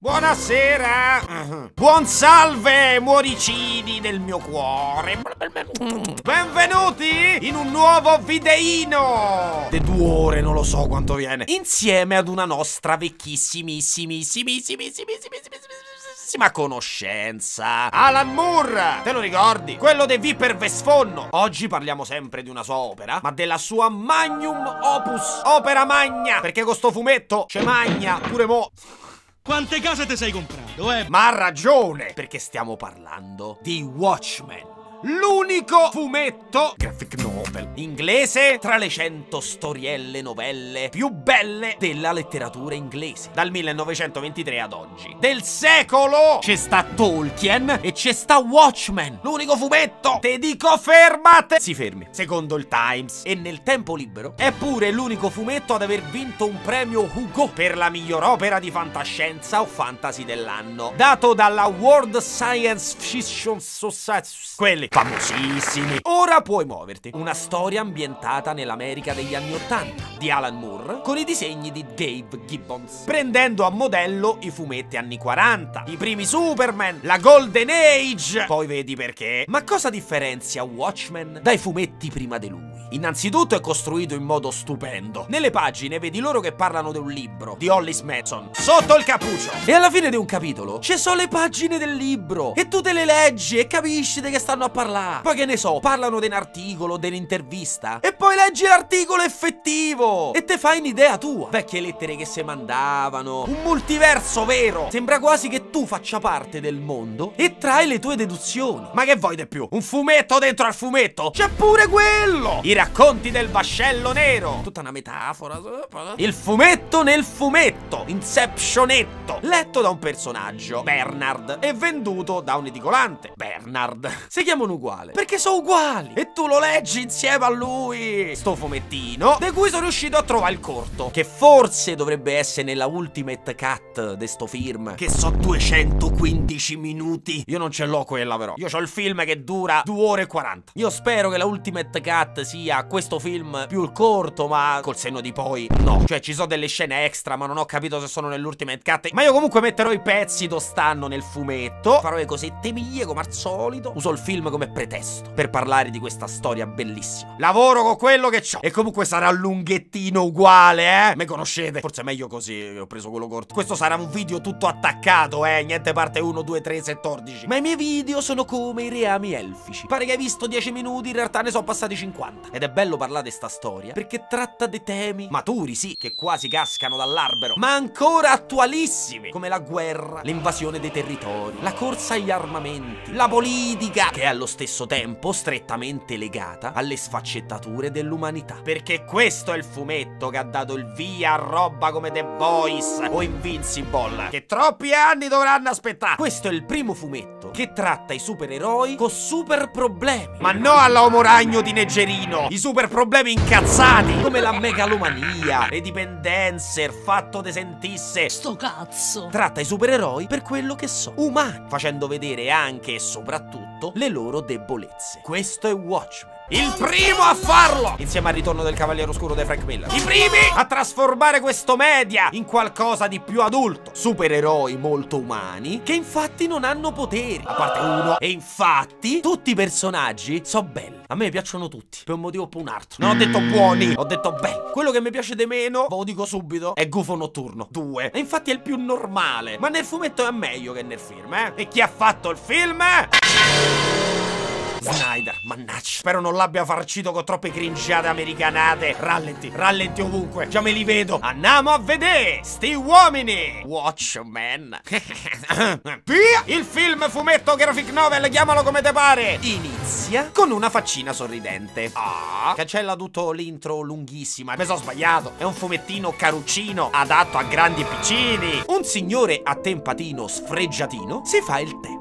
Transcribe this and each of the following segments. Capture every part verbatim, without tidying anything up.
Buonasera! Buon salve, muoricidi del mio cuore! Benvenuti in un nuovo videino! De due ore, non lo so quanto viene. Insieme ad una nostra vecchissimissimissimissimissimissima conoscenza, Alan Moore! Te lo ricordi? Quello dei Viper Vesfonno. Oggi parliamo sempre di una sua opera, ma della sua magnum opus, opera magna, perché con sto fumetto c'è magna pure mo'. Quante case ti sei comprato, eh? Ma ha ragione, perché stiamo parlando di Watchmen. L'unico fumetto graphic novel inglese tra le cento storielle novelle più belle della letteratura inglese, dal millenovecentoventitré ad oggi. Del secolo! C'è sta Tolkien e c'è sta Watchmen. L'unico fumetto! Te dico fermate! Si fermi. Secondo il Times. E nel tempo libero è pure l'unico fumetto ad aver vinto un premio Hugo per la miglior opera di fantascienza o fantasy dell'anno, dato dalla World Science Fiction Society. Quelli famosissimi. Ora puoi muoverti. Una storia ambientata nell'America degli anni ottanta di Alan Moore, con i disegni di Dave Gibbons, prendendo a modello i fumetti anni quaranta, i primi Superman, la Golden Age. Poi vedi perché. Ma cosa differenzia Watchmen dai fumetti prima di lui? Innanzitutto è costruito in modo stupendo. Nelle pagine vedi loro che parlano di un libro di Hollis Mason sotto il cappuccio, e alla fine di un capitolo ci sono le pagine del libro e tu te le leggi e capisci di che stanno a parlare. Poi che ne so, parlano di un articolo, dell'intervista, e poi leggi l'articolo effettivo e te fai un'idea tua. Vecchie lettere che si mandavano, un multiverso vero. Sembra quasi che tu faccia parte del mondo e trai le tue deduzioni. Ma che vuoi di più? Un fumetto dentro al fumetto? C'è pure quello! I racconti del vascello nero, tutta una metafora. Il fumetto nel fumetto, Inceptionetto, letto da un personaggio, Bernard, e venduto da un edicolante, Bernard. Si chiamano uguale perché sono uguali e tu lo leggi insieme a lui. Sto fumettino, di cui sono riuscito a trovare il corto, che forse dovrebbe essere nella Ultimate Cut di sto film, che so duecentoquindici minuti. Io non ce l'ho quella, però io ho il film che dura due ore e quaranta. Io spero che la Ultimate Cut sia questo film più il corto, ma col senno di poi no. Cioè ci sono delle scene extra, ma non ho capito se sono nell'Ultimate Cut. Ma io comunque metterò i pezzi do stanno nel fumetto, farò le cosette mie come al solito, uso il film come pretesto per parlare di questa storia bellissima. Lavoro con quello che c'ho e comunque sarà lunghettino uguale, eh? Me conoscete? Forse è meglio così, ho preso quello corto. Questo sarà un video tutto attaccato, eh? Niente parte uno, due, tre, settordici. Ma i miei video sono come i reami elfici. Pare che hai visto dieci minuti, in realtà ne sono passati cinquanta. Ed è bello parlare di sta storia perché tratta dei temi maturi, sì, che quasi cascano dall'albero, ma ancora attualissimi, come la guerra, l'invasione dei territori, la corsa agli armamenti, la politica, che è allo stesso tempo strettamente legata alle sfaccettature dell'umanità. Perché questo è il fumetto che ha dato il via a roba come The Boys o Invincible, che troppi anni dovranno aspettare. Questo è il primo fumetto che tratta i supereroi con super problemi, ma no alla Homo Ragno di Neggerino, i super problemi incazzati, come la megalomania, le dipendenze, il fatto de sentisse. Sto cazzo. Tratta i supereroi per quello che sono, umani, facendo vedere anche e soprattutto le loro debolezze. Questo è Watchmen. Il primo a farlo, insieme al Ritorno del Cavaliere Oscuro di Frank Miller. I primi a trasformare questo media in qualcosa di più adulto. Supereroi molto umani, che infatti non hanno poteri, a parte uno. E infatti tutti i personaggi sono belli. A me piacciono tutti, per un motivo o per un altro. Non ho detto buoni, ho detto belli. Quello che mi piace di meno, ve lo dico subito, è Gufo Notturno due. E infatti è il più normale, ma nel fumetto è meglio che nel film, eh. E chi ha fatto il film? Snyder, mannaggia. Spero non l'abbia farcito con troppe cringiate americanate. Rallenti, rallenti ovunque. Già me li vedo. Andiamo a vedere sti uomini. Watchmen. Via! Il film, fumetto, graphic novel, chiamalo come te pare, inizia con una faccina sorridente. Ah, cancella tutto l'intro lunghissima. Mi sono sbagliato. È un fumettino caruccino adatto a grandi e piccini. Un signore attempatino sfregiatino si fa il tè.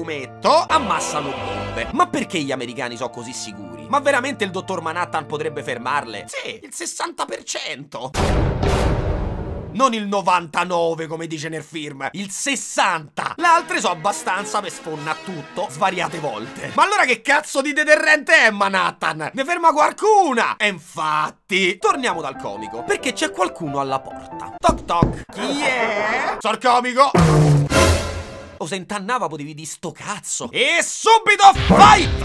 fumetto, ammassano bombe. Ma perché gli americani sono così sicuri? Ma veramente il dottor Manhattan potrebbe fermarle? Sì, il sessanta per cento. Non il novantanove come dice nel film, il sessanta. Le altre so abbastanza per sfonna tutto svariate volte. Ma allora che cazzo di deterrente è Manhattan? Ne ferma qualcuna! E infatti, torniamo dal comico, perché c'è qualcuno alla porta. Toc toc. Chi è? Sor comico. O se intannava potevi di sto cazzo. E subito fight!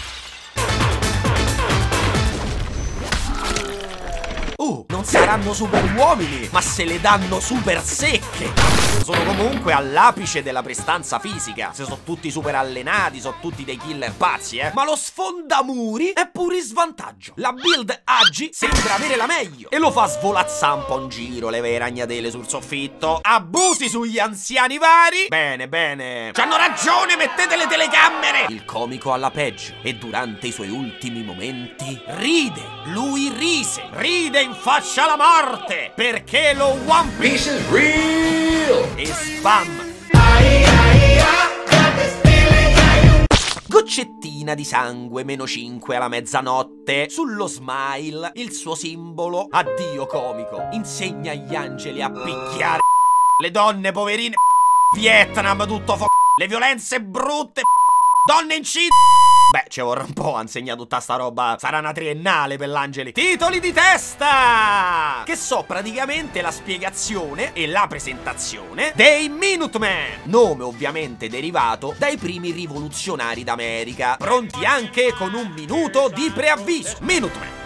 Uh, non saranno super uomini, ma se le danno super secche. Sono comunque all'apice della prestanza fisica. Se sono tutti super allenati, sono tutti dei killer pazzi, eh. Ma lo sfondamuri è pure in svantaggio. La build Agi sembra avere la meglio e lo fa svolazzare un po' in giro le vere ragnatele sul soffitto. Abusi sugli anziani vari. Bene, bene. C'hanno ragione, mettete le telecamere. Il comico alla peggio e durante i suoi ultimi momenti ride. Lui rise. Ride in faccia alla morte perché lo One Piece is real e spam. Goccettina di sangue meno cinque alla mezzanotte. Sullo smile il suo simbolo. Addio comico. Insegna agli angeli a picchiare le donne poverine. Vietnam tutto fo... Le violenze brutte. Donne incinte. Beh, ci vorrà un po' a insegnare tutta sta roba. Sarà una triennale per l'Angeli. Titoli di testa! Che so praticamente la spiegazione e la presentazione dei Minutemen. Nome ovviamente derivato dai primi rivoluzionari d'America. Pronti anche con un minuto di preavviso. Minutemen.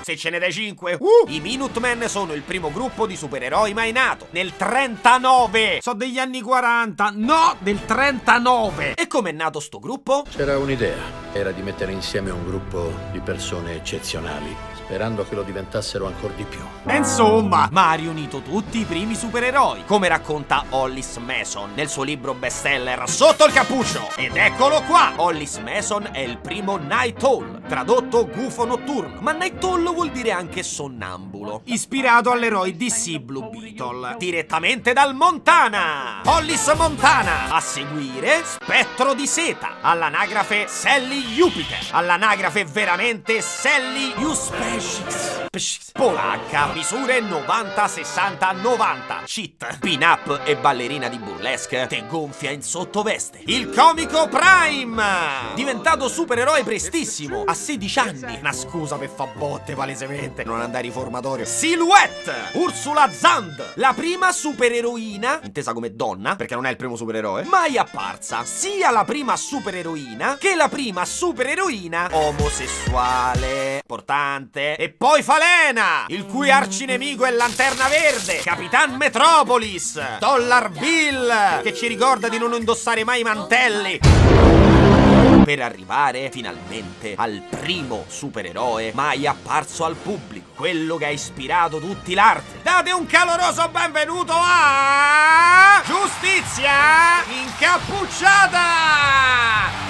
se ce ne dai cinque. Uh! I Minutemen sono il primo gruppo di supereroi mai nato, nel trentanove. So degli anni quaranta, no, del trentanove. E com'è nato sto gruppo? C'era un'idea, era di mettere insieme un gruppo di persone eccezionali, sperando che lo diventassero ancora di più. E insomma, ma ha riunito tutti i primi supereroi, come racconta Hollis Mason nel suo libro bestseller Sotto il cappuccio. Ed eccolo qua! Hollis Mason è il primo Night Owl, tradotto gufo notturno, ma Night Owl vuol dire anche sonnambulo, ispirato all'eroe D C Blue Beetle, direttamente dal Montana. Hollis Montana. A seguire Spettro di Seta, all'anagrafe Sally Jupiter, all'anagrafe veramente Sally Juspecix. Polacca, misure novanta sessanta novanta, cheat, pin-up e ballerina di burlesque, te gonfia in sottoveste. Il comico Prime, diventato supereroe prestissimo, a sedici anni. Una scusa per fa botte palesemente, non andare riformatorio. Silhouette, Ursula Zand, la prima supereroina, intesa come donna, perché non è il primo supereroe, mai apparsa. Sia la prima supereroina che la prima supereroina omosessuale. Importante. E poi Falena, il cui arcinemico è Lanterna Verde, Capitan Metropolis, Dollar Bill, che ci ricorda di non indossare mai i mantelli, per arrivare finalmente al primo supereroe mai apparso al pubblico, quello che ha ispirato tutti l'arte. Date un caloroso benvenuto a Giustizia Incappucciata!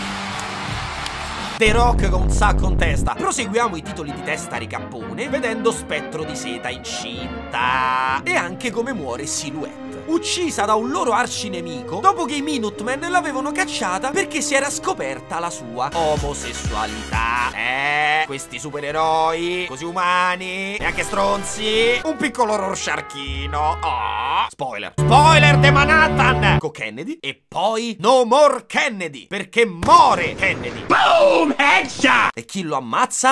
The Rock con un sacco in testa. Proseguiamo i titoli di testa a ricappone, vedendo Spettro di Seta incinta e anche come muore Silhouette, uccisa da un loro arcinemico dopo che i Minutemen l'avevano cacciata perché si era scoperta la sua omosessualità. Eh, questi supereroi, così umani e anche stronzi, un piccolo Rorschachino. Oh, spoiler. Spoiler de Manhattan con Kennedy. E poi No More Kennedy, perché muore Kennedy. Boom! Headshot! E chi lo ammazza?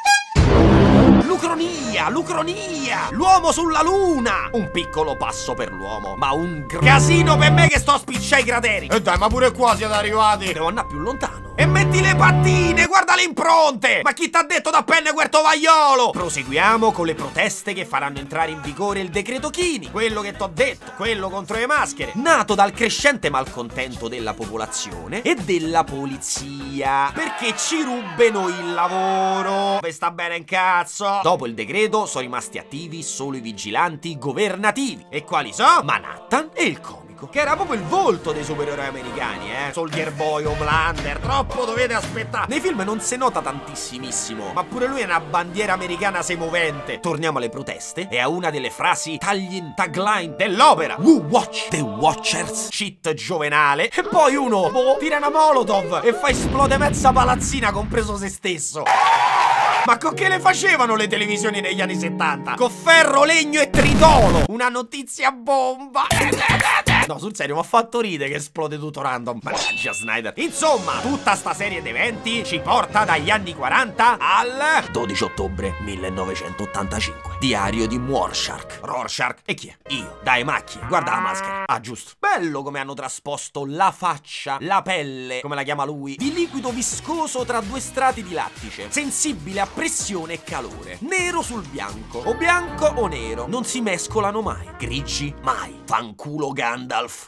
L'Ucronia, l'Ucronia, l'uomo sulla luna. Un piccolo passo per l'uomo, ma un casino per me che sto a spicciare i crateri. E dai, ma pure qua siete arrivati. Devo andare più lontano. E metti le pattine, guarda le impronte. Ma chi t'ha detto da penne quel tovagliolo? Proseguiamo con le proteste che faranno entrare in vigore il decreto Chini, quello che t'ho detto, quello contro le maschere, nato dal crescente malcontento della popolazione e della polizia, perché ci rubano il lavoro. Vi sta bene in cazzo. Dopo il decreto sono rimasti attivi solo i vigilanti governativi. E quali sono? Manhattan e il comico, che era proprio il volto dei supereroi americani, eh. Soldier Boy, Homelander, troppo dovete aspettare. Nei film non si nota tantissimissimo, ma pure lui è una bandiera americana semovente. Torniamo alle proteste e a una delle frasi tagline, tagline dell'opera: Who watch the Watchers? Cheat giovenale. E poi uno, boh, tira una molotov e fa esplodere mezza palazzina, compreso se stesso. Ma con che le facevano le televisioni negli anni settanta? Con ferro, legno e tritolo. Una notizia bomba. No, sul serio, mi ha fatto ridere che esplode tutto random. Mannaggia Snyder. Insomma, tutta sta serie di eventi ci porta dagli anni quaranta al dodici ottobre millenovecentottantacinque. Diario di Rorschach. Rorschach. E chi è? Io. Dai macchie. Guarda la maschera. Ah, giusto. Bello come hanno trasposto la faccia, la pelle, come la chiama lui, di liquido viscoso tra due strati di lattice, sensibile a pressione e calore. Nero sul bianco. O bianco o nero. Non si mescolano mai. Grigi mai. Fanculo Gandalf.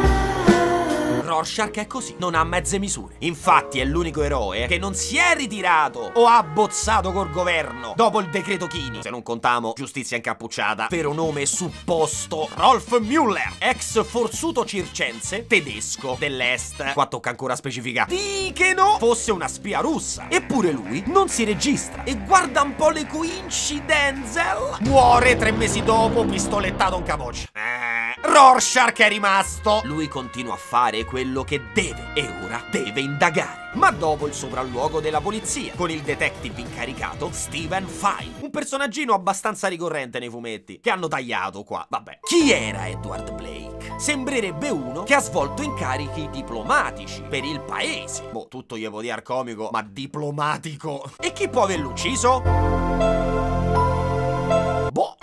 Rorschach è così, non ha mezze misure. Infatti è l'unico eroe che non si è ritirato o ha abbozzato col governo dopo il decreto Chini, se non contiamo Giustizia Incappucciata, vero nome supposto Rolf Müller, ex forzuto circense tedesco dell'est. Qua tocca ancora specificare di che no fosse una spia russa. Eppure lui non si registra e guarda un po' le coincidenze. Muore tre mesi dopo, pistolettato in capoccia. Eh, Rorschach è rimasto. Lui continua a fare quello che deve e ora deve indagare. Ma dopo il sopralluogo della polizia, con il detective incaricato Stephen Fine, un personaggino abbastanza ricorrente nei fumetti, che hanno tagliato qua. Vabbè. Chi era Edward Blake? Sembrerebbe uno che ha svolto incarichi diplomatici per il paese. Boh, tutto gli può dire al comico, ma diplomatico. E chi può averlo ucciso? Boh,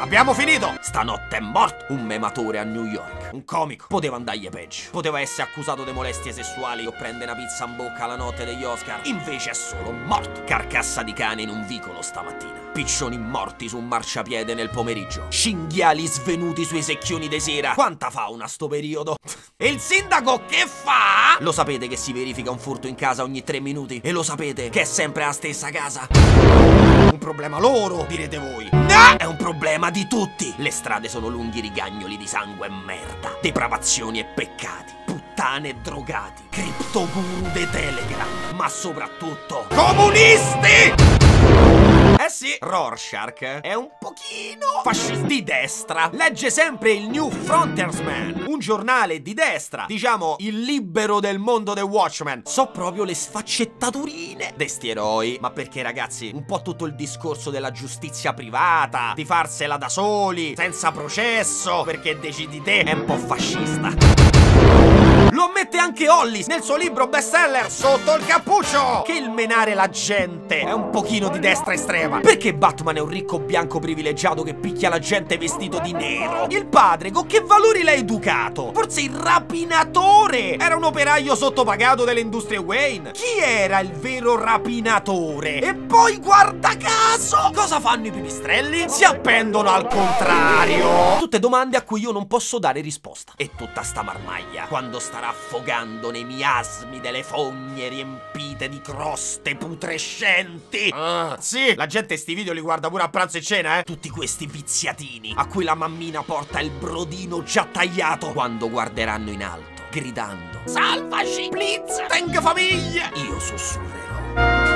Abbiamo finito! Stanotte è morto un mematore a New York. Un comico. Poteva andargli peggio. Poteva essere accusato di molestie sessuali o prendere una pizza in bocca la notte degli Oscar. Invece è solo morto. Carcassa di cane in un vicolo stamattina. Piccioni morti su un marciapiede nel pomeriggio. Cinghiali svenuti sui secchioni di sera. Quanta fauna sto periodo? E il sindaco che fa? Lo sapete che si verifica un furto in casa ogni tre minuti? E lo sapete che è sempre la stessa casa? Un problema loro, direte voi. No! È un problema di tutti. Le strade sono lunghi rigagnoli di sangue e merda. Depravazioni e peccati. Puttane e drogati. Criptoguru de Telegram. Ma soprattutto comunisti! Eh sì, Rorschach è un pochino fascista di destra. Legge sempre il New Frontiersman, un giornale di destra, diciamo il libero del mondo dei Watchmen. So proprio le sfaccettaturine de sti eroi. Ma perché ragazzi, un po' tutto il discorso della giustizia privata, di farsela da soli, senza processo, perché decidi te, è un po' fascista. Lo ammette anche Hollis nel suo libro bestseller Sotto il cappuccio, che il menare la gente è un pochino di destra estrema. Perché Batman è un ricco bianco privilegiato che picchia la gente vestito di nero? Il padre con che valori l'ha educato? Forse il rapinatore era un operaio sottopagato delle industrie Wayne? Chi era il vero rapinatore? E poi guarda caso, cosa fanno i pipistrelli? Si appendono al contrario. Tutte domande a cui io non posso dare risposta. E tutta sta marmaglia, quando starà affogando nei miasmi delle fogne riempite di croste putrescenti. Ah, sì, la gente sti video li guarda pure a pranzo e cena, eh? Tutti questi viziatini a cui la mammina porta il brodino già tagliato, quando guarderanno in alto, gridando: salvaci, blitz, tenga famiglia! Io sussurrerò: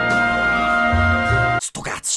sto cazzo.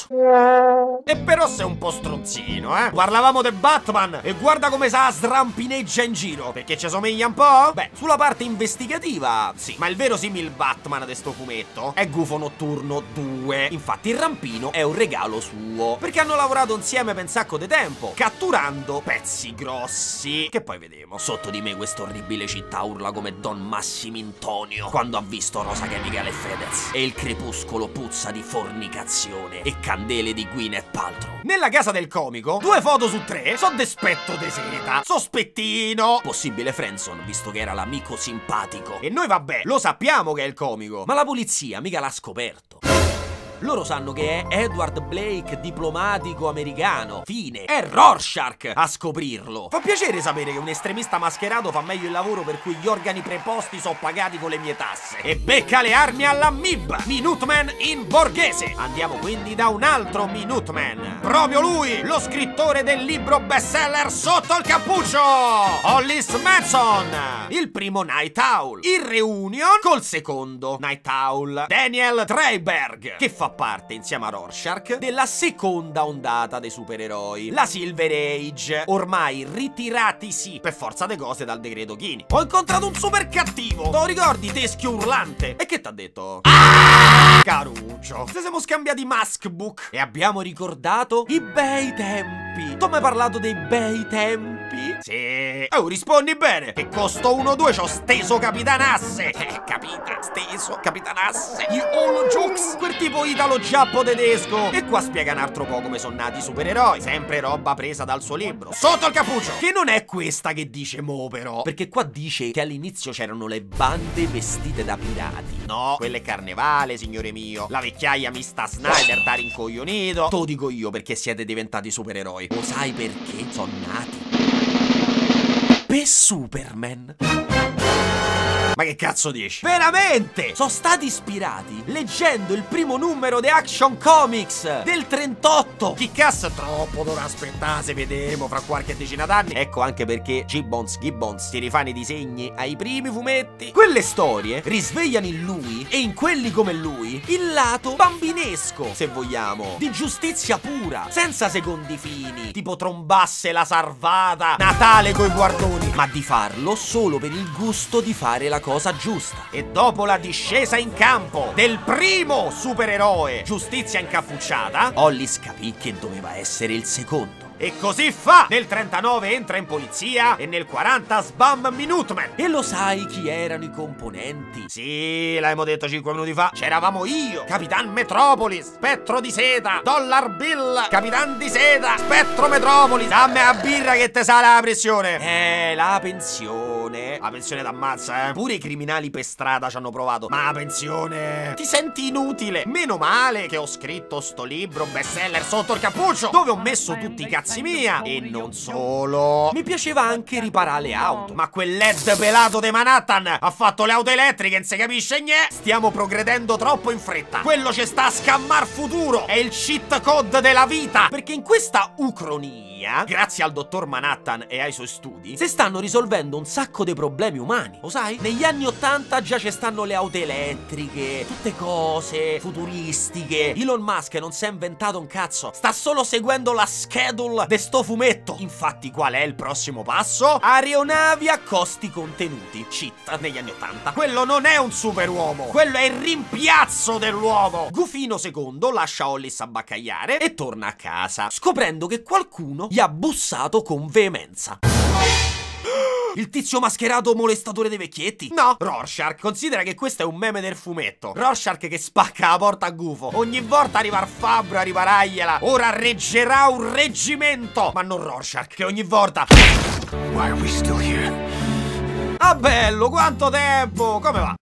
E però sei un po' stronzino, eh? Parlavamo di Batman e guarda come sa srampineggia in giro. Perché ci somiglia un po'? Beh, sulla parte investigativa sì, ma il vero simil Batman di sto fumetto è Gufo Notturno due. Infatti il rampino è un regalo suo, perché hanno lavorato insieme per un sacco di tempo, catturando pezzi grossi, che poi vedremo. Sotto di me questa orribile città urla come Don Massimintonio quando ha visto Rosa Chemical e Fedez, e il crepuscolo puzza di fornicazione e candele di Gwyneth Paltrow. Nella casa del comico, due foto su tre so despetto de seta, sospettino, possibile friendzone, visto che era l'amico simpatico. E noi vabbè, lo sappiamo che è il comico, ma la polizia mica l'ha scoperto. Loro sanno che è Edward Blake, diplomatico americano. Fine. È Rorschach a scoprirlo. Fa piacere sapere che un estremista mascherato fa meglio il lavoro per cui gli organi preposti sono pagati con le mie tasse. E becca le armi alla M I B. Minuteman in borghese. Andiamo quindi da un altro Minuteman. Proprio lui, lo scrittore del libro bestseller Sotto il cappuccio, Hollis Madsen. Il primo Night Owl. Il reunion col secondo Night Owl, Daniel Dreiberg, che fa parte, insieme a Rorschach, della seconda ondata dei supereroi, la Silver Age, ormai ritiratisi per forza de cose dal decreto Chini. Ho incontrato un super cattivo, te lo ricordi, teschio urlante? E che t'ha detto? Ah! Caruccio, ci siamo scambiati Mask Book e abbiamo ricordato i bei tempi. Tu mi hai parlato dei bei tempi? Sì. Oh, rispondi bene. Che costo uno due c'ho steso capitanasse. Eh, capita, steso capitanasse. Gli holojokes, quel tipo italo-giappo tedesco. E qua spiega un altro po' come sono nati i supereroi. Sempre roba presa dal suo libro Sotto il cappuccio, che non è questa che dice mo però, perché qua dice che all'inizio c'erano le bande vestite da pirati. No, quello è Carnevale, signore mio. La vecchiaia mista Snyder da rincoglionito. Te lo dico io perché siete diventati supereroi. Lo sai perché sono nati? Per Superman. Ma che cazzo dici? Veramente! Sono stati ispirati leggendo il primo numero di Action Comics del trentotto. Chi cazzo troppo dovrà aspettare se vedremo fra qualche decina d'anni. Ecco anche perché Gibbons Gibbons si rifà nei disegni ai primi fumetti. Quelle storie risvegliano in lui, e in quelli come lui, il lato bambinesco, se vogliamo, di giustizia pura, senza secondi fini, tipo trombasse la Sarvata, Natale coi guardoni, ma di farlo solo per il gusto di fare la cosa giusta. E dopo la discesa in campo del primo supereroe, Giustizia incappucciata, Hollis capì che doveva essere il secondo. E così fa! Nel trentanove entra in polizia e nel quaranta sbam Minutemen. E lo sai chi erano i componenti? Sì, l'abbiamo detto cinque minuti fa. C'eravamo io, Capitan Metropolis, Spettro di Seta, Dollar Bill, Capitan di Seta, Spettro Metropolis. Dammi a birra che te sale la pressione. Eh, la pensione. La pensione t'ammazza, eh. Pure i criminali per strada ci hanno provato. Ma la pensione... Ti senti inutile. Meno male che ho scritto sto libro bestseller sotto il cappuccio, dove ho messo tutti i cazzi mia. E non solo. Mi piaceva anche riparare le auto. Ma quel L E D pelato di Manhattan ha fatto le auto elettriche, non si capisce niente. Stiamo progredendo troppo in fretta. Quello ci sta a scammar futuro. È il cheat code della vita. Perché in questa ucronia, grazie al dottor Manhattan e ai suoi studi, si stanno risolvendo un sacco di problemi umani. Lo sai? Negli anni ottanta già ci stanno le auto elettriche, tutte cose futuristiche. Elon Musk non si è inventato un cazzo. Sta solo seguendo la schedule de sto fumetto. Infatti qual è il prossimo passo? Aeronavi a costi contenuti. Cheat negli anni ottanta. Quello non è un superuomo. Quello è il rimpiazzo dell'uomo. Gufino secondo lascia Hollis abbaccagliare e torna a casa, scoprendo che qualcuno gli ha bussato con veemenza. Il tizio mascherato molestatore dei vecchietti? No, Rorschach. Considera che questo è un meme del fumetto. Rorschach che spacca la porta a Gufo. Ogni volta arriva al fabbro a riparagliela. Ora reggerà un reggimento. Ma non Rorschach, che ogni volta... Why are we still here? Ah bello, quanto tempo! Come va?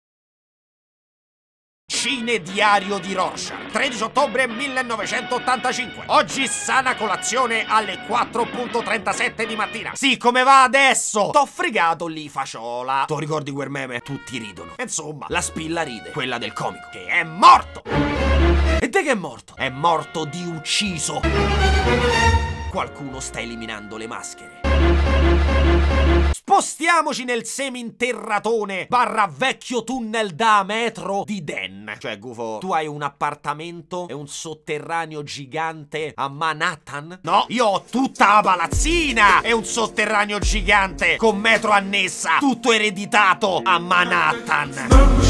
Cine diario di Rorschach, tredici ottobre millenovecentottantacinque. Oggi sana colazione alle quattro e trentasette di mattina. Sì, come va adesso? T'ho fregato lì faciola. Tu ricordi quel meme? Tutti ridono. Insomma, la spilla ride, quella del comico, che è morto. E te che è morto? È morto di ucciso. Qualcuno sta eliminando le maschere. Spostiamoci nel seminterratone barra vecchio tunnel da metro di Dan. Cioè, Gufo, tu hai un appartamento e un sotterraneo gigante a Manhattan? No, io ho tutta la palazzina e un sotterraneo gigante con metro annessa, tutto ereditato a Manhattan.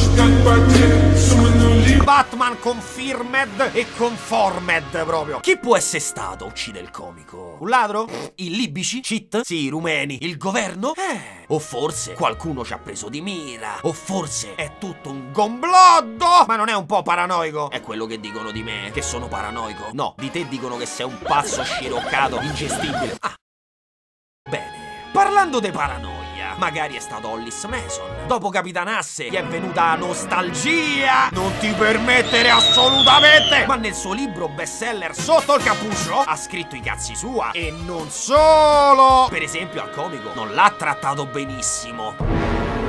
Batman confirmed e conformed proprio. Chi può essere stato a uccidere il comico? Un ladro? I libici? Cheat? Sì, i rumeni. Il governo? Eh. O forse qualcuno ci ha preso di mira. O forse è tutto un gombloddo. Ma non è un po' paranoico? È quello che dicono di me, che sono paranoico. No, di te dicono che sei un pazzo sciroccato, ingestibile. Ah. Bene, parlando di paranoia, magari è stato Hollis Mason. Dopo Capitan Asse gli è venuta la nostalgia. Non ti permettere assolutamente. Ma nel suo libro bestseller Sotto il cappuccio ha scritto i cazzi sua. E non solo. Per esempio al comico non l'ha trattato benissimo.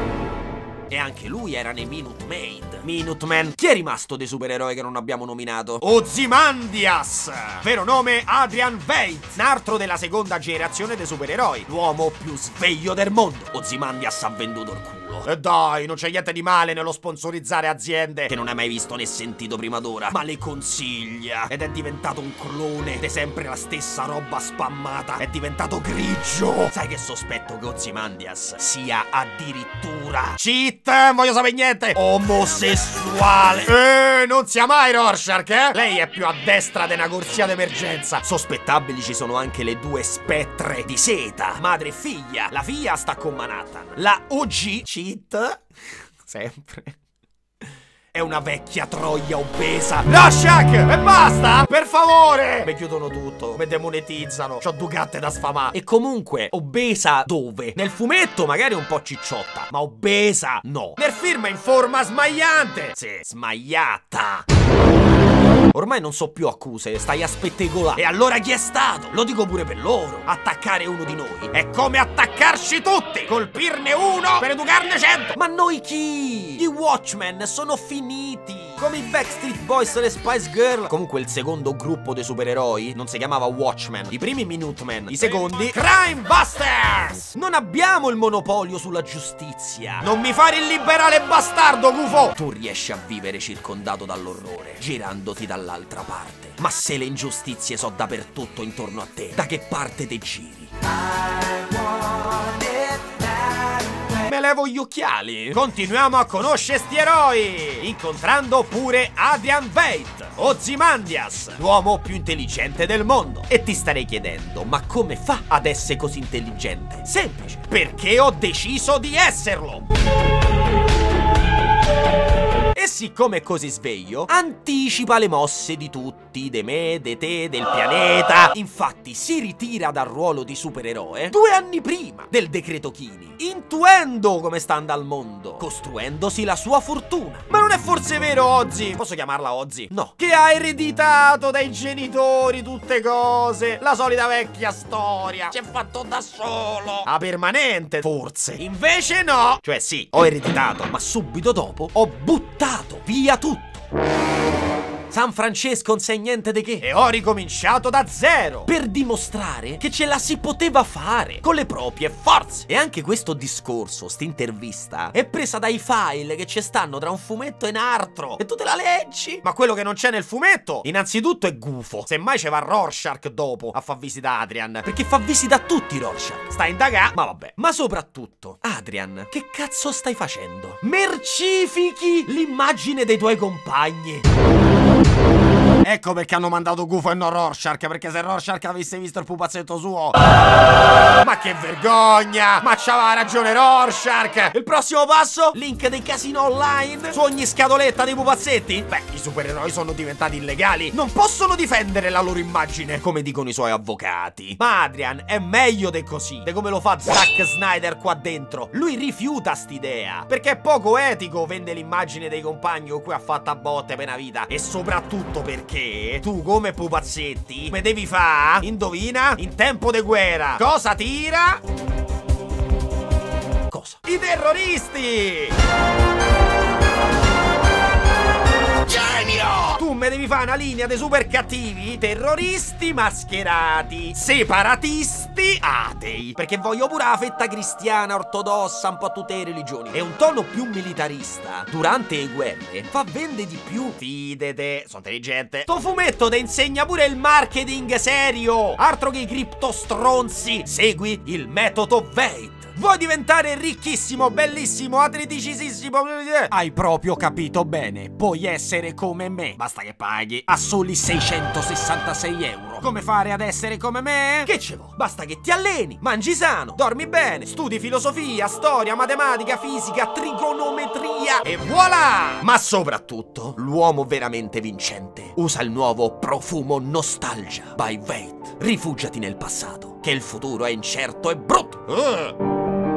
E anche lui era nei Minutemen. Minutemen. Chi è rimasto dei supereroi che non abbiamo nominato? Ozymandias, vero nome Adrian Veidt, un altro della seconda generazione dei supereroi, l'uomo più sveglio del mondo. Ozymandias ha venduto il culo. E dai, non c'è niente di male nello sponsorizzare aziende che non hai mai visto né sentito prima d'ora, ma le consiglia. Ed è diventato un clone di sempre la stessa roba spammata. È diventato grigio. Sai che sospetto che Ozymandias sia addirittura cheat, non voglio sapere niente, omosessuale. Eh, non sia mai Rorschach, eh? Lei è più a destra di una corsia d'emergenza. Sospettabili ci sono anche le due spettre di Seta, madre e figlia. La figlia sta con Manhattan. La O G, cheat, sempre, è una vecchia troia obesa. Rorschach, e basta! Per favore! Mi chiudono tutto, mi demonetizzano. C'ho due gatte da sfamare. E comunque, obesa dove? Nel fumetto magari un po' cicciotta, ma obesa no. Nel film è in forma smagliante. Sì, smagliata. Ormai non so più accuse, stai a spettegolare. E allora chi è stato? Lo dico pure per loro. Attaccare uno di noi è come attaccarci tutti. Colpirne uno per educarne cento. Ma noi chi? I Watchmen sono finiti. Come i Backstreet Boys e le Spice Girl. Comunque il secondo gruppo dei supereroi non si chiamava Watchmen. I primi Minutemen, i secondi Crime Busters. Non abbiamo il monopolio sulla giustizia. Non mi fare il liberale bastardo, Gufo. Tu riesci a vivere circondato dall'orrore, girandoti dall'altra parte. Ma se le ingiustizie so dappertutto intorno a te, da che parte te giri? Me levo gli occhiali. Continuiamo a conoscere sti eroi, incontrando pure Adrian Veidt. Ozymandias, l'uomo più intelligente del mondo. E ti starei chiedendo, ma come fa ad essere così intelligente? Semplice, perché ho deciso di esserlo. E siccome è così sveglio, anticipa le mosse di tutti, de me, de te, del pianeta. Infatti si ritira dal ruolo di supereroe due anni prima del decreto Chini, intuendo come sta andando al mondo, costruendosi la sua fortuna. Ma non è forse vero, Ozzy? Posso chiamarla Ozzy? No. Che ha ereditato dai genitori tutte cose, la solita vecchia storia, si è fatto da solo, a permanente, forse. Invece no. Cioè sì, ho ereditato, ma subito dopo ho buttato via tutto. San Francesco non sai niente di che. E ho ricominciato da zero per dimostrare che ce la si poteva fare con le proprie forze. E anche questo discorso, sta intervista, è presa dai file che ci stanno tra un fumetto e un altro. E tu te la leggi. Ma quello che non c'è nel fumetto, innanzitutto è gufo. Semmai ci va Rorschach dopo a far visita Adrian, perché fa visita a tutti Rorschach. Sta a indagare, ma vabbè. Ma soprattutto, Adrian, che cazzo stai facendo? Mercifichi l'immagine dei tuoi compagni. Ecco perché hanno mandato Gufo e non Rorschach, perché se Rorschach avesse visto il pupazzetto suo... Ma che vergogna! Ma c'aveva ragione Rorschach! Il prossimo passo? Link dei casino online? Su ogni scatoletta dei pupazzetti? Beh, i supereroi sono diventati illegali, non possono difendere la loro immagine, come dicono i suoi avvocati. Ma Adrian è meglio di così, di come lo fa Zack Snyder qua dentro. Lui rifiuta st'idea, perché è poco etico vendere l'immagine dei compagni con cui ha fatto a botte per una vita. E soprattutto perché tu come pupazzetti me devi fa? Indovina? In tempo di guerra cosa tira? Cosa? I terroristi! Genio! Tu me devi fare una linea dei super cattivi, terroristi mascherati, separatisti atei, perché voglio pure la fetta cristiana, ortodossa, un po' tutte le religioni. E un tono più militarista durante le guerre fa vendere di più. Fidete, sono intelligente. Sto fumetto ti insegna pure il marketing serio, altro che i criptostronzi. Segui il metodo Veit. Vuoi diventare ricchissimo, bellissimo, atleticissimo? Hai proprio capito bene. Puoi essere come me. Basta che paghi a soli seicentosessantasei euro. Come fare ad essere come me? Che ce vuoi? Basta che ti alleni, mangi sano, dormi bene, studi filosofia, storia, matematica, fisica, trigonometria e voilà! Ma soprattutto, l'uomo veramente vincente usa il nuovo profumo Nostalgia by Veit. Rifugiati nel passato, che il futuro è incerto e brutto. Uh.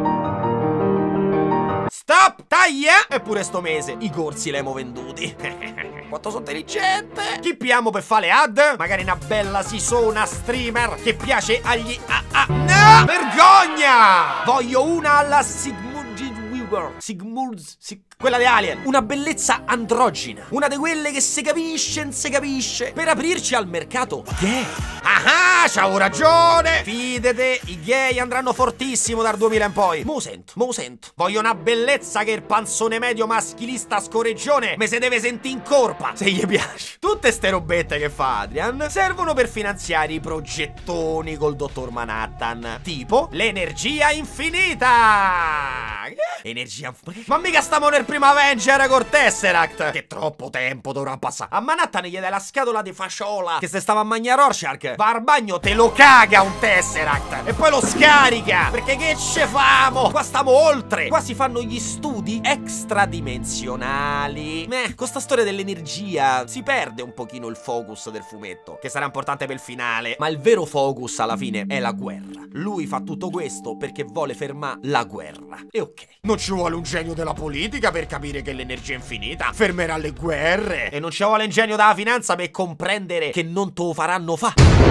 Stop! Taglia! Eppure sto mese i corsi l'abbiamo venduti. Quanto sono intelligente! Chi piamo per fare le ad? Magari una bella sisona streamer che piace agli... Ah, ah. No! Vergogna! Voglio una alla Sigmund Weaver. Sigmund... Sig Quella di Alien. Una bellezza androgina. Una di quelle che si capisce, non si capisce. Per aprirci al mercato gay. Ah, c'avevo ragione. Fidete, i gay andranno fortissimo dal duemila in poi. Mo sento, mo sento. Voglio una bellezza che il panzone medio maschilista scoreggione me se deve sentire in corpa, se gli piace. Tutte ste robette che fa Adrian servono per finanziare i progettoni col dottor Manhattan. Tipo l'energia infinita. Energia... Ma mica stiamo nel primo Avenger col Tesseract, che troppo tempo dovrà passare. A Manhattan gli dai la scatola di fasciola che se stava a mangiare Rorschach, va al bagno, te lo caga un Tesseract e poi lo scarica, perché che ce famo? Qua stiamo oltre. Qua si fanno gli studi extradimensionali. Eh, con sta storia dell'energia si perde un pochino il focus del fumetto, che sarà importante per il finale, ma il vero focus alla fine è la guerra. Lui fa tutto questo perché vuole fermare la guerra. E ok, non ci vuole un genio della politica per capire che l'energia infinita fermerà le guerre, e non ci vuole un genio della finanza per comprendere che non te lo faranno fa.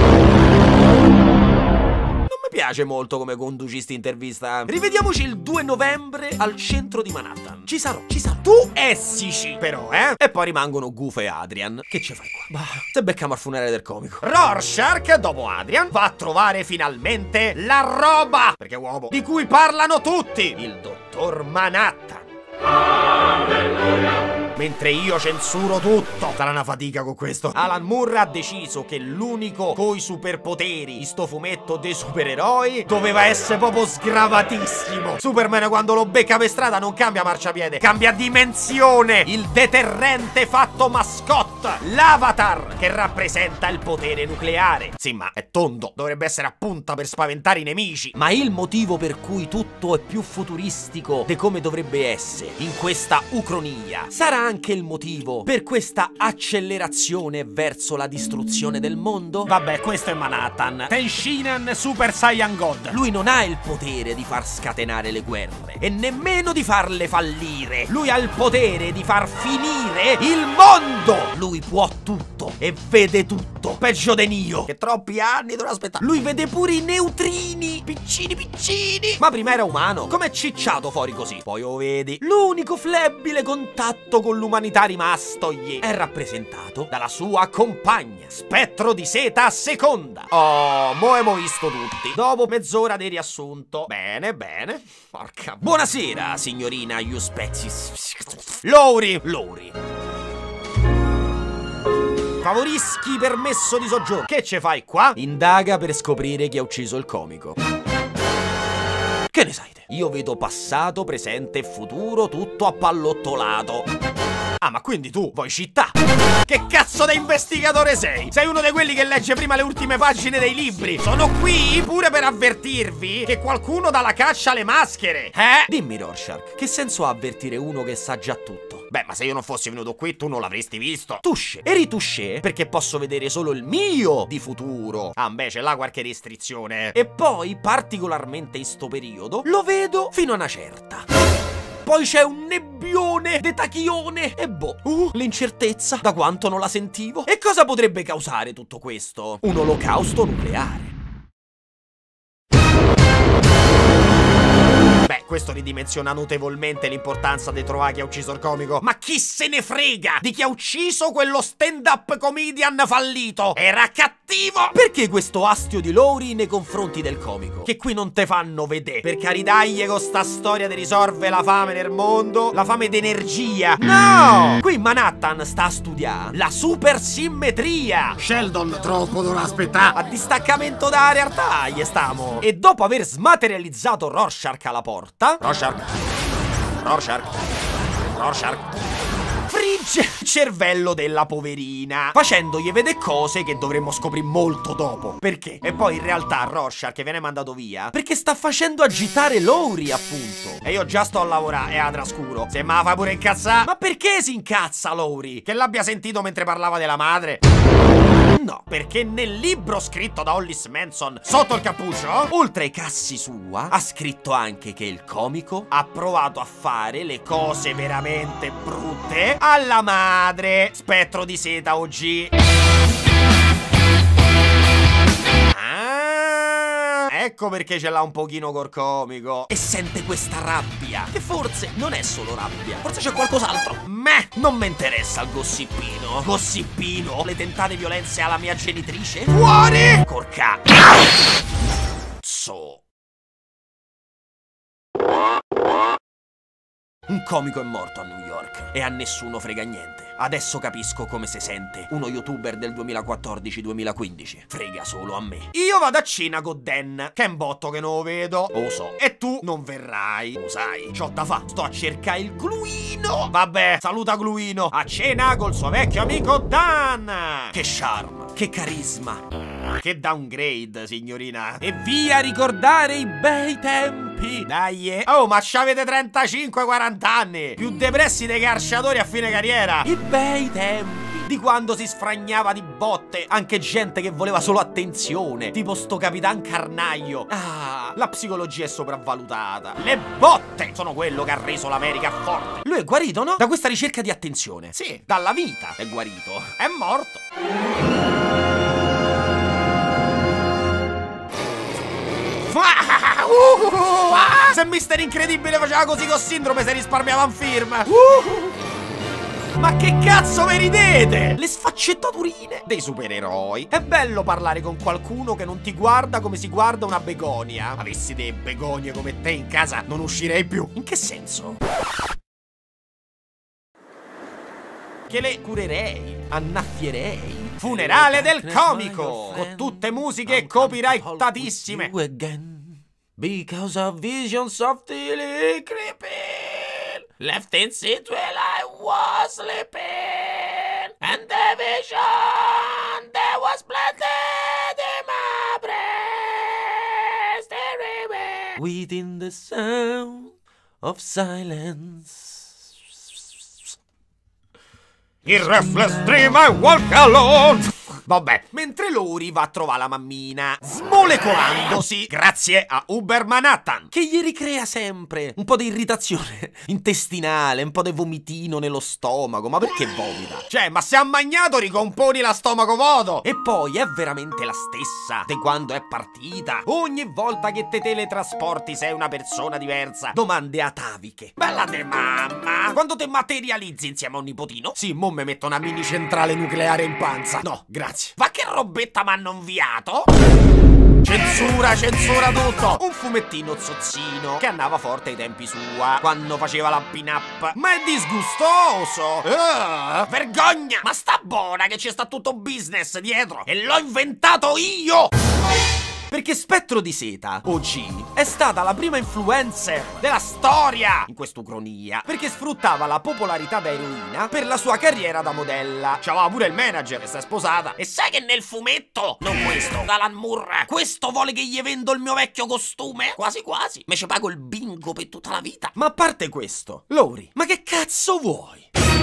Non mi piace molto come conducisti intervista. Rivediamoci il due novembre al centro di Manhattan. Ci sarò, ci sarò. Tu essici però, eh? E poi rimangono Gufo e Adrian. Che ci fai qua? Bah, se becchiamo al funerale del comico. Rorschach, dopo Adrian, va a trovare finalmente la roba, perché uomo, di cui parlano tutti, il dottor Manhattan. Alleluia. Mentre io censuro tutto. Sarà una fatica con questo. Alan Moore ha deciso che l'unico coi superpoteri in sto fumetto dei supereroi doveva essere proprio sgravatissimo. Superman quando lo becca per strada non cambia marciapiede, cambia dimensione. Il deterrente fatto nostro mascotte, l'Avatar, che rappresenta il potere nucleare. Sì, ma è tondo, dovrebbe essere a punta per spaventare i nemici. Ma il motivo per cui tutto è più futuristico di come dovrebbe essere in questa ucronia sarà anche il motivo per questa accelerazione verso la distruzione del mondo? Vabbè, questo è Manhattan, Tenshinhan Super Saiyan God. Lui non ha il potere di far scatenare le guerre e nemmeno di farle fallire. Lui ha il potere di far finire il mondo. Lui può tutto e vede tutto, peggio di Neo, che troppi anni dovrà aspettare. Lui vede pure i neutrini, piccini piccini. Ma prima era umano, com'è cicciato fuori così? Poi lo vedi, l'unico flebile contatto con l'umanità rimastogli è rappresentato dalla sua compagna, Spettro di Seta seconda. Oh, mo abbiamo visto tutti. Dopo mezz'ora di riassunto. Bene, bene. Porca. Buonasera, signorina Euspexis. Lowry, Lowry. Favorischi permesso di soggiorno. Che ce fai qua? Indaga per scoprire chi ha ucciso il comico. Che ne sai te? Io vedo passato, presente e futuro tutto appallottolato. Ah, ma quindi tu vuoi città? Che cazzo da investigatore sei? Sei uno di quelli che legge prima le ultime pagine dei libri. Sono qui pure per avvertirvi che qualcuno dà la caccia alle maschere. Eh? Dimmi, Rorschach, che senso ha avvertire uno che sa già tutto? Beh, ma se io non fossi venuto qui tu non l'avresti visto. Touché. Eri touché perché posso vedere solo il mio di futuro. Ah, beh, c'è là qualche restrizione. E poi, particolarmente in sto periodo, lo vedo fino a una certa. Poi c'è un nebbione de tachione e boh, uh, l'incertezza da quanto non la sentivo. E cosa potrebbe causare tutto questo? Un olocausto nucleare. Beh, questo ridimensiona notevolmente l'importanza di trovare chi ha ucciso il comico. Ma chi se ne frega di chi ha ucciso quello stand-up comedian fallito? Era cattivo! Perché questo astio di Lowry nei confronti del comico? Che qui non te fanno vedere. Per caritaglie con sta storia di risolvere la fame nel mondo, la fame d'energia. No! Qui Manhattan sta a studiare la supersimmetria. Sheldon troppo dovrà aspettare. A distaccamento dalla realtà gli stiamo. E dopo aver smaterializzato Rorschach alla porta, Rorschach, Rorschach, Rorschach, frigge il cervello della poverina, facendogli vedere cose che dovremmo scoprire molto dopo. Perché? E poi in realtà Rorschach viene mandato via perché sta facendo agitare Lowry, appunto. E io già sto a lavorare e a trascuro. Se me la fai pure incazzare. Ma perché si incazza Lowry? Che l'abbia sentito mentre parlava della madre? No, perché nel libro scritto da Hollis Manson, Sotto il cappuccio, oltre ai cassi sua, ha scritto anche che il comico ha provato a fare le cose veramente brutte alla madre, Spettro di Seta O G. Ah, ecco perché ce l'ha un pochino col comico. E sente questa rabbia, che forse non è solo rabbia, forse c'è qualcos'altro. Meh, non mi interessa il gossipino. Gossipino? Le tentate violenze alla mia genitrice? Fuori! Corca. So. Un comico è morto a New York e a nessuno frega niente. Adesso capisco come si sente uno youtuber del duemilaquattordici duemilaquindici. Frega solo a me. Io vado a cena con Dan, che è un botto che non lo vedo. Lo so. E tu non verrai. Lo sai. C'ho da fa. Sto a cercare il Gluino. Vabbè, saluta Gluino. A cena col suo vecchio amico Dan. Che charme. Che carisma. Che downgrade, signorina. E via a ricordare i bei tempi. Dai. Oh, ma c'avete trentacinque quaranta anni. Più depressi dei calciatori a fine carriera. I bei tempi di quando si sfragnava di botte anche gente che voleva solo attenzione, tipo sto Capitan Carnaio. Ah, la psicologia è sopravvalutata. Le botte sono quello che ha reso l'America forte. Lui è guarito, no? Da questa ricerca di attenzione. Sì, dalla vita è guarito. È morto. Se Mister Incredibile faceva così con Sindrome si risparmiava un film. Ma che cazzo vi ridete? Le sfaccettaturine dei supereroi. È bello parlare con qualcuno che non ti guarda come si guarda una begonia. Avessi dei begonie come te in casa non uscirei più. In che senso? Che le curerei, annaffierei. Funerale del comico, con tutte musiche copyrightatissime. Because of visions of the creeping, left in seat while I was sleeping. And the vision that was planted in my breast everywhere within the sound of silence. Il restless dream I walk alone. Vabbè, mentre Lori va a trovare la mammina, smolecolandosi grazie a Uber Manhattan, che gli ricrea sempre un po' di irritazione intestinale, un po' di vomitino nello stomaco. Ma perché vomita? Cioè, ma se ha magnato ricomponi la stomaco vuoto. E poi è veramente la stessa di quando è partita. Ogni volta che te teletrasporti sei una persona diversa. Domande ataviche. Bella te mamma. Quando te materializzi insieme a un nipotino? Sì, mo me metto una mini centrale nucleare in panza. No, grazie. Ma che robetta m'hanno inviato? Censura, censura tutto. Un fumettino zozzino che andava forte ai tempi sua, quando faceva la pin-up. Ma è disgustoso. uh, Vergogna. Ma sta buona che ci sta tutto business dietro. E l'ho inventato io. Perché Spettro di Seta, O G, è stata la prima influencer della storia in quest'ucronia, perché sfruttava la popolarità da eroina per la sua carriera da modella. C'aveva pure il manager e si è sposata. E sai che nel fumetto, non questo, Alan Moore, questo vuole che gli vendo il mio vecchio costume? Quasi quasi, me ci pago il bingo per tutta la vita. Ma a parte questo, Lori, ma che cazzo vuoi?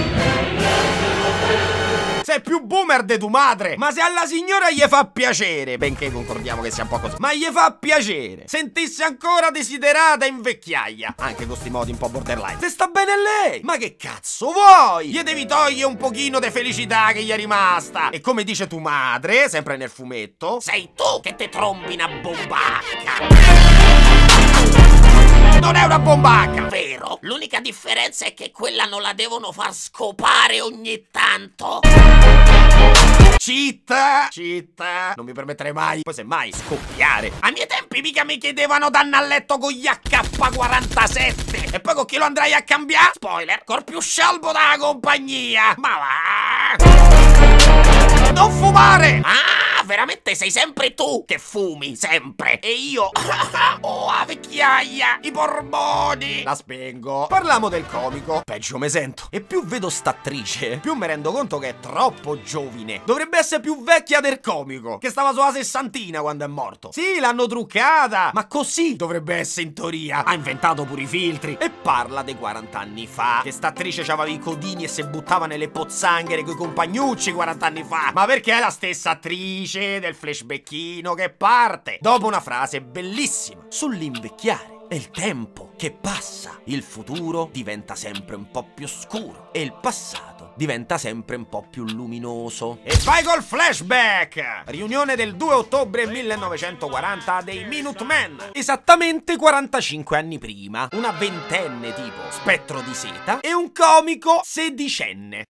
Sei più boomer de tu madre. Ma se alla signora gli fa piacere, benché concordiamo che sia un po' così, ma gli fa piacere sentisse ancora desiderata in vecchiaia, anche con sti modi un po' borderline, se sta bene lei, ma che cazzo vuoi? Gli devi togliere un pochino di felicità che gli è rimasta. E come dice tu madre, sempre nel fumetto, sei tu che te trombi una bombacca. Non è una bombacca, vero? L'unica differenza è che quella non la devono far scopare ogni tanto. Cheat, cheat. Non mi permetterei mai, poi semmai, scoppiare. A miei tempi mica mi chiedevano danno a letto con gli A K quarantasette. E poi con chi lo andrai a cambiare? Spoiler, col più scialbo della compagnia. Ma va. Non fumare. Ah, veramente sei sempre tu che fumi, sempre. E io oh, la vecchiaia, i borboni. La spengo. Parliamo del comico. Peggio me sento. E più vedo st'attrice, più mi rendo conto che è troppo giovine. Dovrebbe essere più vecchia del comico, che stava sulla sessantina quando è morto. Sì, l'hanno truccata, ma così dovrebbe essere in teoria. Ha inventato pure i filtri. E parla dei quaranta anni fa, che st'attrice c'aveva i codini e si buttava nelle pozzanghere coi compagnucci quaranta anni fa. Ma perché è la stessa attrice del flashbackino che parte dopo una frase bellissima sull'invecchiare. È il tempo che passa, il futuro diventa sempre un po' più scuro e il passato diventa sempre un po' più luminoso. E vai col flashback! Riunione del due ottobre millenovecentoquaranta dei Minutemen, esattamente quarantacinque anni prima. Una ventenne tipo Spettro di Seta e un comico sedicenne.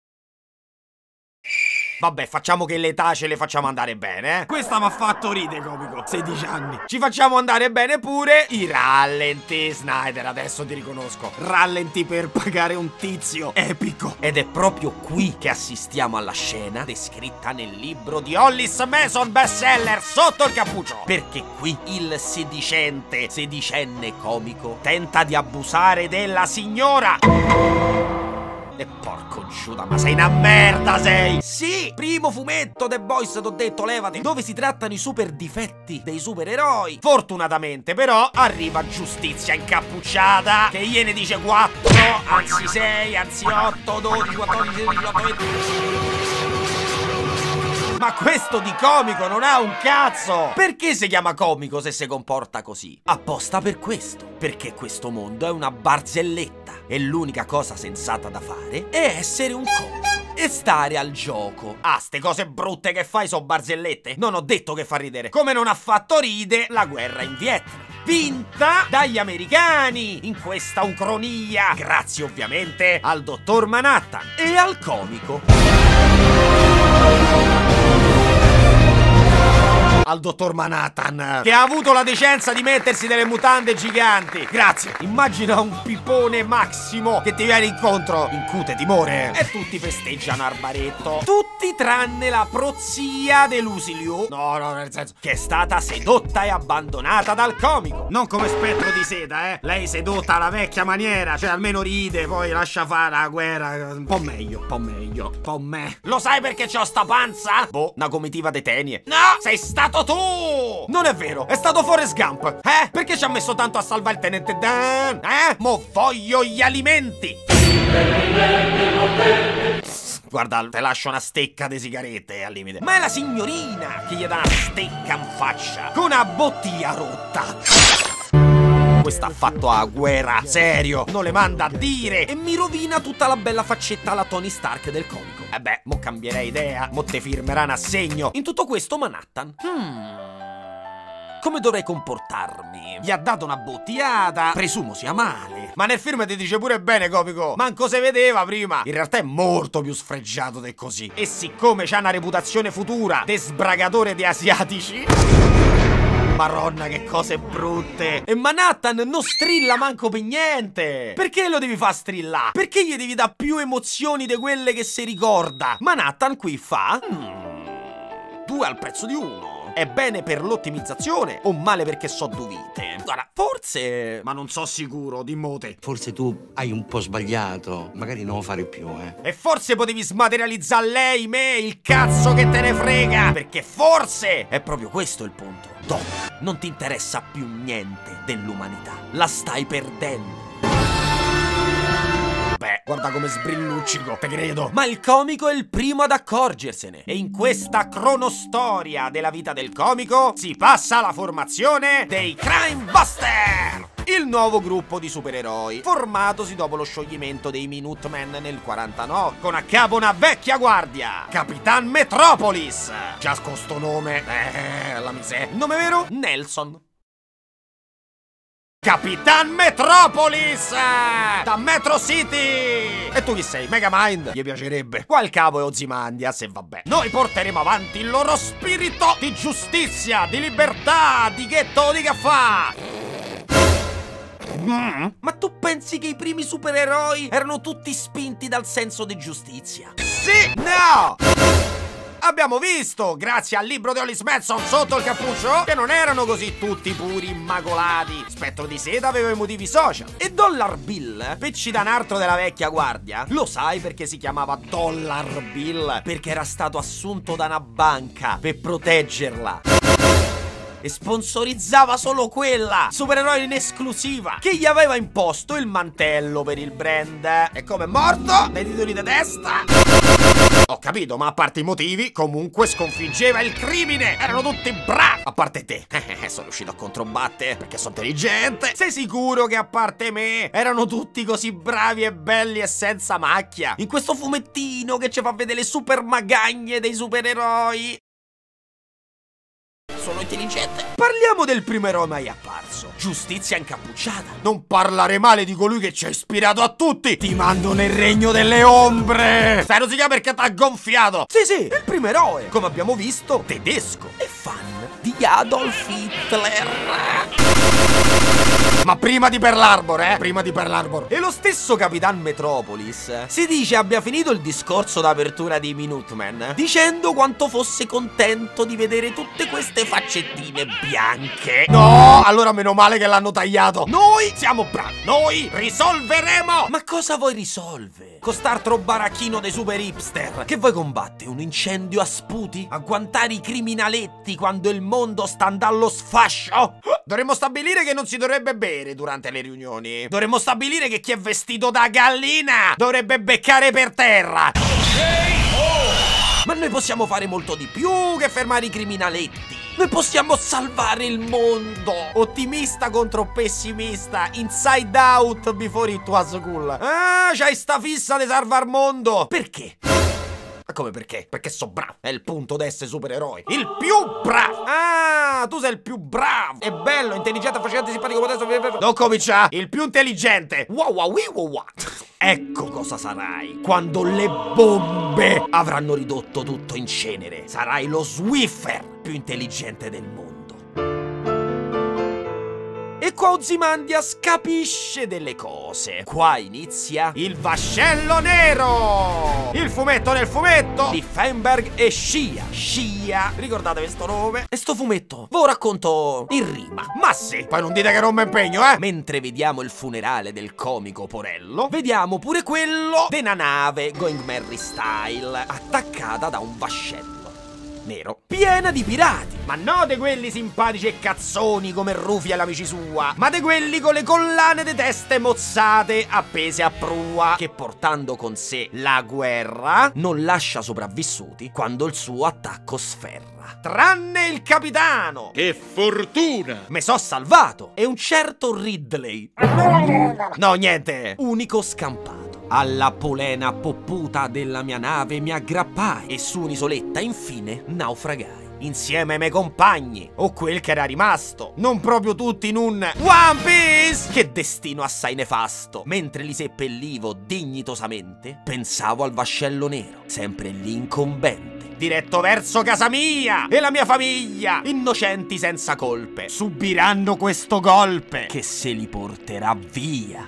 Vabbè, facciamo che l'età ce le facciamo andare bene, eh? Questa mi ha fatto ridere, comico. sedici anni. Ci facciamo andare bene pure i rallenti. Snyder, adesso ti riconosco. Rallenti per pagare un tizio epico. Ed è proprio qui che assistiamo alla scena descritta nel libro di Hollis Mason, bestseller Sotto il cappuccio. Perché qui il sedicente, sedicenne comico tenta di abusare della signora. E porco Giuda, ma sei una merda, sei! Sì, primo fumetto The Boys, t'ho detto, levati, dove si trattano i super difetti dei supereroi. Fortunatamente, però, arriva Giustizia incappucciata, che gliene dice quattro, anzi sei, anzi otto, dodici, quattordici, sedici, diciotto, venti... Ma questo di comico non ha un cazzo! Perché si chiama comico se si comporta così? Apposta per questo. Perché questo mondo è una barzelletta e l'unica cosa sensata da fare è essere un comico e stare al gioco. Ah, ste cose brutte che fai so barzellette? Non ho detto che fa ridere. Come non ha fatto ride la guerra in Vietnam, vinta dagli americani in questa ucronia, grazie ovviamente al dottor Manhattan e al comico. al dottor Manhattan, che ha avuto la decenza di mettersi delle mutande giganti. Grazie. Immagina un pipone Massimo che ti viene incontro, incute timore, e tutti festeggiano al baretto. Tutti tranne la prozia di Lucy Liu, no, no, nel senso, che è stata sedotta e abbandonata dal comico. Non come spettro di seta, eh. Lei sedotta alla vecchia maniera, cioè almeno ride, poi lascia fare la guerra. Un po' meglio, un po' meglio, un po' me. Lo sai perché c'ho sta panza? Boh, una comitiva de tenie. No, sei stato tu! Non è vero, è stato Forrest Gump. Eh? Perché ci ha messo tanto a salvare il tenente Dan? Eh? Mo voglio gli alimenti! Guarda, te lascio una stecca di sigarette al limite. Ma è la signorina che gli dà una stecca in faccia con una bottiglia rotta. Questa ha fatto a guerra, serio, non le manda a dire e mi rovina tutta la bella faccetta alla Tony Stark del comico. E beh, mo cambierei idea, mo te firmerà un assegno. In tutto questo Manhattan, hmm, come dovrei comportarmi? Gli ha dato una bottigliata, presumo sia male. Ma nel film ti dice pure bene, comico, manco se vedeva prima. In realtà è molto più sfregiato di così. E siccome c'ha una reputazione futura de sbragatore di asiatici, Maronna, che cose brutte. E Manhattan non strilla manco per niente. Perché lo devi far strillare? Perché gli devi dare più emozioni di quelle che si ricorda? Manhattan qui fa hmm, due al prezzo di uno. È bene per l'ottimizzazione o male perché so due vite? Guarda, forse, ma non so sicuro, dimmo te. Forse tu hai un po' sbagliato, magari non lo fare più, eh. E forse potevi smaterializzare lei, me, il cazzo che te ne frega. Perché forse è proprio questo il punto. Doc, non ti interessa più niente dell'umanità. La stai perdendo. Beh, guarda come sbrilluccico, te credo. Ma il comico è il primo ad accorgersene. E in questa cronostoria della vita del comico si passa alla formazione dei Crime Buster, il nuovo gruppo di supereroi, formatosi dopo lo scioglimento dei Minutemen nel quarantanove, con a capo una vecchia guardia, Capitan Metropolis. Già con sto nome, eh, la miseria. Nome vero? Nelson. Capitan Metropolis! Da Metro City! E tu chi sei? Megamind? Gli piacerebbe. Qua il capo è Ozymandias e vabbè. Noi porteremo avanti il loro spirito di giustizia, di libertà, di ghetto di caffè. Mm. Ma tu pensi che i primi supereroi erano tutti spinti dal senso di giustizia? Sì! No! Abbiamo visto, grazie al libro di Hollis Madison sotto il cappuccio, che non erano così tutti puri immacolati. Spettro di seta aveva i motivi social. E Dollar Bill, peccitanartro della vecchia guardia, lo sai perché si chiamava Dollar Bill? Perché era stato assunto da una banca per proteggerla. E sponsorizzava solo quella, supereroe in esclusiva, che gli aveva imposto il mantello per il brand. E come è morto? Nei titoli di testa? Ho capito, ma a parte i motivi, comunque sconfiggeva il crimine. Erano tutti bravi. A parte te. Sono riuscito a controbattere perché sono intelligente. Sei sicuro che a parte me erano tutti così bravi e belli e senza macchia? In questo fumettino che ci fa vedere le super magagne dei supereroi. Sono intelligente. Parliamo del primo eroe mai apparso, Giustizia incappucciata. Non parlare male di colui che ci ha ispirato a tutti. Ti mando nel regno delle ombre. Stai rosicando perché t'ha gonfiato. Sì sì, il primo eroe, come abbiamo visto, tedesco e fan di Adolf Hitler. Ma prima di Pearl Harbor, eh? Prima di Pearl Harbor. E lo stesso Capitan Metropolis si dice abbia finito il discorso d'apertura di Minutemen dicendo quanto fosse contento di vedere tutte queste faccettine bianche. No, allora meno male che l'hanno tagliato. Noi siamo bravi, noi risolveremo. Ma cosa vuoi risolvere? Con st'altro baracchino dei super hipster che vuoi combattere? Un incendio a sputi? Agguantare i criminaletti quando il mondo sta andando allo sfascio? Dovremmo stabilire che non si dovrebbe bere durante le riunioni. Dovremmo stabilire che chi è vestito da gallina dovrebbe beccare per terra. Ma noi possiamo fare molto di più che fermare i criminaletti. Noi possiamo salvare il mondo. Ottimista contro pessimista. Inside out before it was cool. Ah, c'hai sta fissa di salvar mondo. Perché? Ma come perché? Perché so bravo. È il punto d'essere supereroi. Il più bravo. Ah, tu sei il più bravo. È bello, intelligente, affascinante, simpatico, modesto. Non comincia. Il più intelligente. Wow wow wow wow. ecco cosa sarai quando le bombe avranno ridotto tutto in cenere. Sarai lo Swiffer più intelligente del mondo. E qua Ozymandias capisce delle cose. Qua inizia il Vascello Nero, il fumetto nel fumetto di Feinberg e Scia. Scia, ricordatevi sto nome? E sto fumetto ve lo racconto in rima. Ma sì, poi non dite che non mi impegno, eh. Mentre vediamo il funerale del comico Porello, vediamo pure quello della nave Going Merry Style, attaccata da un vascello nero piena di pirati, ma no di quelli simpatici e cazzoni come Rufy e l'amici sua, ma di quelli con le collane di teste mozzate appese a prua, che portando con sé la guerra non lascia sopravvissuti quando il suo attacco sferra. Tranne il capitano, Che fortuna! me so salvato, e un certo Ridley. No, niente, unico scampato. Alla polena popputa della mia nave mi aggrappai e su un'isoletta infine naufragai insieme ai miei compagni, o quel che era rimasto, non proprio tutti in un One Piece! Che destino assai nefasto! Mentre li seppellivo dignitosamente, pensavo al vascello nero, sempre lì incombente, diretto verso casa mia e la mia famiglia, innocenti senza colpe, subiranno questo golpe che se li porterà via.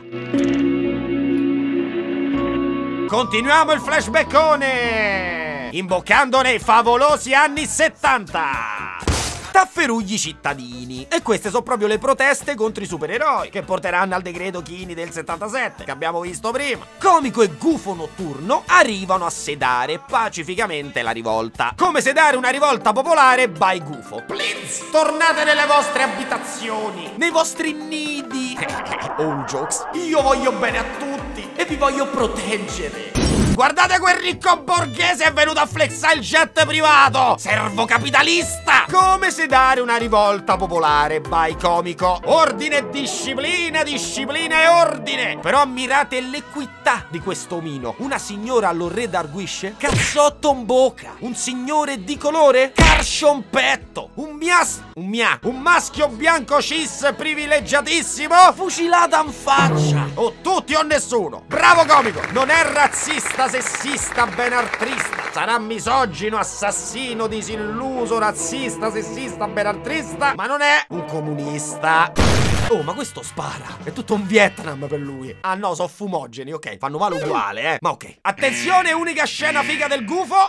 Continuiamo il flashbackone, imboccando nei favolosi anni settanta. Tafferugli cittadini. E queste sono proprio le proteste contro i supereroi, che porteranno al decreto Chini del settantasette, che abbiamo visto prima. Comico e Gufo Notturno arrivano a sedare pacificamente la rivolta. Come sedare una rivolta popolare by Gufo. Please, tornate nelle vostre abitazioni, nei vostri nidi. All jokes. Io voglio bene a tutti e vi voglio proteggere. Guardate quel ricco borghese è venuto a flexare il jet privato! Servo capitalista! Come sedare una rivolta popolare by Comico? Ordine e disciplina, disciplina e ordine! Però ammirate l'equità di questo omino. Una signora all'orre d'arguisce? Cazzotto in bocca! Un signore di colore? Carcion petto! Un mias... un mia... un maschio bianco cis privilegiatissimo? Fucilata in faccia! O tutti o nessuno! Bravo Comico! Non è razzista, sessista, benaltrista. Sarà misogino, assassino, disilluso, razzista, sessista, benaltrista, ma non è un comunista. Oh, ma questo spara. È tutto un Vietnam per lui. Ah no, sono fumogeni, ok. Fanno male uguale, eh. Ma ok. Attenzione, unica scena figa del gufo.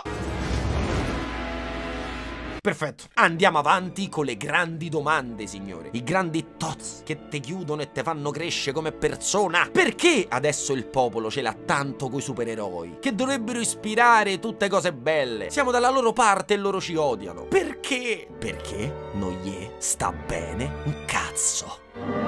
Perfetto. Andiamo avanti con le grandi domande, signore. I grandi toz che te chiudono e te fanno crescere come persona. Perché adesso il popolo ce l'ha tanto coi supereroi, che dovrebbero ispirare tutte cose belle? Siamo dalla loro parte e loro ci odiano. Perché? Perché non gli sta bene un cazzo.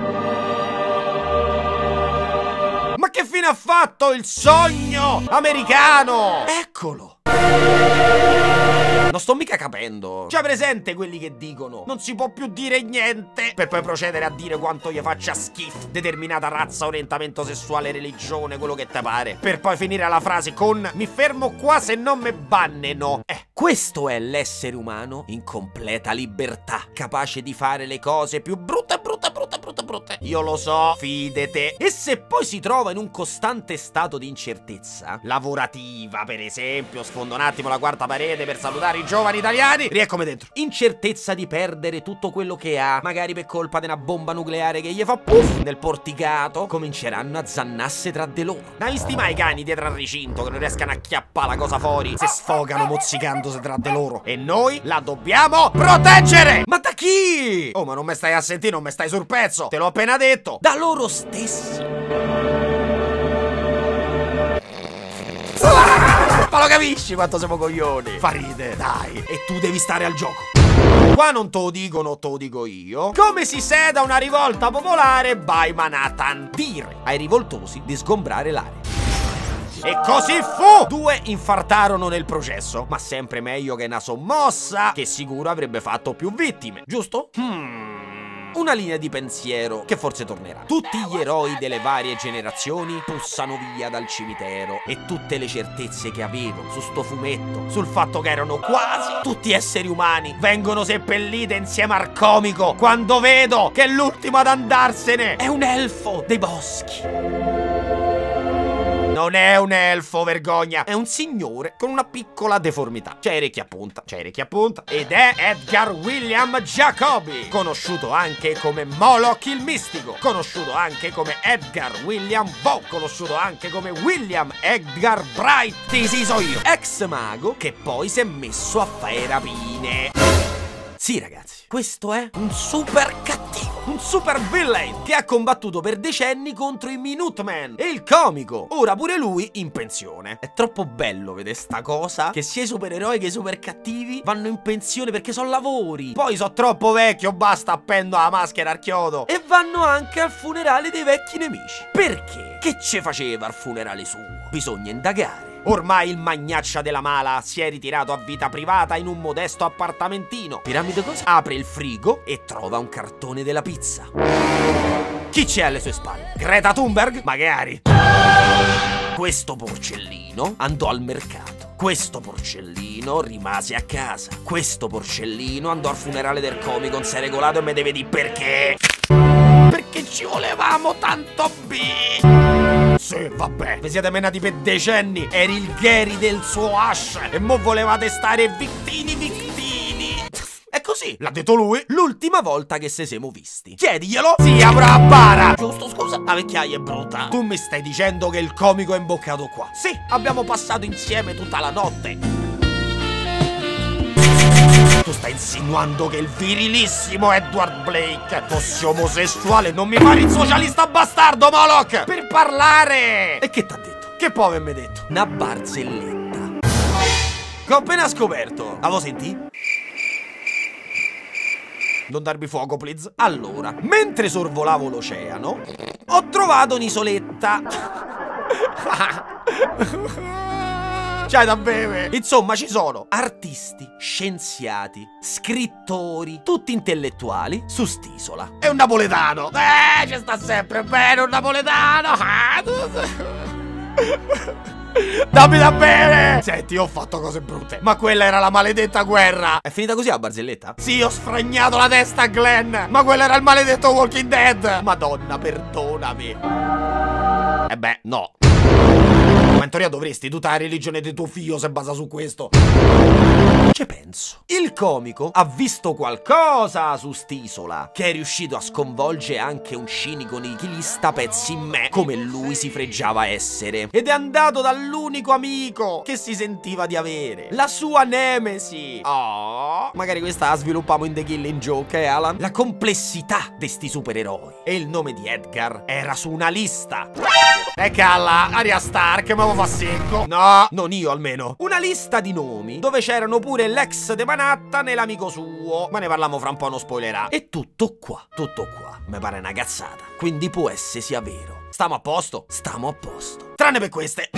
Ma che fine ha fatto il sogno americano? Eccolo. Non sto mica capendo. C'è presente quelli che dicono non si può più dire niente, per poi procedere a dire quanto gli faccia schifo determinata razza, orientamento sessuale, religione, quello che te pare, per poi finire la frase con mi fermo qua se non me banneno. Eh, questo è l'essere umano in completa libertà, capace di fare le cose più brutte, brutte, brutte, brutte, brutte. Io lo so, fidete. E se poi si trova in un costante stato di incertezza lavorativa, per esempio, sfondo un attimo la quarta parete per salutare i giovani italiani, rieccomi dentro. Incertezza di perdere tutto quello che ha, magari per colpa di una bomba nucleare che gli fa puff nel porticato, cominceranno a zannasse tra di loro. Hai visti mai i cani dietro al recinto che non riescano a chiappare la cosa fuori, se sfogano mozzicandosi tra di loro? E noi la dobbiamo proteggere! Ma da chi? Oh, ma non me stai a sentire, non me stai sul pezzo, te l'ho appena detto. Da loro stessi. Ma lo capisci quanto siamo coglioni? Fa ride, dai. E tu devi stare al gioco. Qua non te lo dicono, te lo dico io. Come si seda una rivolta popolare by Manhattan? Dire ai rivoltosi di sgombrare l'area. E così fu! Due infartarono nel processo, ma sempre meglio che una sommossa, che sicuro avrebbe fatto più vittime, giusto? Hmm... Una linea di pensiero che forse tornerà. Tutti gli eroi delle varie generazioni pussano via dal cimitero, e tutte le certezze che avevo su sto fumetto, sul fatto che erano quasi tutti esseri umani, vengono seppellite insieme al comico quando vedo che l'ultimo ad andarsene è un elfo dei boschi. Non è un elfo, vergogna. È un signore con una piccola deformità. C'ha i recchi a punta, c'ha i recchi a punta. Ed è Edgar William Jacobi, conosciuto anche come Moloch il Mistico, conosciuto anche come Edgar William Poe, conosciuto anche come William Edgar Bright. Ti sì, so io. Ex mago che poi si è messo a fare rapine. Sì, ragazzi, questo è un super cattivo, un super villain che ha combattuto per decenni contro i Minutemen e il comico. Ora pure lui in pensione. È troppo bello vedere sta cosa, che sia i supereroi che i super cattivi vanno in pensione perché sono lavori. Poi sono troppo vecchio, basta, appendo la maschera al chiodo. E vanno anche al funerale dei vecchi nemici. Perché? Che ce faceva al funerale suo? Bisogna indagare. Ormai il magnaccia della mala si è ritirato a vita privata in un modesto appartamentino. Piramide cosa? Apre il frigo e trova un cartone della pizza. Chi c'è alle sue spalle? Greta Thunberg? Magari. Questo porcellino andò al mercato. Questo porcellino rimase a casa. Questo porcellino andò al funerale del comico, non si è regolato e me deve dire perché. Perché ci volevamo tanto B. Sì, vabbè, vi siete menati per decenni. Eri il Gary del suo Ash e mo volevate stare victini victini. È così, l'ha detto lui l'ultima volta che se siamo visti. Chiediglielo. Si apra a bara. Giusto, scusa, la vecchiaia è brutta. Tu mi stai dicendo che il comico è imboccato qua? Sì, abbiamo passato insieme tutta la notte. Tu stai insinuando che il virilissimo Edward Blake fosse omosessuale? Non mi pare il socialista bastardo, Moloch! Per parlare! E che t'ha detto? Che poi mi ha detto? Una barzelletta che ho appena scoperto. Avevo sentito? Non darmi fuoco, please. Allora, mentre sorvolavo l'oceano, ho trovato un'isoletta. C'hai da bere. Insomma, ci sono artisti, scienziati, scrittori, tutti intellettuali su st'isola. È un napoletano. Eh, ci sta sempre bene un napoletano. Dammi da bere. Senti, ho fatto cose brutte, ma quella era la maledetta guerra. È finita così la barzelletta? Sì, ho sfragnato la testa a Glenn, ma quello era il maledetto Walking Dead. Madonna, perdonami. Eh beh, no. Ma in teoria dovresti, tutta la religione di tuo figlio si basa su questo. Ci penso. Il comico ha visto qualcosa su st'isola, che è riuscito a sconvolgere anche un cinico nichilista pezzi in me, come lui si fregiava essere. Ed è andato dall'unico amico che si sentiva di avere, la sua nemesi. Oh, magari questa la sviluppiamo in The Killing Joke, eh Alan? La complessità di sti supereroi. E il nome di Edgar era su una lista. E calla, Arya Stark, ma fa secco. No, non io almeno. Una lista di nomi dove c'erano pure l'ex de Manhattan e l'amico suo. Ma ne parliamo fra un po', non spoilerà. E tutto qua, tutto qua. Mi pare una cazzata. Quindi può essere sia vero. Stiamo a posto? Stiamo a posto. Tranne per queste.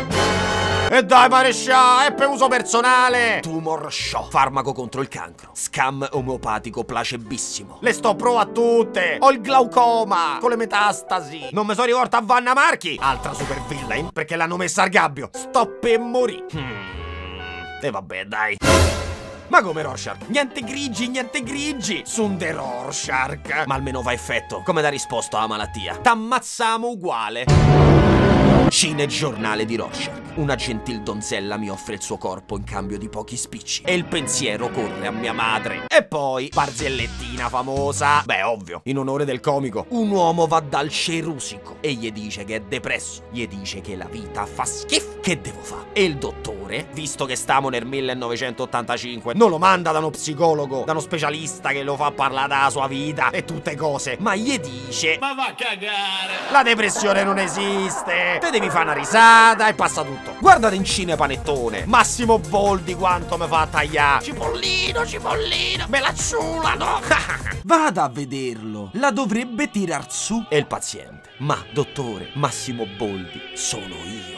E dai, marescià, è per uso personale. Tumor Shock, farmaco contro il cancro. Scam omeopatico placebissimo. Le sto pro a tutte. Ho il glaucoma con le metastasi. Non mi sono rivolta a Vanna Marchi, altra super villain, perché l'hanno messa al gabbio. Sto per morire. Hmm. E vabbè, dai. Ma come Rorschach? Niente grigi, niente grigi. Sunde Rorschach. Ma almeno fa effetto. Come da risposta alla malattia. T'ammazzamo uguale. Cinegiornale di Rorschach. Una gentil donzella mi offre il suo corpo in cambio di pochi spicci. E il pensiero corre a mia madre. E poi, barzellettina famosa. Beh, ovvio, in onore del comico. Un uomo va dal cerusico e gli dice che è depresso. Gli dice che la vita fa schifo. Che devo fare? E il dottore, visto che stiamo nel millenovecentottantacinque, non lo manda da uno psicologo, da uno specialista che lo fa parlare della sua vita e tutte cose, ma gli dice: ma va a cagare, la depressione non esiste, te devi fare una risata e passa tutto. Guardate in Cine Panettone, Massimo Boldi quanto mi fa a tagliare. Cipollino, cipollino, me la ciulano. Vada a vederlo, la dovrebbe tirar su. E il paziente: ma dottore, Massimo Boldi sono io.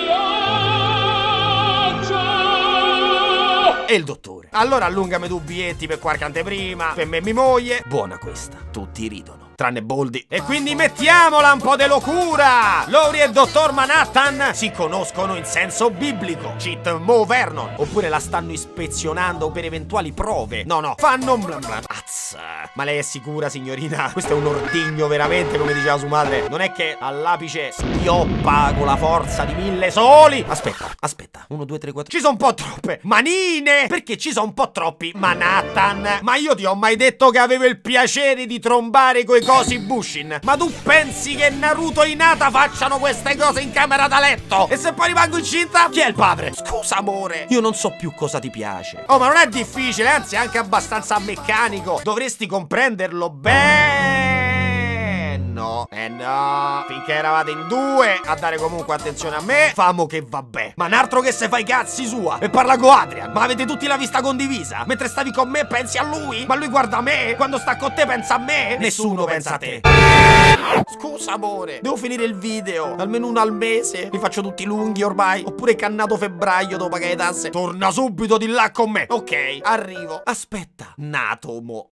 E il dottore: allora allungami due biglietti per qualche anteprima per me e mia moglie. Buona questa, tutti ridono. tranne Boldi. E quindi mettiamola un po' di locura. Laurie e Dottor Manhattan si conoscono in senso biblico. Cheat Mo Vernon. Oppure la stanno ispezionando per eventuali prove. No, no, fanno bla bla. Azza. Ma lei è sicura, signorina? Questo è un ordigno veramente, come diceva sua madre. Non è che all'apice schioppa con la forza di mille soli. Aspetta, aspetta. Uno, due, tre, quattro. Ci sono un po' troppe manine. Perché ci sono un po' troppi Manhattan. Ma io ti ho mai detto che avevo il piacere di trombare coi cosi Bushin? Ma tu pensi che Naruto e Hinata facciano queste cose in camera da letto? E se poi rimango incinta? Chi è il padre? Scusa amore, io non so più cosa ti piace. Oh, ma non è difficile, anzi è anche abbastanza meccanico. Dovresti comprenderlo bene. No, eh no. Finché eravate in due a dare comunque attenzione a me, famo che vabbè. Ma un altro che se fa i cazzi sua e parla con Adrian. Ma avete tutti la vista condivisa? Mentre stavi con me pensi a lui? Ma lui guarda me? Quando sta con te pensa a me? Nessuno pensa a te. Scusa amore, devo finire il video. Almeno uno al mese. Li faccio tutti lunghi ormai. Oppure cannato febbraio dopo pagare le tasse. Torna subito di là con me. Ok, arrivo. Aspetta, Natomo.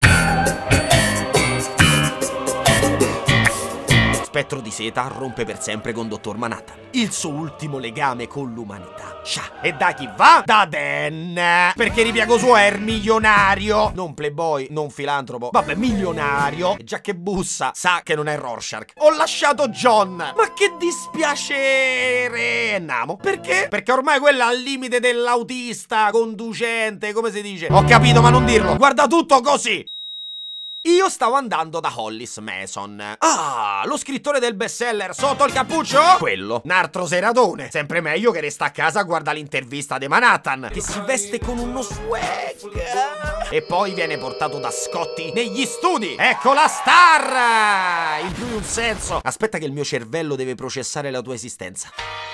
Spettro di seta rompe per sempre con Dottor Manhattan. Il suo ultimo legame con l'umanità. Scia. E da chi va? Da Dan. Perché ripiego suo è il milionario. Non playboy, non filantropo. Vabbè, milionario. E già che bussa, sa che non è Rorschach. Ho lasciato John. Ma che dispiacere. Namo. Perché? Perché ormai quella al limite dell'autista, conducente, come si dice? Ho capito, ma non dirlo. Guarda tutto così. Io stavo andando da Hollis Mason. Ah, lo scrittore del bestseller Sotto il cappuccio? Quello. N'altro seratone. Sempre meglio che resta a casa a guardare l'intervista di Manhattan, che si veste con uno swag. E poi viene portato da Scotty negli studi. Ecco la star! In più di un senso. Aspetta che il mio cervello deve processare la tua esistenza.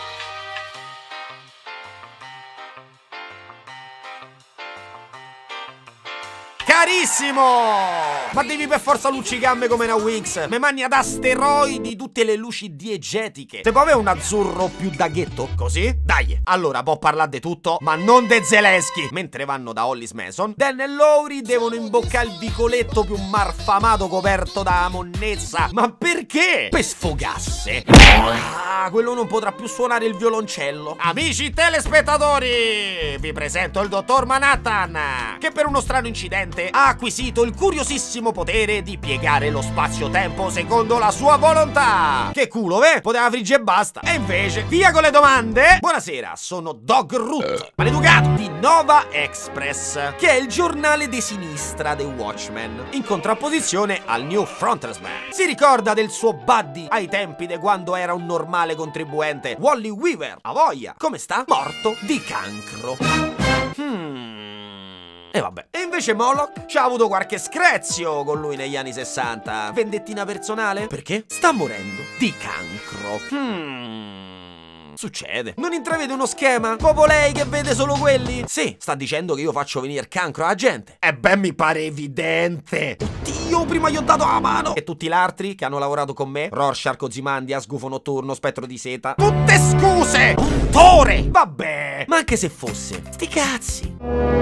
Carissimo! Ma devi per forza luccicarmi come una Winx. Me mani ad asteroidi tutte le luci diegetiche. Te può avere un azzurro più da ghetto? Così? Dai. Allora può parlare di tutto, ma non de Zelensky. Mentre vanno da Hollis Mason, Dan e Laurie devono imboccare il vicoletto più marfamato coperto da monnezza. Ma perché? Per sfogasse. Ah, quello non potrà più suonare il violoncello. Amici telespettatori, vi presento il Dottor Manhattan, che per uno strano incidente ha acquisito il curiosissimo potere di piegare lo spazio-tempo secondo la sua volontà. Che culo, eh? Poteva friggere e basta. E invece, via con le domande. Buonasera, sono Dog Root, maleducato, di Nova Express, che è il giornale di sinistra dei Watchmen, in contrapposizione al New Frontiersman. Si ricorda del suo buddy ai tempi di quando era un normale contribuente, Wally Weaver. A voglia. Come sta? Morto di cancro. Hmm... E vabbè. E invece Moloch ci ha avuto qualche screzio con lui negli anni sessanta. Vendettina personale? Perché? Sta morendo di cancro. Hmm... Succede. Non intravede uno schema? Proprio lei che vede solo quelli? Sì, sta dicendo che io faccio venire cancro alla gente. E beh, mi pare evidente. Oddio, prima gli ho dato la mano. E tutti gli altri che hanno lavorato con me? Rorschach, Ozymandias, Gufo Notturno, Spettro di Seta. Tutte scuse! Puntore! Vabbè. Ma anche se fosse, sti cazzi.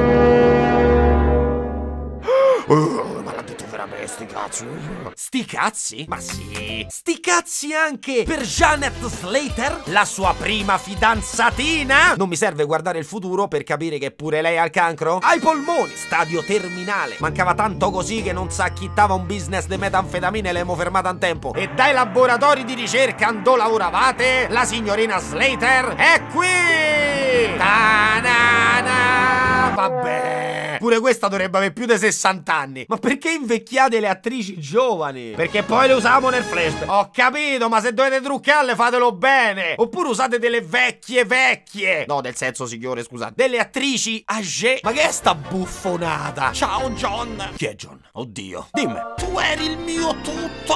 Uh, ma l'ha detto veramente sti cazzi. Sti cazzi? Ma sì. Sti cazzi anche per Janet Slater, la sua prima fidanzatina. Non mi serve guardare il futuro per capire che pure lei ha il cancro. Ai polmoni, stadio terminale. Mancava tanto così che non s'acchittava un business di metanfetamine e l'abbiamo fermata in tempo. E dai laboratori di ricerca dove lavoravate, la signorina Slater è qui. Ta-na-na. Vabbè, pure questa dovrebbe avere più di sessanta anni. Ma perché invecchiate le attrici giovani? Perché poi le usavamo nel flash. Ho capito, ma se dovete truccarle fatelo bene. Oppure usate delle vecchie vecchie. No, nel senso, signore, scusate, delle attrici âgée. Ma che è sta buffonata? Ciao John. Chi è John? Oddio, dimmi. Tu eri il mio tutto.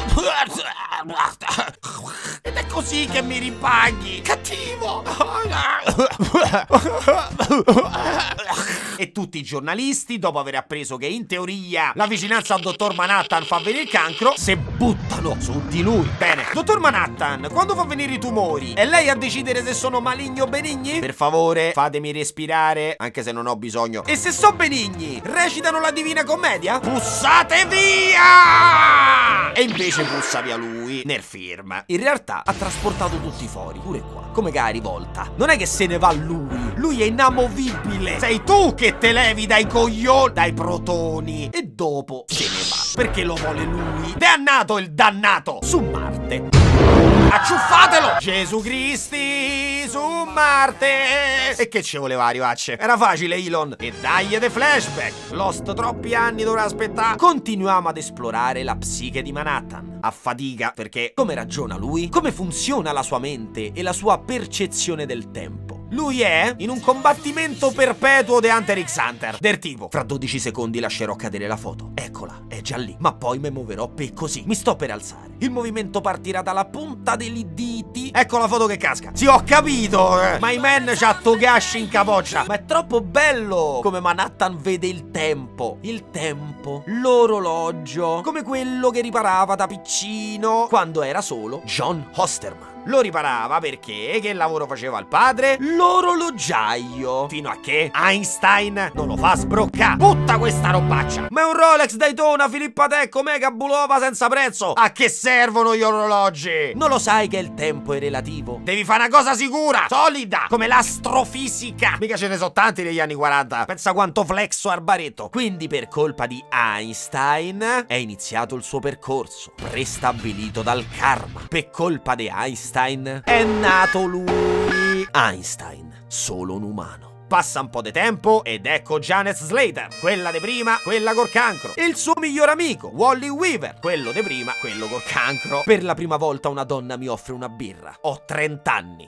Ed è così che mi ripaghi. Cattivo. E tutti i giornalisti, dopo aver appreso che in teoria la vicinanza al dottor Manhattan fa venire il cancro, se buttano su di lui. Bene, dottor Manhattan, quando fa venire i tumori, è lei a decidere se sono maligni o benigni? Per favore, fatemi respirare, anche se non ho bisogno. E se so benigni, recitano la Divina Commedia? Pussate via! E invece pussa via lui, nel film. In realtà ha trasportato tutti fuori, pure qua, come Gary Volta. Non è che se ne va lui, lui è inamovibile. Sei tu che te levi dai coglioni, dai protoni. E dopo se ne va, perché lo vuole lui. Dannato il dannato, su Marte. Acciuffatelo! Gesù Cristi su Marte! E che ci voleva arrivarci? Era facile, Elon. E dai de flashback. Lost troppi anni dovrà aspettare. Continuiamo ad esplorare la psiche di Manhattan. A fatica, perché come ragiona lui? Come funziona la sua mente e la sua percezione del tempo? Lui è in un combattimento perpetuo di Hunter x Hunter. Del tipo, fra dodici secondi lascerò cadere la foto. Eccola, è già lì. Ma poi mi muoverò per così. Mi sto per alzare. Il movimento partirà dalla punta dei diti. Ecco la foto che casca. Sì, ho capito. Eh. My man c'ha Togashi in capoccia. Ma è troppo bello come Manhattan vede il tempo. Il tempo. L'orologio. Come quello che riparava da piccino quando era solo John Osterman. Lo riparava perché che lavoro faceva il padre? L'orologiaio. Fino a che Einstein non lo fa sbroccare. Butta questa robaccia. Ma è un Rolex Daytona Filippa Tech Omega Bulova senza prezzo. A che servono gli orologi? Non lo sai che il tempo è relativo? Devi fare una cosa sicura, solida, come l'astrofisica. Mica ce ne sono tanti negli anni quaranta. Pensa quanto flexo al baretto. Quindi per colpa di Einstein è iniziato il suo percorso prestabilito dal karma. Per colpa di Einstein è nato lui. Einstein, solo un umano. Passa un po' di tempo ed ecco Janet Slater, quella di prima, quella col cancro. E il suo miglior amico, Wally Weaver, quello di prima, quello col cancro. Per la prima volta una donna mi offre una birra. Ho trenta anni.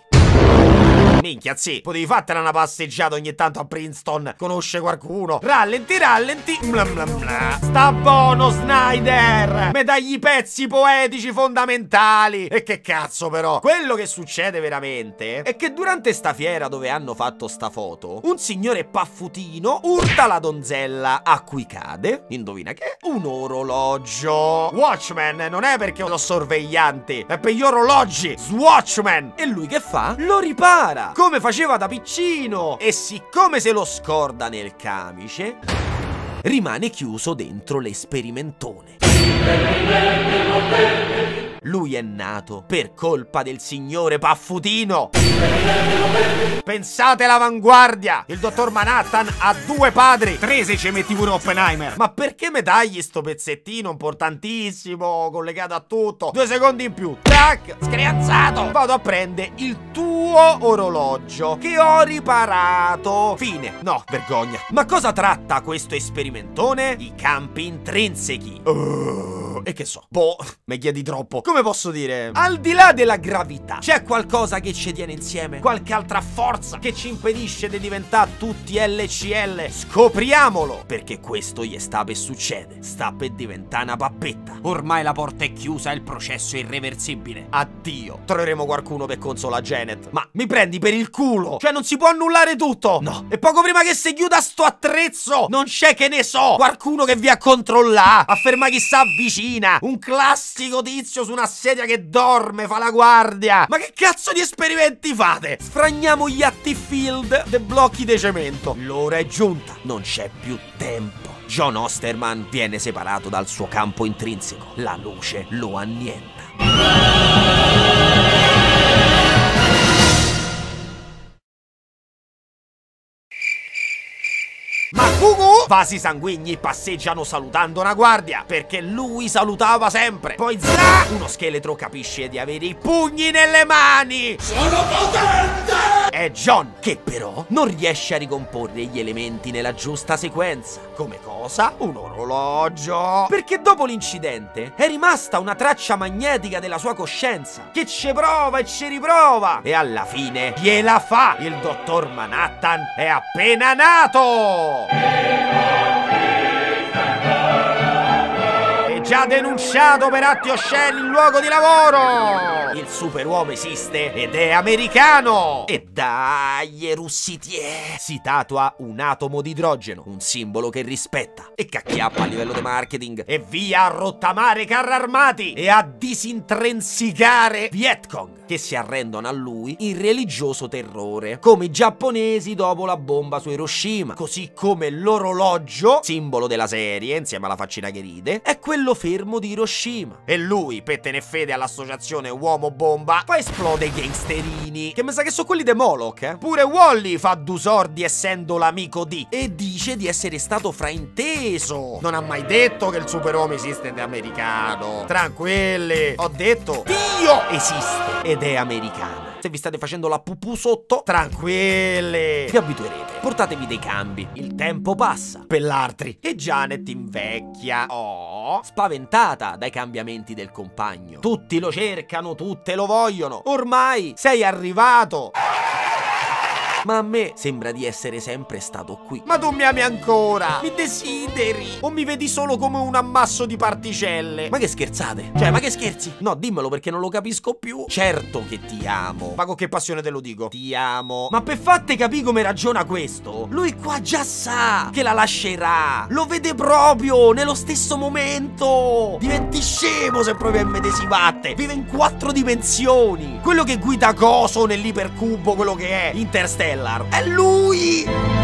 Minchia, sì, potevi fartela una passeggiata ogni tanto a Princeton. Conosce qualcuno? Rallenti, rallenti. Bla bla bla. Sta buono, Snyder. Me dagli i pezzi poetici fondamentali. E che cazzo, però. Quello che succede veramente è che durante sta fiera dove hanno fatto sta foto, un signore paffutino urta la donzella a cui cade, indovina che? Un orologio. Watchman non è perché lo sorvegliante, è per gli orologi. Swatchman. E lui che fa? Lo ripara. Come faceva da piccino. E siccome se lo scorda nel camice, rimane chiuso dentro l'esperimentone. Lui è nato per colpa del signore paffutino. Pensate all'avanguardia. Il dottor Manhattan ha due padri. Tre se ci metti pure Oppenheimer. Ma perché mi tagli sto pezzettino importantissimo, collegato a tutto? Due secondi in più. Tac, screanzato. Vado a prendere il tuo orologio che ho riparato. Fine. No, vergogna. Ma cosa tratta questo esperimentone? I campi intrinsechi. Uh, e che so? Boh, mi chiedi troppo. Come posso dire? Al di là della gravità, c'è qualcosa che ci tiene insieme? Qualche altra forza che ci impedisce di diventare tutti L C L? Scopriamolo! Perché questo gli sta per succedere. Sta per diventare una pappetta. Ormai la porta è chiusa e il processo è irreversibile. Addio. Troveremo qualcuno per consolare Janet. Ma mi prendi per il culo? Cioè non si può annullare tutto? No. E poco prima che si chiuda sto attrezzo, non c'è, che ne so, qualcuno che vi ha controllato, afferma chi sta vicina, un classico tizio su una sedia che dorme, fa la guardia. Ma che cazzo di esperimenti fate? Sfragniamo gli Hatfield dei blocchi di cemento. L'ora è giunta, non c'è più tempo. John Osterman viene separato dal suo campo intrinseco. La luce lo annienta. Ma Cucù, vasi sanguigni passeggiano salutando una guardia, perché lui salutava sempre. Poi za, uno scheletro capisce di avere i pugni nelle mani. Sono potente! È John, che però non riesce a ricomporre gli elementi nella giusta sequenza. Come cosa? Un orologio. Perché dopo l'incidente è rimasta una traccia magnetica della sua coscienza, che ci prova e ci riprova. E alla fine gliela fa. Il dottor Manhattan è appena nato. È già denunciato per atti osceni in luogo di lavoro. Il superuomo esiste ed è americano. E dai, russitier. Si tatua un atomo di idrogeno, un simbolo che rispetta e cacchiappa a livello di marketing. E via a rottamare carri armati e a disintrensicare Vietcong, che si arrendono a lui in religioso terrore, come i giapponesi dopo la bomba su Hiroshima. Così come l'orologio, simbolo della serie, insieme alla faccina che ride, è quello fermo di Hiroshima. E lui, per tenere fede all'associazione Uomo Bomba, fa esplode i gangsterini, che mi sa che sono quelli dei Moloch, eh? Pure Wally fa due sordi essendo l'amico di, e dice di essere stato frainteso. Non ha mai detto che il superuomo esiste ed è americano. Tranquilli, ho detto Dio esiste ed è americano. Se vi state facendo la pupù sotto, tranquilli, vi abituerete. Portatevi dei cambi, il tempo passa per l'altri e Janet invecchia. Oh, spaventata dai cambiamenti del compagno. Tutti lo cercano, tutte lo vogliono. Ormai sei arrivato. Ma a me sembra di essere sempre stato qui. Ma tu mi ami ancora? Mi desideri? O mi vedi solo come un ammasso di particelle? Ma che scherzate? Cioè, ma che scherzi? No, dimmelo perché non lo capisco più. Certo che ti amo. Ma con che passione te lo dico? Ti amo. Ma per fatte capì come ragiona questo? Lui qua già sa che la lascerà. Lo vede proprio nello stesso momento. Diventi scemo se provi a immedesimarti. Vive in quattro dimensioni. Quello che guida coso nell'ipercubo, quello che è Interstellar. È lui!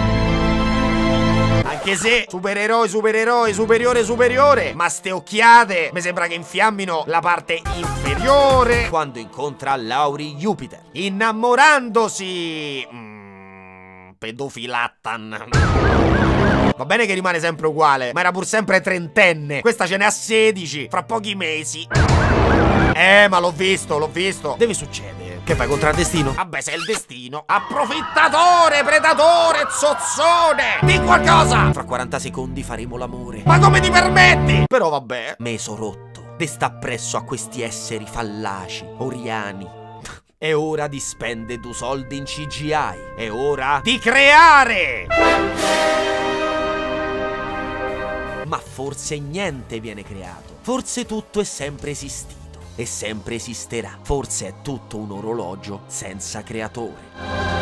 Anche se supereroi, supereroi, superiore, superiore, ma ste occhiate mi sembra che infiammino la parte inferiore quando incontra Laurie Jupiter, innamorandosi. Mm, pedofilattan. Va bene che rimane sempre uguale, ma era pur sempre trentenne. Questa ce ne ha sedici, fra pochi mesi. Eh, ma l'ho visto, l'ho visto. Deve succedere. Che fai, contraddestino? Vabbè, sei il destino. Approfittatore, predatore, zozzone! Di qualcosa! Fra quaranta secondi faremo l'amore. Ma come ti permetti? Però vabbè. Meso rotto. Te sta appresso a questi esseri fallaci, oriani. È ora di spendere due soldi in C G I. È ora di creare! Ma forse niente viene creato. Forse tutto è sempre esistito. E sempre esisterà. Forse è tutto un orologio senza creatore.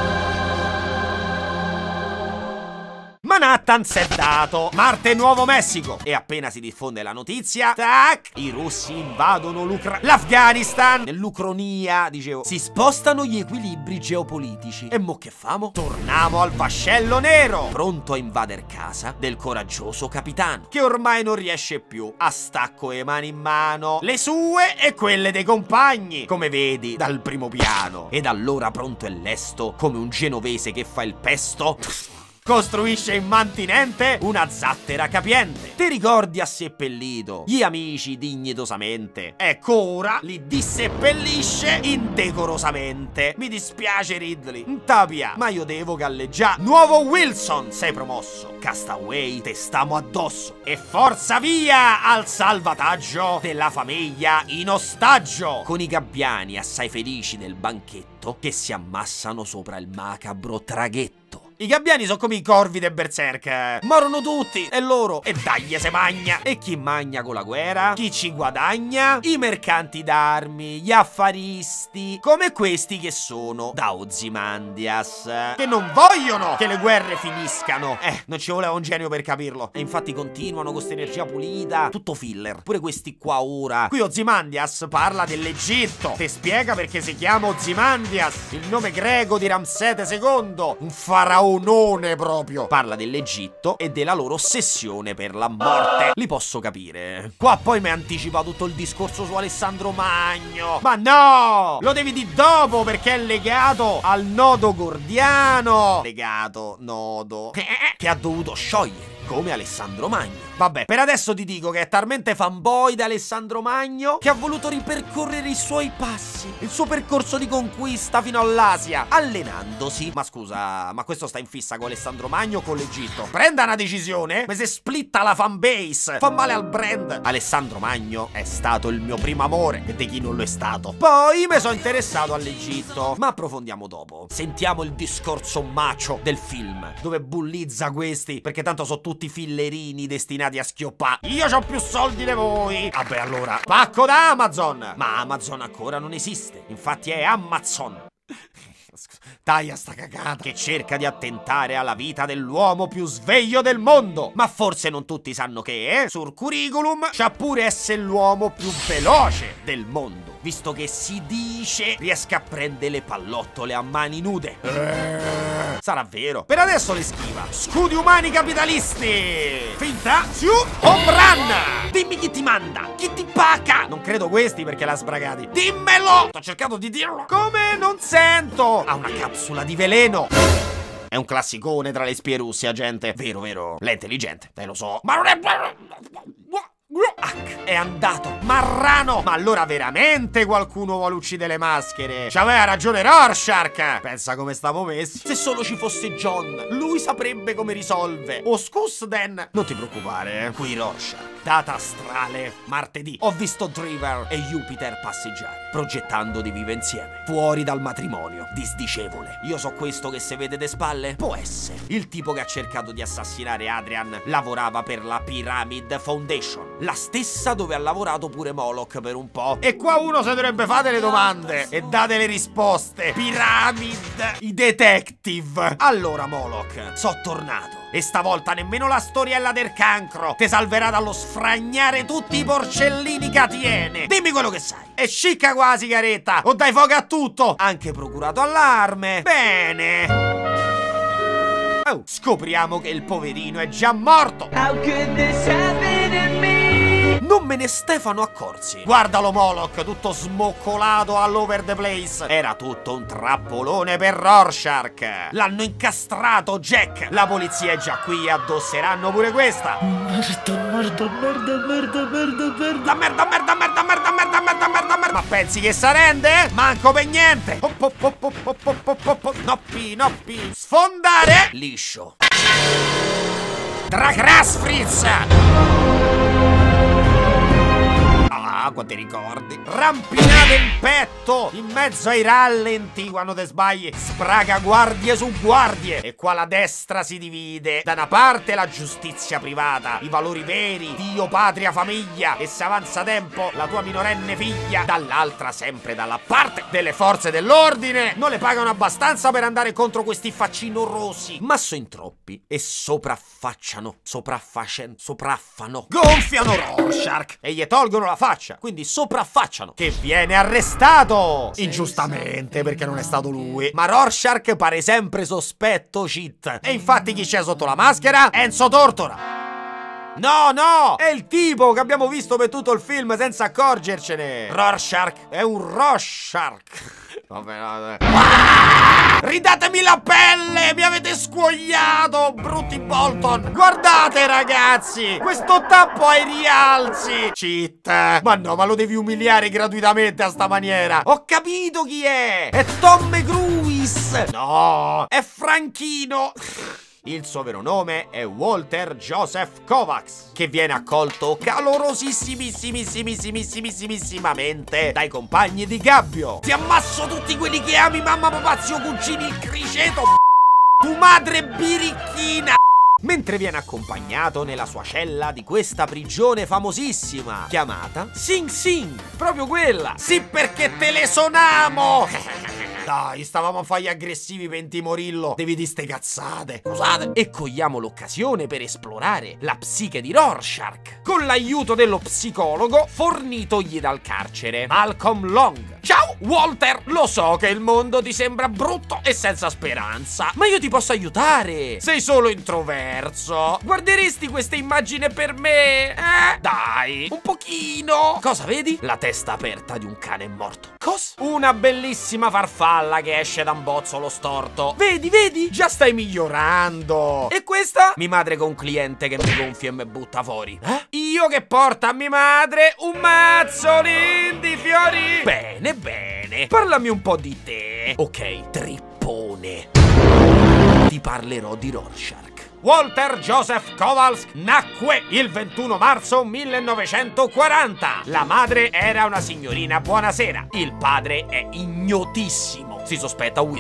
Manhattan s'è dato. Marte Nuovo Messico. E appena si diffonde la notizia, tac, i russi invadono l'Ucra- l'Afghanistan. Nell'Ucronia, dicevo, si spostano gli equilibri geopolitici. E mo che famo? Torniamo al vascello nero, pronto a invader casa del coraggioso capitano, che ormai non riesce più a stacco le mani in mano, le sue e quelle dei compagni, come vedi dal primo piano. Ed allora pronto e lesto, come un genovese che fa il pesto, costruisce in mantinente una zattera capiente. Ti ricordi, ha seppellito gli amici dignitosamente. Ecco ora li disseppellisce indecorosamente. Mi dispiace Ridley, Tapia, ma io devo galleggiare. Nuovo Wilson, sei promosso. Castaway, te stiamo addosso. E forza via al salvataggio della famiglia in ostaggio, con i gabbiani assai felici del banchetto che si ammassano sopra il macabro traghetto. I gabbiani sono come i corvi del berserk. Morono tutti, e loro. E dagli se magna. E chi magna con la guerra? Chi ci guadagna? I mercanti d'armi, gli affaristi, come questi che sono da Ozymandias, che non vogliono che le guerre finiscano. Eh, non ci voleva un genio per capirlo. E infatti continuano con questa energia pulita. Tutto filler. Pure questi qua ora. Qui Ozymandias parla dell'Egitto. Ti spiega perché si chiama Ozymandias, il nome greco di Ramsete secondo, un faraone proprio. Parla dell'Egitto e della loro ossessione per la morte. Li posso capire. Qua poi mi anticipa tutto il discorso su Alessandro Magno. Ma no! Lo devi di dopo perché è legato al nodo gordiano. Legato, nodo, che ha dovuto sciogliere come Alessandro Magno. Vabbè, per adesso ti dico che è talmente fanboy di Alessandro Magno che ha voluto ripercorrere i suoi passi, il suo percorso di conquista fino all'Asia, allenandosi. Ma scusa, ma questo sta in fissa con Alessandro Magno o con l'Egitto? Prenda una decisione, ma se splitta la fanbase, fa male al brand. Alessandro Magno è stato il mio primo amore, e di chi non lo è stato. Poi mi sono interessato all'Egitto, ma approfondiamo dopo. Sentiamo il discorso macio del film, dove bullizza questi, perché tanto sono tutti fillerini destinati a schioppare. Io c'ho più soldi di voi. Vabbè, allora, pacco da Amazon. Ma Amazon ancora non esiste, infatti è Amazon. Taglia sta cagata. Che cerca di attentare alla vita dell'uomo più sveglio del mondo. Ma forse non tutti sanno che, eh, sul curriculum c'ha pure essere l'uomo più veloce del mondo, visto che si dice riesca a prendere le pallottole a mani nude. Eh, sarà vero. Per adesso le schiva. Scudi umani capitalisti. Finta su home run. Dimmi chi ti manda, chi ti paga. Non credo questi perché l'ha sbragati. Dimmelo. Sto cercando di dirlo. Come non sento. Ha una capsula di veleno. È un classicone tra le spie russe, gente. Vero, vero. Lei è intelligente, te lo so. Ma non è... Hack è andato. Marrano. Ma allora veramente qualcuno vuole uccidere le maschere? C'aveva ragione Rorschach. Pensa come stavo messi. Se solo ci fosse John, lui saprebbe come risolve. O scus Dan. Non ti preoccupare, eh. Qui Rorschach. Data astrale. Martedì ho visto Driver e Jupiter passeggiare, progettando di vivere insieme, fuori dal matrimonio disdicevole. Io so questo che se vede de spalle? Può essere il tipo che ha cercato di assassinare Adrian. Lavorava per la Pyramid Foundation, la stessa dove ha lavorato pure Moloch per un po'. E qua uno si dovrebbe fare delle domande e date le risposte. Pyramid, i detective. Allora Moloch, so tornato. E stavolta nemmeno la storiella del cancro te salverà dallo sfragnare tutti i porcellini che tiene. Dimmi quello che sai. E scicca qua la sigaretta o dai fuoco a tutto. Anche procurato allarme. Bene. Oh, scopriamo che il poverino è già morto. How could this happen in me? Non me ne Stefano accorsi. Guardalo Moloch, tutto smoccolato all over the place. Era tutto un trappolone per Rorschach. L'hanno incastrato Jack. La polizia è già qui e addosseranno pure questa. Merda, merda, merda, merda, merda, merda. Merda, merda, merda, merda, merda, merda, merda, merda. Ma pensi che si rende? Manco per niente. Op, op, op, op, op, op, op, op. Noppi, noppi. Sfondare. Liscio. Dragras Fritz. Ah, quanti ricordi. Rampinate in petto, in mezzo ai rallenti quando te sbagli. Spraga guardie su guardie. E qua la destra si divide. Da una parte la giustizia privata, i valori veri, Dio, patria, famiglia. E se avanza tempo la tua minorenne figlia. Dall'altra, sempre dalla parte delle forze dell'ordine. Non le pagano abbastanza per andare contro questi facinorosi, ma so in troppi e sopraffacciano, sopraffacen, sopraffano, gonfiano Rorschach e gli tolgono la faccia, quindi sopraffacciano, che viene arrestato ingiustamente perché non è stato lui. Ma Rorschach pare sempre sospetto cheat. E infatti chi c'è sotto la maschera? Enzo Tortora. No, no, è il tipo che abbiamo visto per tutto il film senza accorgercene. Rorschach è un Rorschach. Vabbè, vabbè. Ah! Ridatemi la pelle, mi avete scuoiato, brutti Bolton. Guardate ragazzi, questo tappo ai rialzi. Cheat. Ma no, ma lo devi umiliare gratuitamente a sta maniera. Ho capito chi è. È Tom Cruise. No, è Franchino. Il suo vero nome è Walter Joseph Kovacs, che viene accolto calorosissimissimissimissimamente dai compagni di Gabbio. Ti ammasso tutti quelli che ami, mamma, papà, zio, cugini, il criceto, tu madre birichina. Mentre viene accompagnato nella sua cella di questa prigione famosissima chiamata Sing Sing. Proprio quella. Sì, perché te le sonamo. Dai, stavamo a fare gli aggressivi per intimorirlo. Devi di ste cazzate. Scusate. E cogliamo l'occasione per esplorare la psiche di Rorschach con l'aiuto dello psicologo fornitogli dal carcere, Malcolm Long. Ciao Walter, lo so che il mondo ti sembra brutto e senza speranza, ma io ti posso aiutare. Sei solo introverso. Guarderesti queste immagini per me? Eh? Dai, un pochino. Cosa vedi? La testa aperta di un cane morto. Cosa? Una bellissima farfalla che esce da un bozzolo storto. Vedi, vedi? Già stai migliorando. E questa? Mia madre con un cliente che mi gonfia e mi butta fuori. Eh? Io che porto a mia madre un mazzolin di fiori. Bene, bene. Parlami un po' di te. Ok, trippone. Ti parlerò di Rorschach. Walter Joseph Kovacs nacque il ventuno marzo millenovecentoquaranta. La madre era una signorina buonasera. Il padre è ignotissimo. Si sospetta Weasley. E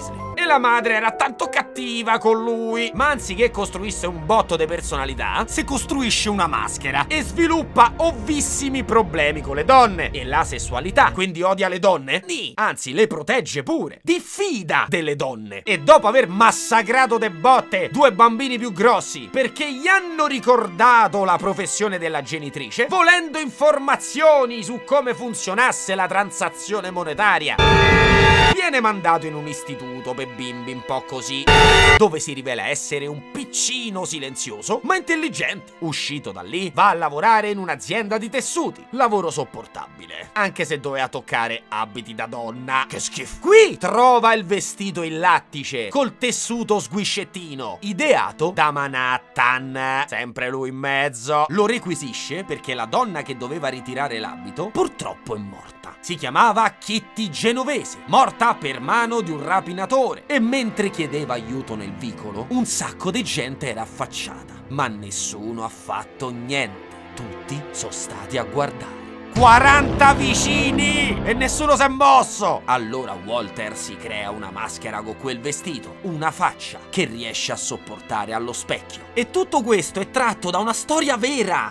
la madre era tanto cattiva con lui. Ma anziché costruisse un botto di personalità, si costruisce una maschera e sviluppa ovvissimi problemi con le donne e la sessualità. Quindi odia le donne? Nì, anzi le protegge pure. Diffida delle donne. E dopo aver massacrato de botte due bambini più grossi perché gli hanno ricordato la professione della genitrice, volendo informazioni su come funzionasse la transazione monetaria, viene mandato in un istituto per bimbi un po' così, dove si rivela essere un piccino silenzioso ma intelligente. Uscito da lì, va a lavorare in un'azienda di tessuti. Lavoro sopportabile, anche se doveva toccare abiti da donna. Che schifo. Qui trova il vestito in lattice col tessuto sguiscettino, ideato da Manhattan. Sempre lui in mezzo. Lo requisisce perché la donna che doveva ritirare l'abito purtroppo è morta. Si chiamava Kitty Genovese, morta per mano di un rapinatore. E mentre chiedeva aiuto nel vicolo, un sacco di gente era affacciata, ma nessuno ha fatto niente. Tutti sono stati a guardare. quaranta vicini! E nessuno si è mosso! Allora Walter si crea una maschera con quel vestito, una faccia che riesce a sopportare allo specchio. E tutto questo è tratto da una storia vera!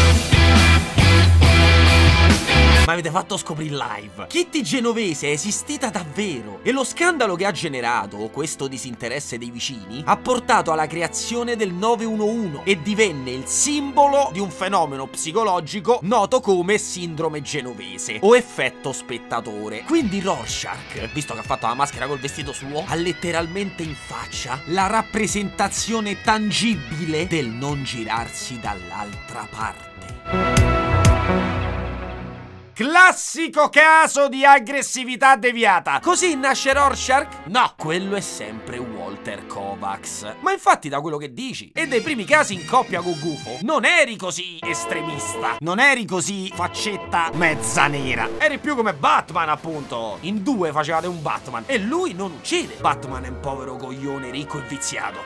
Ma avete fatto scoprire live. Kitty Genovese è esistita davvero e lo scandalo che ha generato, questo disinteresse dei vicini, ha portato alla creazione del nove uno uno e divenne il simbolo di un fenomeno psicologico noto come sindrome genovese o effetto spettatore. Quindi Rorschach, visto che ha fatto la maschera col vestito suo, ha letteralmente in faccia la rappresentazione tangibile del non girarsi dall'altra parte. Classico caso di aggressività deviata. Così nasce Rorschach? No, quello è sempre Walter Kovacs. Ma infatti da quello che dici e dei primi casi in coppia con Gufo, non eri così estremista, non eri così faccetta mezza nera. Eri più come Batman, appunto. In due facevate un Batman e lui non uccide. Batman è un povero coglione ricco e viziato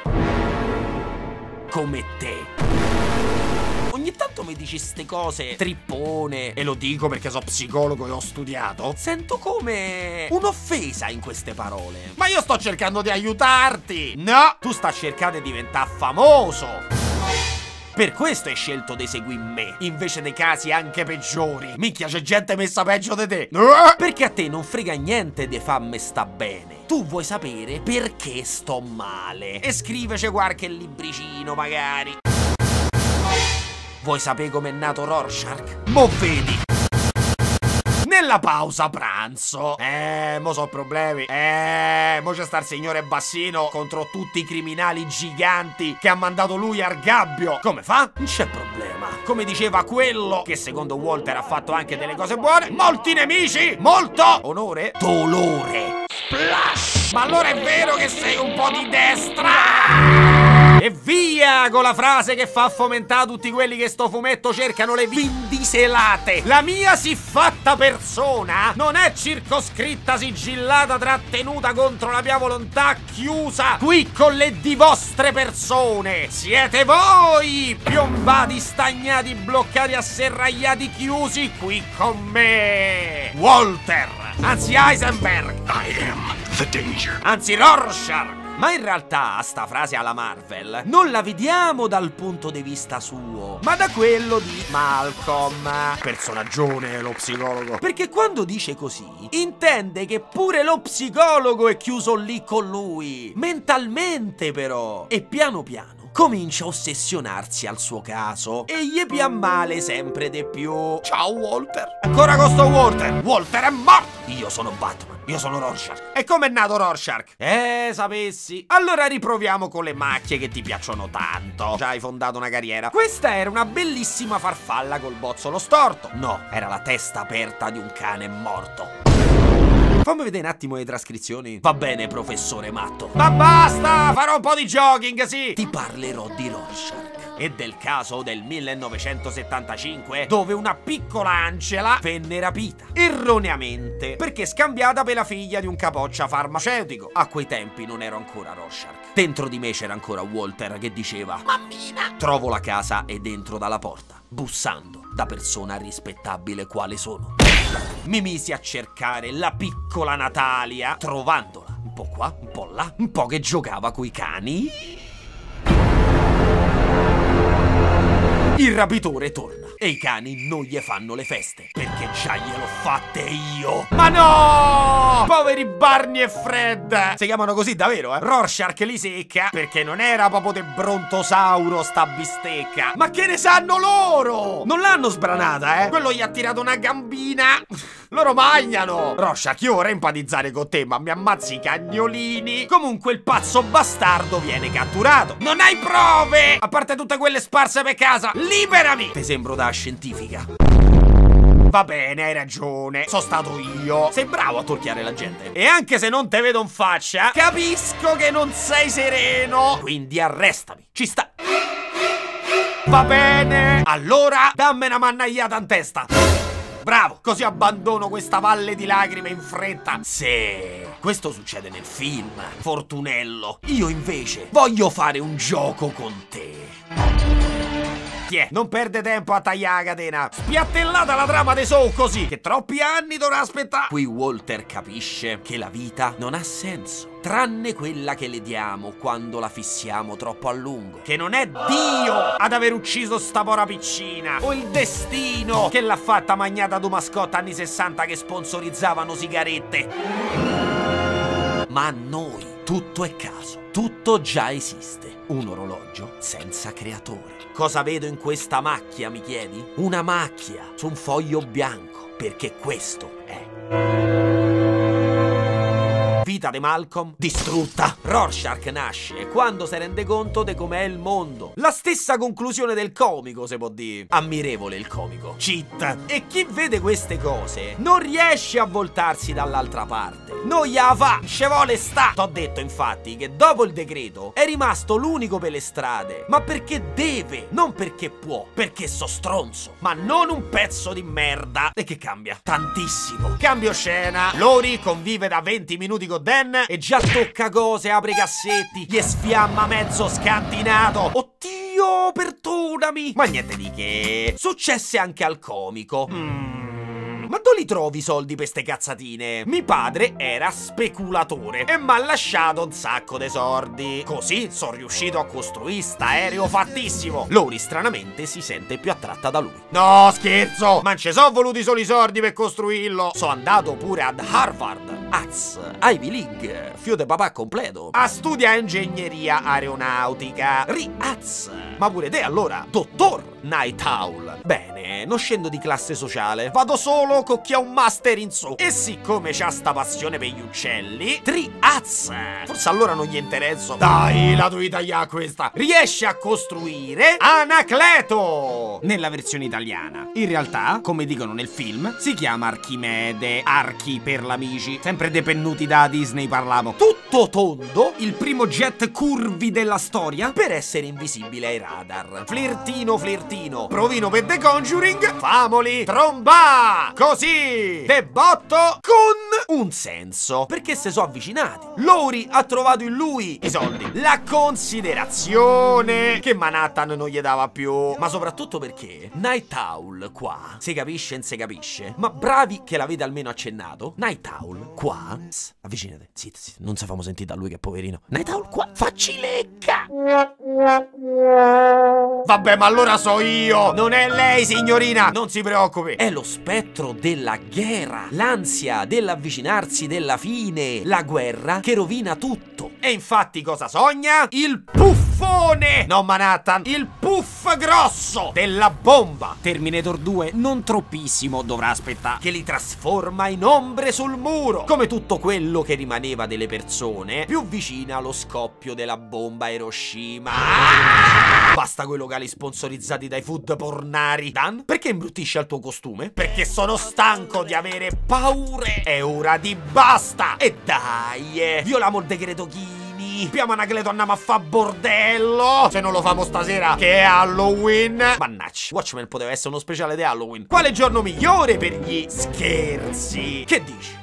come te. Ogni tanto mi dici ste cose trippone, e lo dico perché sono psicologo e ho studiato. Sento come un'offesa in queste parole. Ma io sto cercando di aiutarti. No, tu stai cercando di diventare famoso. Per questo hai scelto di seguire me, invece dei casi anche peggiori. Minchia, c'è gente messa peggio di te. Perché a te non frega niente di farmi sta bene. Tu vuoi sapere perché sto male e scriveci qualche libricino magari. Vuoi sapere com'è nato Rorschach? Mo' vedi! Nella pausa pranzo. Eh, mo so problemi. Eh, mo c'è sta il signore Bassino contro tutti i criminali giganti che ha mandato lui al gabbio. Come fa? Non c'è problema. Come diceva quello che secondo Walter ha fatto anche delle cose buone. Molti nemici, molto onore, dolore. Splash! Ma allora è vero che sei un po' di destra? E via con la frase che fa fomentare tutti quelli che sto fumetto cercano le vindiselate. La mia siffatta persona non è circoscritta, sigillata, trattenuta contro la mia volontà, chiusa qui con le di vostre persone. Siete voi, piombati, stagnati, bloccati, asserragliati, chiusi qui con me. Walter, anzi Heisenberg. I am the danger. Anzi Rorschach. Ma in realtà sta frase alla Marvel non la vediamo dal punto di vista suo, ma da quello di Malcolm, personaggione lo psicologo. Perché quando dice così intende che pure lo psicologo è chiuso lì con lui, mentalmente però, e piano piano comincia a ossessionarsi al suo caso e gli pia male sempre di più. Ciao Walter. Ancora con sto Walter. Walter è morto. Io sono Batman. Io sono Rorschach. E com'è nato Rorschach? Eh, sapessi. Allora riproviamo con le macchie che ti piacciono tanto. Già hai fondato una carriera. Questa era una bellissima farfalla col bozzolo storto. No, era la testa aperta di un cane morto. Fammi vedere un attimo le trascrizioni. Va bene, professore matto. Ma basta, farò un po' di jogging, sì. Ti parlerò di Rorschach e del caso del millenovecentosettantacinque, dove una piccola Angela venne rapita erroneamente perché scambiata per la figlia di un capoccia farmaceutico. A quei tempi non ero ancora Rorschach. Dentro di me c'era ancora Walter che diceva: mammina. Trovo la casa e dentro dalla porta, bussando da persona rispettabile quale sono. Mi misi a cercare la piccola Natalia, trovandola un po' qua, un po' là, un po' che giocava coi cani. Il rapitore torna e i cani non gli fanno le feste perché già gliel'ho fatte io. Ma no! Poveri Barney e Fred! Si chiamano così davvero, eh? Rorschach li secca perché non era proprio de Brontosauro sta bistecca. Ma che ne sanno loro? Non l'hanno sbranata, eh? Quello gli ha tirato una gambina. Loro mangiano. Rorschach, io vorrei empatizzare con te, ma mi ammazzi i cagnolini. Comunque il pazzo bastardo viene catturato. Non hai prove! A parte tutte quelle sparse per casa. Liberami! Ti sembro da scientifica. Va bene, hai ragione. Sono stato io. Sei bravo a torchiare la gente. E anche se non te vedo in faccia, capisco che non sei sereno. Quindi arrestami. Ci sta. Va bene. Allora, dammi una mannagliata in testa. Bravo, così abbandono questa valle di lacrime in fretta. Sì, questo succede nel film, Fortunello. Io invece voglio fare un gioco con te. Tiè, non perde tempo a tagliare la catena. Spiattellata la trama dei Saw così, che troppi anni dovrà aspettare. Qui Walter capisce che la vita non ha senso, tranne quella che le diamo quando la fissiamo troppo a lungo. Che non è Dio ad aver ucciso sta pora piccina, o il destino che l'ha fatta magnata do mascotte anni sessanta che sponsorizzavano sigarette. Ma a noi tutto è caso, tutto già esiste. Un orologio senza creatore. Cosa vedo in questa macchia, mi chiedi? Una macchia su un foglio bianco, perché questo è. Vita di Malcolm distrutta. Rorschach nasce quando si rende conto di com'è il mondo. La stessa conclusione del comico, se può dire. Ammirevole il comico. Cheat. E chi vede queste cose non riesce a voltarsi dall'altra parte. Non gliela fa. Ce vuole sta. T'ho detto infatti che dopo il decreto è rimasto l'unico per le strade. Ma perché deve, non perché può. Perché so stronzo. Ma non un pezzo di merda. E che cambia? Tantissimo. Cambio scena. Lori convive da venti minuti con Dan e già tocca cose, apre i cassetti, gli sfiamma mezzo scantinato. Oddio, perdonami. Ma niente di che. Successe anche al comico. Mm. Ma dove li trovi i soldi per ste cazzatine? Mio padre era speculatore e mi ha lasciato un sacco di soldi. Così sono riuscito a costruire st'aereo fattissimo. Lori stranamente si sente più attratta da lui. No, scherzo! Ma non ci sono voluti solo i soldi per costruirlo. Sono andato pure ad Harvard. A Z, Ivy League, fio de papà completo. A studia ingegneria aeronautica. Riaz. Ma pure te allora, dottor Night Owl. Bene, non scendo di classe sociale. Vado solo con chi ha un master in su. E siccome c'ha sta passione per gli uccelli, Triaz. Forse allora non gli interesso. Dai, la devi tagliare questa. Riesce a costruire Anacleto nella versione italiana. In realtà, come dicono nel film, si chiama Archimede. Archi per l'amici. Sempre depennuti da Disney parlavo. Tutto tondo, il primo jet curvi della storia per essere invisibile ai radar. Flirtino, flirtino, provino per The Conjuring, famoli, tromba! Così, de botto con un senso, perché se sono avvicinati. Lori ha trovato in lui i soldi, la considerazione che Manhattan non gli dava più, ma soprattutto perché Night Owl qua, si capisce non si capisce, ma bravi che l'avete almeno accennato. Night Owl qua, pss, avvicinate, zitti, zitti, non si famo sentire da lui che poverino. Night Owl qua, facci lecca. Vabbè, ma allora so io, non è lei, signorina, non si preoccupi. È lo spettro della guerra, l'ansia dell'avvicinarsi della fine, la guerra che rovina tutto. E infatti cosa sogna? Il puffone, non Manhattan, il puff grosso della bomba. Terminator due non troppissimo dovrà aspettare, che li trasforma in ombre sul muro, come tutto quello che rimaneva delle persone più vicine allo scoppio della bomba Hiroshima. Ah! Basta quei locali sponsorizzati dai food pornari. Dan, perché imbruttisci al tuo costume? Perché sono stanco di avere paure. È ora di basta. E dai, eh, violamo il decreto Chini. Piamo Anacleto, andiamo a fa bordello. Se non lo famo stasera, che è Halloween. Mannaggia, Watchmen poteva essere uno speciale di Halloween. Quale giorno migliore per gli scherzi? Che dici?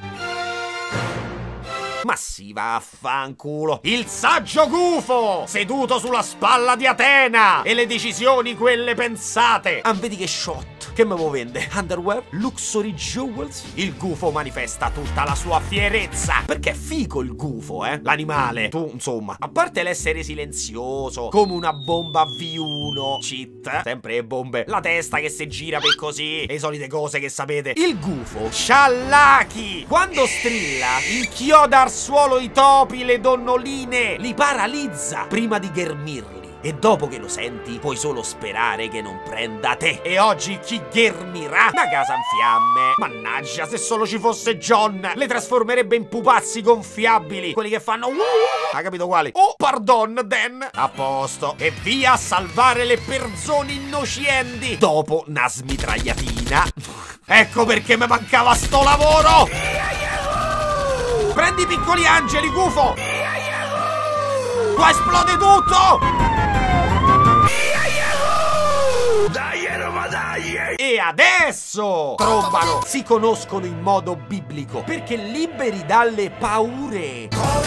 Ma sì, vaffanculo. Il saggio gufo seduto sulla spalla di Atena e le decisioni quelle pensate. Ah, vedi che shot. Che me lo vende? Underwear? Luxury jewels? Il gufo manifesta tutta la sua fierezza. Perché è figo il gufo, eh? L'animale. Tu, insomma, a parte l'essere silenzioso, come una bomba V uno, cheat, sempre le bombe, la testa che si gira per così, le solite cose che sapete. Il gufo, sciallacchi, quando strilla, inchioda al suolo i topi, le donnoline, li paralizza prima di ghermirli. E dopo che lo senti, puoi solo sperare che non prenda te. E oggi chi ghermirà? Una casa in fiamme. Mannaggia, se solo ci fosse John, le trasformerebbe in pupazzi gonfiabili, quelli che fanno... Hai capito quali? Oh, pardon, Dan. A posto. E via a salvare le persone innocenti. Dopo una smitragliatina. Ecco perché mi mancava sto lavoro. Prendi i piccoli angeli, gufo. Qua esplode tutto. Dai, Roma, dai! E adesso trombano, si conoscono in modo biblico perché liberi dalle paure.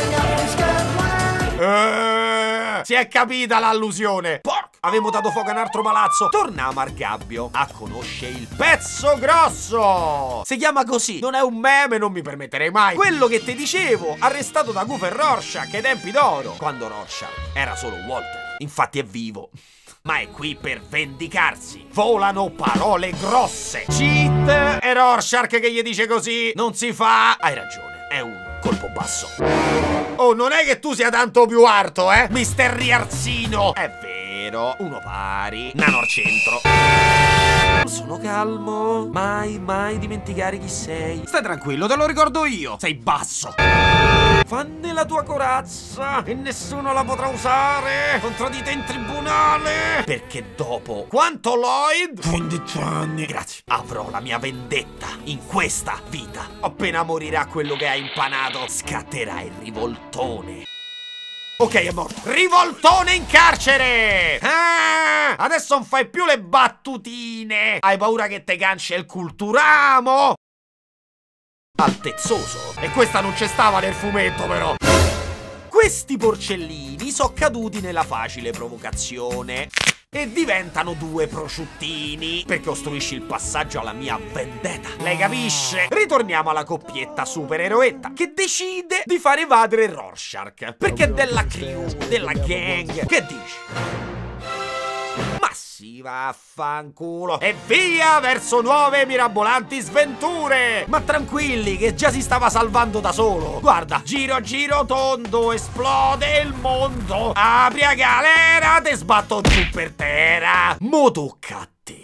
Eh, si è capita l'allusione. Porca, avevo dato fuoco a un altro palazzo. Torniamo al gabbio a conoscere il pezzo grosso. Si chiama così, non è un meme, non mi permetterei mai. Quello che ti dicevo, arrestato da Gufo e Rorschach ai tempi d'oro, quando Rorschach era solo Walter. Infatti è vivo, ma è qui per vendicarsi. Volano parole grosse. Cheat e Rorschach che gli dice così non si fa. Hai ragione, è un colpo basso. Oh, non è che tu sia tanto più alto, eh, mister Riarzino. È vero, uno pari, nano al centro. Sono calmo, mai, mai dimenticare chi sei. Stai tranquillo, te lo ricordo io. Sei basso. Fanne la tua corazza e nessuno la potrà usare contro di te in tribunale. Perché dopo quanto Lloyd? quindici anni. Grazie. Avrò la mia vendetta in questa vita. Appena morirà quello che ha impanato, scatterà il rivoltone. Ok, è morto. Rivoltone in carcere! Ah, adesso non fai più le battutine. Hai paura che te canci il culturamo? Altezzoso. E questa non c'è stava nel fumetto, però. Questi porcellini sono caduti nella facile provocazione e diventano due prosciuttini perché ostruisci il passaggio alla mia vendetta. Lei capisce? Ritorniamo alla coppietta supereroetta che decide di far evadere Rorschach perché è della crew, della gang. Che dici? Ma sì, vaffanculo. E via verso nuove mirabolanti sventure. Ma tranquilli che già si stava salvando da solo. Guarda, giro giro tondo, esplode il mondo. Apri a galera, te sbatto giù per terra. Mo tocca a te.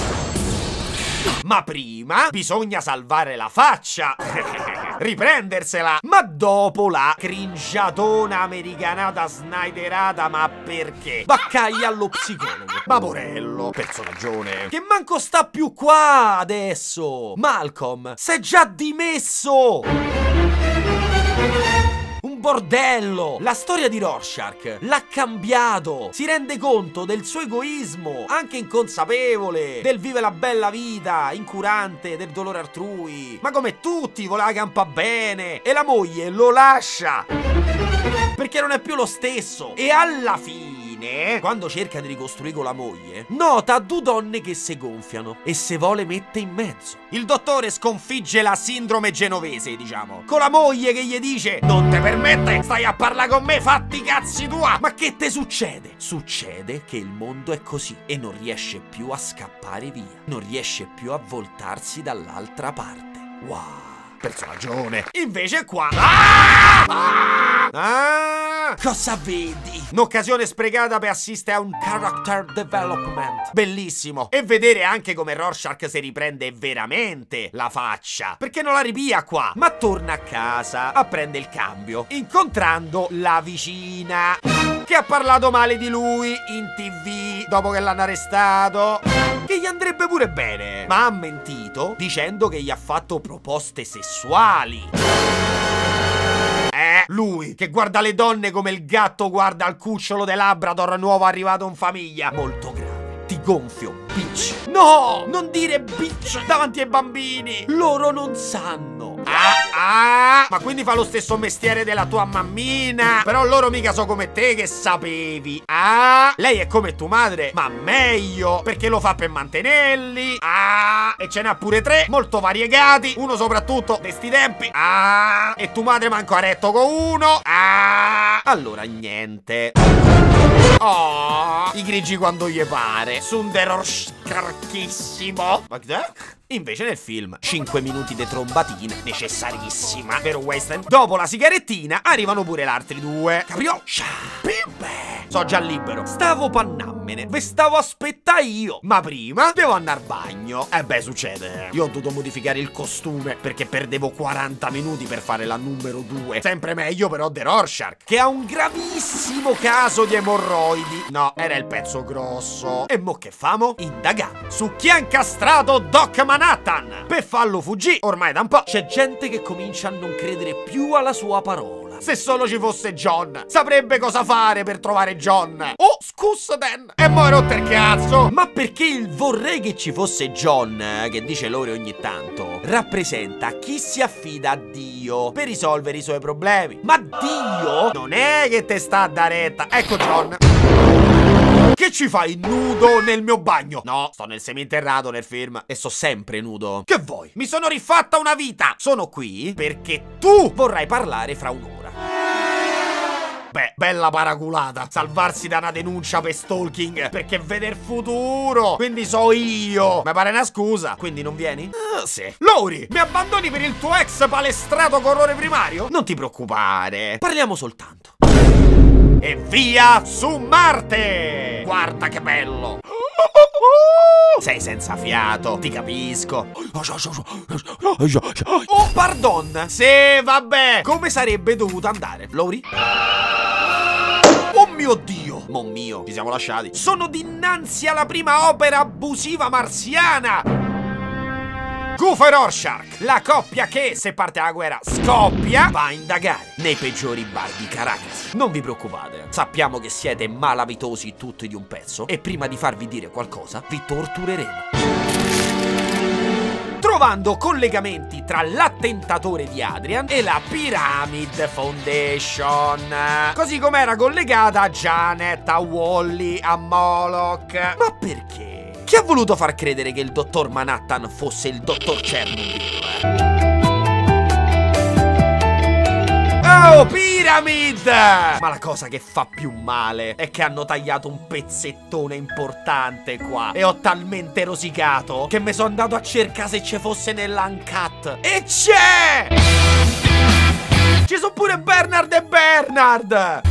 Ma prima bisogna salvare la faccia. Riprendersela. Ma dopo la cringiatona americanata sniderata. Ma perché? Baccaglia allo psicologo. Ma porello, personaggione che manco sta più qua adesso. Malcolm s'è già dimesso. Un bordello. La storia di Rorschach l'ha cambiato. Si rende conto del suo egoismo, anche inconsapevole, del vive la bella vita, incurante del dolore altrui. Ma come tutti voleva campa bene. E la moglie lo lascia perché non è più lo stesso. E alla fine, quando cerca di ricostruire con la moglie, nota due donne che si gonfiano e se vuole mette in mezzo. Il dottore sconfigge la sindrome genovese, diciamo, con la moglie che gli dice: non te permette, stai a parlare con me, fatti i cazzi tua. Ma che te succede? Succede che il mondo è così e non riesce più a scappare via, non riesce più a voltarsi dall'altra parte. Wow, personaggione. Invece qua ah! Ah! Ah! Cosa vedi? Un'occasione sprecata per assistere a un character development bellissimo e vedere anche come Rorschach si riprende veramente la faccia, perché non la ripia qua, ma torna a casa a prendere il cambio incontrando la vicina che ha parlato male di lui in tv dopo che l'hanno arrestato, che gli andrebbe pure bene, ma ha mentito dicendo che gli ha fatto proposte sessuali. Eh, lui che guarda le donne come il gatto guarda il cucciolo del Labrador nuovo arrivato in famiglia. Molto grave. Ti gonfio, bitch. No, non dire bitch davanti ai bambini. Loro non sanno Ah, ah, ma quindi fa lo stesso mestiere della tua mammina. Però loro mica so come te che sapevi. Ah, lei è come tua madre, ma meglio, perché lo fa per mantenerli. Ah, e ce n'ha pure tre, molto variegati. Uno soprattutto de sti tempi. Ah, e tua madre manco a retto con uno. Ah, allora niente. Oh, i grigi quando gli pare. Sundero scarchissimo. Ma che è? Invece nel film cinque minuti di trombatina necessarissima, vero Western? Dopo la sigarettina arrivano pure gli altri due. Caprio? Pimpe! So già libero. Stavo pannammene, ve stavo aspettando io. Ma prima devo andare al bagno. E eh beh, succede. Io ho dovuto modificare il costume perché perdevo quaranta minuti per fare la numero due. Sempre meglio però The Rorschach, che ha un gravissimo caso di emorroidi. No, era il pezzo grosso. E mo che famo? Indagare su chi ha incastrato Doc Manhattan per farlo fuggire. Ormai da un po' c'è gente che comincia a non credere più alla sua parola. Se solo ci fosse John, saprebbe cosa fare per trovare John. Oh, scusa Dan. E mo' rotto il cazzo. Ma perché il vorrei che ci fosse John, che dice loro ogni tanto, rappresenta chi si affida a Dio per risolvere i suoi problemi. Ma Dio non è che te sta a dare retta. Ecco John. Che ci fai nudo nel mio bagno? No, sto nel seminterrato nel film e sto sempre nudo. Che vuoi? Mi sono rifatta una vita. Sono qui perché tu vorrai parlare fra un'ora. Beh, bella paraculata. Salvarsi da una denuncia per stalking perché vede il futuro. Quindi so io. Mi pare una scusa. Quindi non vieni? Uh, sì. Lori, mi abbandoni per il tuo ex palestrato con orrore primario? Non ti preoccupare. Parliamo soltanto. E via su Marte! Guarda che bello! Sei senza fiato, ti capisco. Oh, pardon! Sì, vabbè! Come sarebbe dovuto andare, Lori? Oh mio Dio! Mon mio, ci siamo lasciati. Sono dinanzi alla prima opera abusiva marziana! Gufo e Rorschach, la coppia che, se parte la guerra, scoppia, va a indagare nei peggiori bar di Caracas. Non vi preoccupate, sappiamo che siete malavitosi tutti di un pezzo e prima di farvi dire qualcosa, vi tortureremo. Trovando collegamenti tra l'attentatore di Adrian e la Pyramid Foundation. Così come era collegata a Janet, a Wally, a Moloch. Ma perché? Chi ha voluto far credere che il dottor Manhattan fosse il dottor Chernobyl? Oh, Pyramid! Ma la cosa che fa più male è che hanno tagliato un pezzettone importante qua e ho talmente rosicato che mi sono andato a cercare se ci fosse nell'uncut. E c'è! Ci sono pure Bernard e Bernard!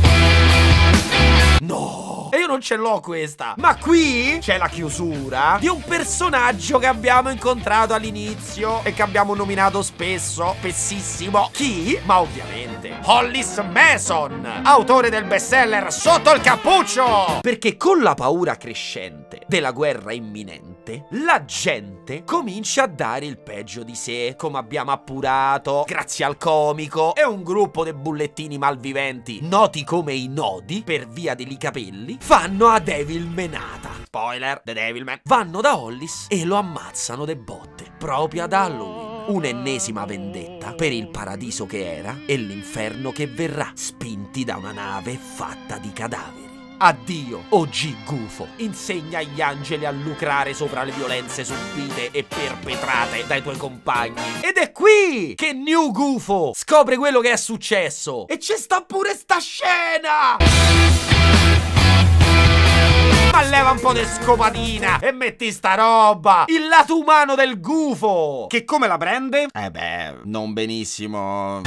No! E io non ce l'ho questa. Ma qui c'è la chiusura di un personaggio che abbiamo incontrato all'inizio e che abbiamo nominato spesso, spessissimo. Chi? Ma ovviamente Hollis Mason, autore del bestseller Sotto il cappuccio. Perché con la paura crescente della guerra imminente, la gente comincia a dare il peggio di sé, come abbiamo appurato grazie al comico e un gruppo di bullettini malviventi noti come i nodi per via dei capelli fanno a Devil Menata. Spoiler, The Devilman. Vanno da Hollis e lo ammazzano de botte proprio ad Halloween. Un'ennesima vendetta per il paradiso che era e l'inferno che verrà, spinti da una nave fatta di cadaveri. Addio, O G Gufo. Insegna agli angeli a lucrare sopra le violenze subite e perpetrate dai tuoi compagni. Ed è qui che New Gufo scopre quello che è successo. E c'è sta pure sta scena! Ma leva un po' di scopatina e metti sta roba. Il lato umano del gufo. Che come la prende? Eh beh, non benissimo.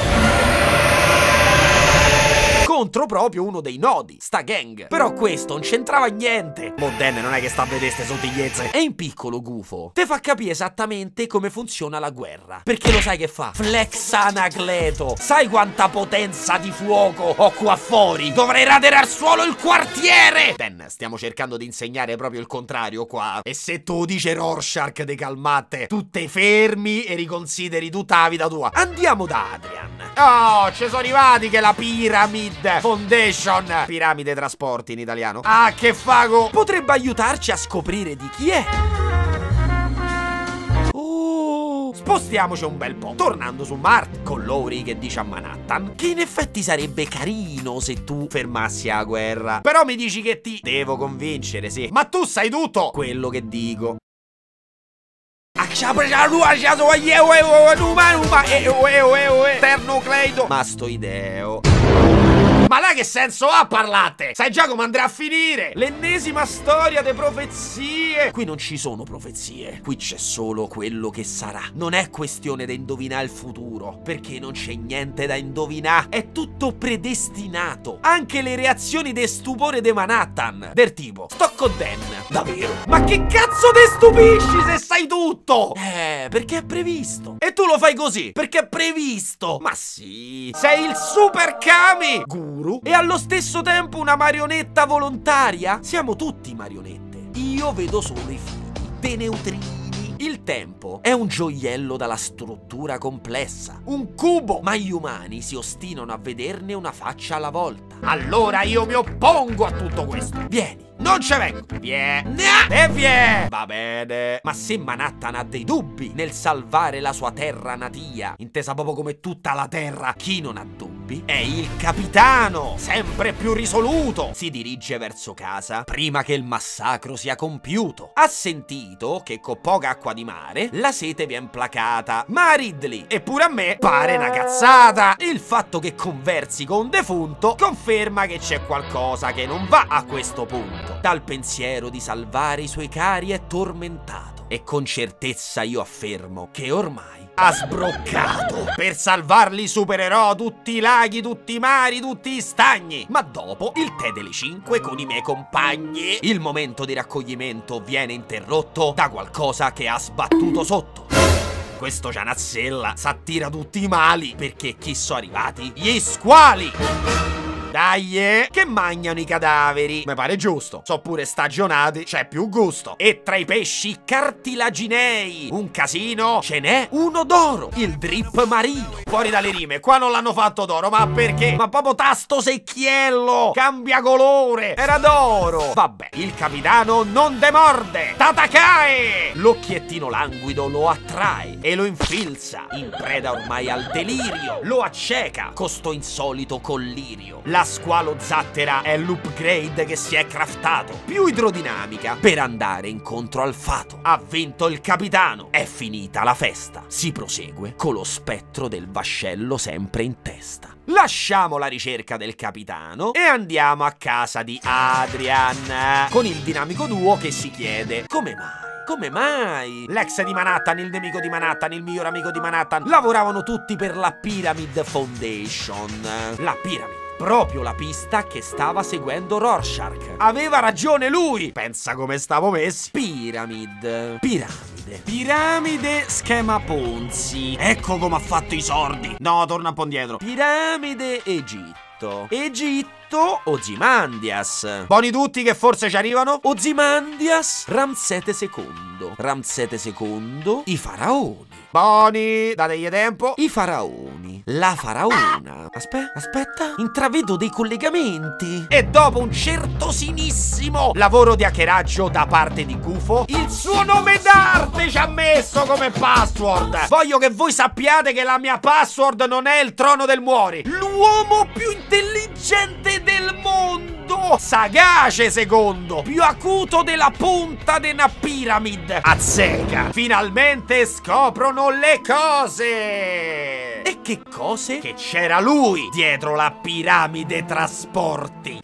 Contro proprio uno dei nodi, sta gang. Però questo non c'entrava niente. Moderne non è che sta a vedere ste sottigliezze. E in piccolo Gufo te fa capire esattamente come funziona la guerra. Perché lo sai che fa? Flex Anacleto. Sai quanta potenza di fuoco ho qua fuori? Dovrei radere al suolo il quartiere. Dan, stiamo cercando di insegnare proprio il contrario qua. E se tu dice Rorschach de calmate, tu te fermi e riconsideri tutta la vita tua. Andiamo da Adrian. Oh, ci sono arrivati che la Pyramid Foundation, Piramide Trasporti in italiano, ah che fago, potrebbe aiutarci a scoprire di chi è. Oh, spostiamoci un bel po', tornando su Marte, con Lori che dice a Manhattan che in effetti sarebbe carino se tu fermassi la guerra. Però mi dici che ti devo convincere, sì. Ma tu sai tutto quello che dico. Ternucleido mastoideo. Ma là che senso ha parlate? Sai già come andrà a finire? L'ennesima storia di profezie. Qui non ci sono profezie, qui c'è solo quello che sarà. Non è questione di indovinare il futuro, perché non c'è niente da indovinare. È tutto predestinato. Anche le reazioni di stupore di Manhattan, del tipo sto con Dan, davvero? Ma che cazzo ti stupisci se sai tutto? Eh, perché è previsto. E tu lo fai così, perché è previsto. Ma sì, sei il super Kami Guru e allo stesso tempo una marionetta volontaria. Siamo tutti marionette. Io vedo solo i fili dei neutrini. Il tempo è un gioiello dalla struttura complessa, un cubo, ma gli umani si ostinano a vederne una faccia alla volta. Allora io mi oppongo a tutto questo. Vieni. Non ce vengo. Vieni. E vieni. Va bene. Ma se Manhattan ha dei dubbi nel salvare la sua terra natia, intesa proprio come tutta la terra, chi non ha dubbi è il capitano, sempre più risoluto. Si dirige verso casa prima che il massacro sia compiuto. Ha sentito che con poca acqua di mare la sete viene placata, ma a Ridley e pure a me pare una cazzata. Il fatto che conversi con un defunto conferma che c'è qualcosa che non va a questo punto. Dal pensiero di salvare i suoi cari è tormentato e con certezza io affermo che ormai ha sbroccato per salvarli i supereroi, tutti i laghi, tutti i mari, tutti gli stagni. Ma dopo il tè delle cinque con i miei compagni, il momento di raccoglimento viene interrotto da qualcosa che ha sbattuto sotto. Questo Gianazzella s'attira tutti i mali perché chi sono arrivati? Gli squali! Dai, eh, che mangiano i cadaveri. Mi pare giusto. So pure stagionati, c'è più gusto. E tra i pesci cartilaginei, un casino, ce n'è uno d'oro, il drip marino. Fuori dalle rime, qua non l'hanno fatto d'oro, ma perché? Ma proprio tasto secchiello, cambia colore, era d'oro. Vabbè, il capitano non demorde. Tatakae! L'occhiettino languido lo attrae e lo infilza, in preda ormai al delirio. Lo acceca con sto insolito collirio. La squalo zattera è l'upgrade che si è craftato, più idrodinamica per andare incontro al fato. Ha vinto il capitano, è finita la festa. Si prosegue con lo spettro del vascello sempre in testa. Lasciamo la ricerca del capitano e andiamo a casa di Adrian, con il dinamico duo che si chiede come mai? Come mai? L'ex di Manhattan, il nemico di Manhattan, il miglior amico di Manhattan lavoravano tutti per la Pyramid Foundation. La Pyramid, proprio la pista che stava seguendo Rorschach. Aveva ragione lui. Pensa come stavo messi. Pyramid. Piramide. Piramide schema Ponzi. Ecco come ha fatto i sordi. No, torna un po' indietro. Piramide Egitto. Egitto Ozymandias. Buoni tutti che forse ci arrivano. Ozymandias Ramsete secondo. Ramsete secondo I faraoni. Buoni, dategli tempo. I faraoni. La faraona. Aspetta, aspetta. Intravedo dei collegamenti. E dopo un certosinissimo lavoro di hackeraggio da parte di Gufo, il suo nome d'arte ci ha messo come password. Voglio che voi sappiate che la mia password non è il trono del Muori. L'uomo più intelligente del mondo. Sagace secondo. Più acuto della punta di una piramide. Azzecca. Finalmente scoprono le cose. E che cose? Che c'era lui dietro la piramide trasporti.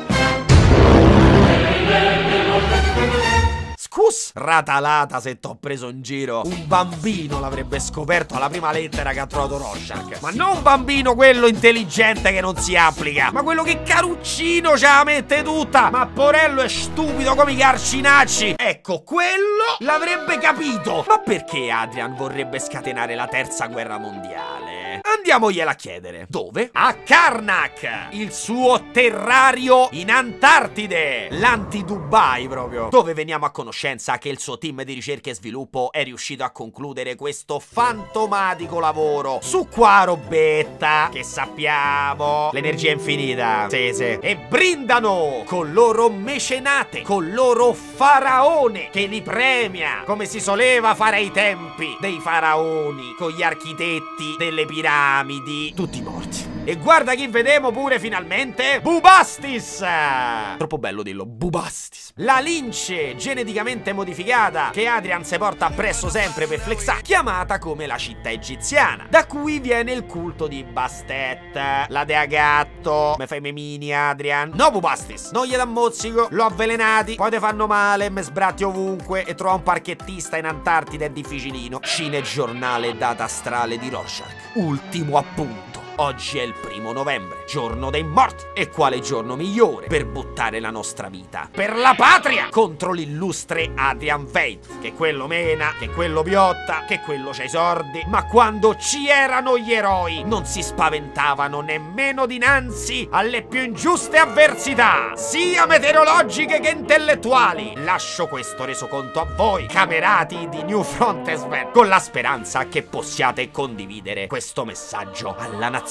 Scus, ratalata se t'ho preso in giro. Un bambino l'avrebbe scoperto alla prima lettera che ha trovato Rorschach. Ma non un bambino quello intelligente che non si applica, ma quello che caruccino ce la mette tutta. Ma Porello è stupido come i carcinacci. Ecco, quello l'avrebbe capito. Ma perché Adrian vorrebbe scatenare la terza guerra mondiale? Andiamogliela a chiedere. Dove? A Karnak, il suo terrario in Antartide, l'anti-Dubai proprio, dove veniamo a conoscenza che il suo team di ricerca e sviluppo è riuscito a concludere questo fantomatico lavoro su qua robetta, che sappiamo, l'energia infinita, sì sì, e brindano col loro mecenate, col loro faraone che li premia, come si soleva fare ai tempi dei faraoni, con gli architetti delle piramidi, tutti morti. E guarda chi vedemo pure finalmente, Bubastis! Troppo bello dirlo, Bubastis. La lince geneticamente modificata che Adrian si porta appresso sempre per flexare, chiamata come la città egiziana, da cui viene il culto di Bastet, la dea gatto. Me fai memini, Adrian? No, Bubastis, non gli dà mozzico, l'ho avvelenati, poi te fanno male, me sbratti ovunque e trova un parchettista in Antartide è difficilino. Cinegiornale data astrale di Rorschach. Ultimo appunto. Oggi è il primo novembre, giorno dei morti. E quale giorno migliore per buttare la nostra vita per la patria contro l'illustre Adrian Veidt, che quello mena, che quello piotta, che quello c'ha i sordi. Ma quando ci erano gli eroi non si spaventavano nemmeno dinanzi alle più ingiuste avversità, sia meteorologiche che intellettuali. Lascio questo resoconto a voi, camerati di New Frontesman, con la speranza che possiate condividere questo messaggio alla nazione.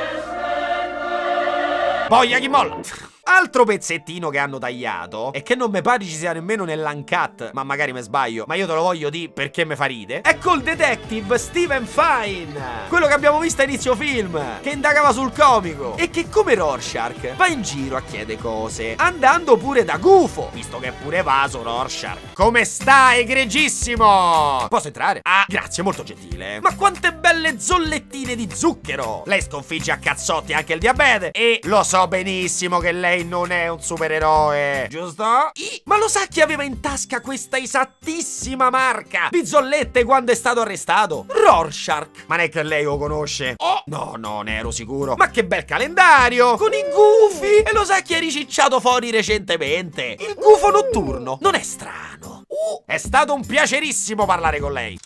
Boia chi molla! Altro pezzettino che hanno tagliato, e che non mi pare ci sia nemmeno nell'uncut, ma magari mi sbaglio, ma io te lo voglio dire perché mi fa ride, è col detective Stephen Fine, quello che abbiamo visto a inizio film, che indagava sul comico e che come Rorschach va in giro a chiedere cose, andando pure da gufo, visto che è pure vaso Rorschach. Come sta, egregissimo? Posso entrare? Ah, grazie, molto gentile. Ma quante belle zollettine di zucchero! Lei sconfigge a cazzotti anche il diabete, e lo so benissimo che lei non è un supereroe, giusto? I, ma lo sa chi aveva in tasca questa esattissima marca di zollette quando è stato arrestato? Rorschach. Ma non è che lei lo conosce? Oh, no, no, ne ero sicuro. Ma che bel calendario con i gufi! E lo sa chi è ricicciato fuori recentemente? Il gufo notturno. Non è strano? Uh, è stato un piacerissimo parlare con lei.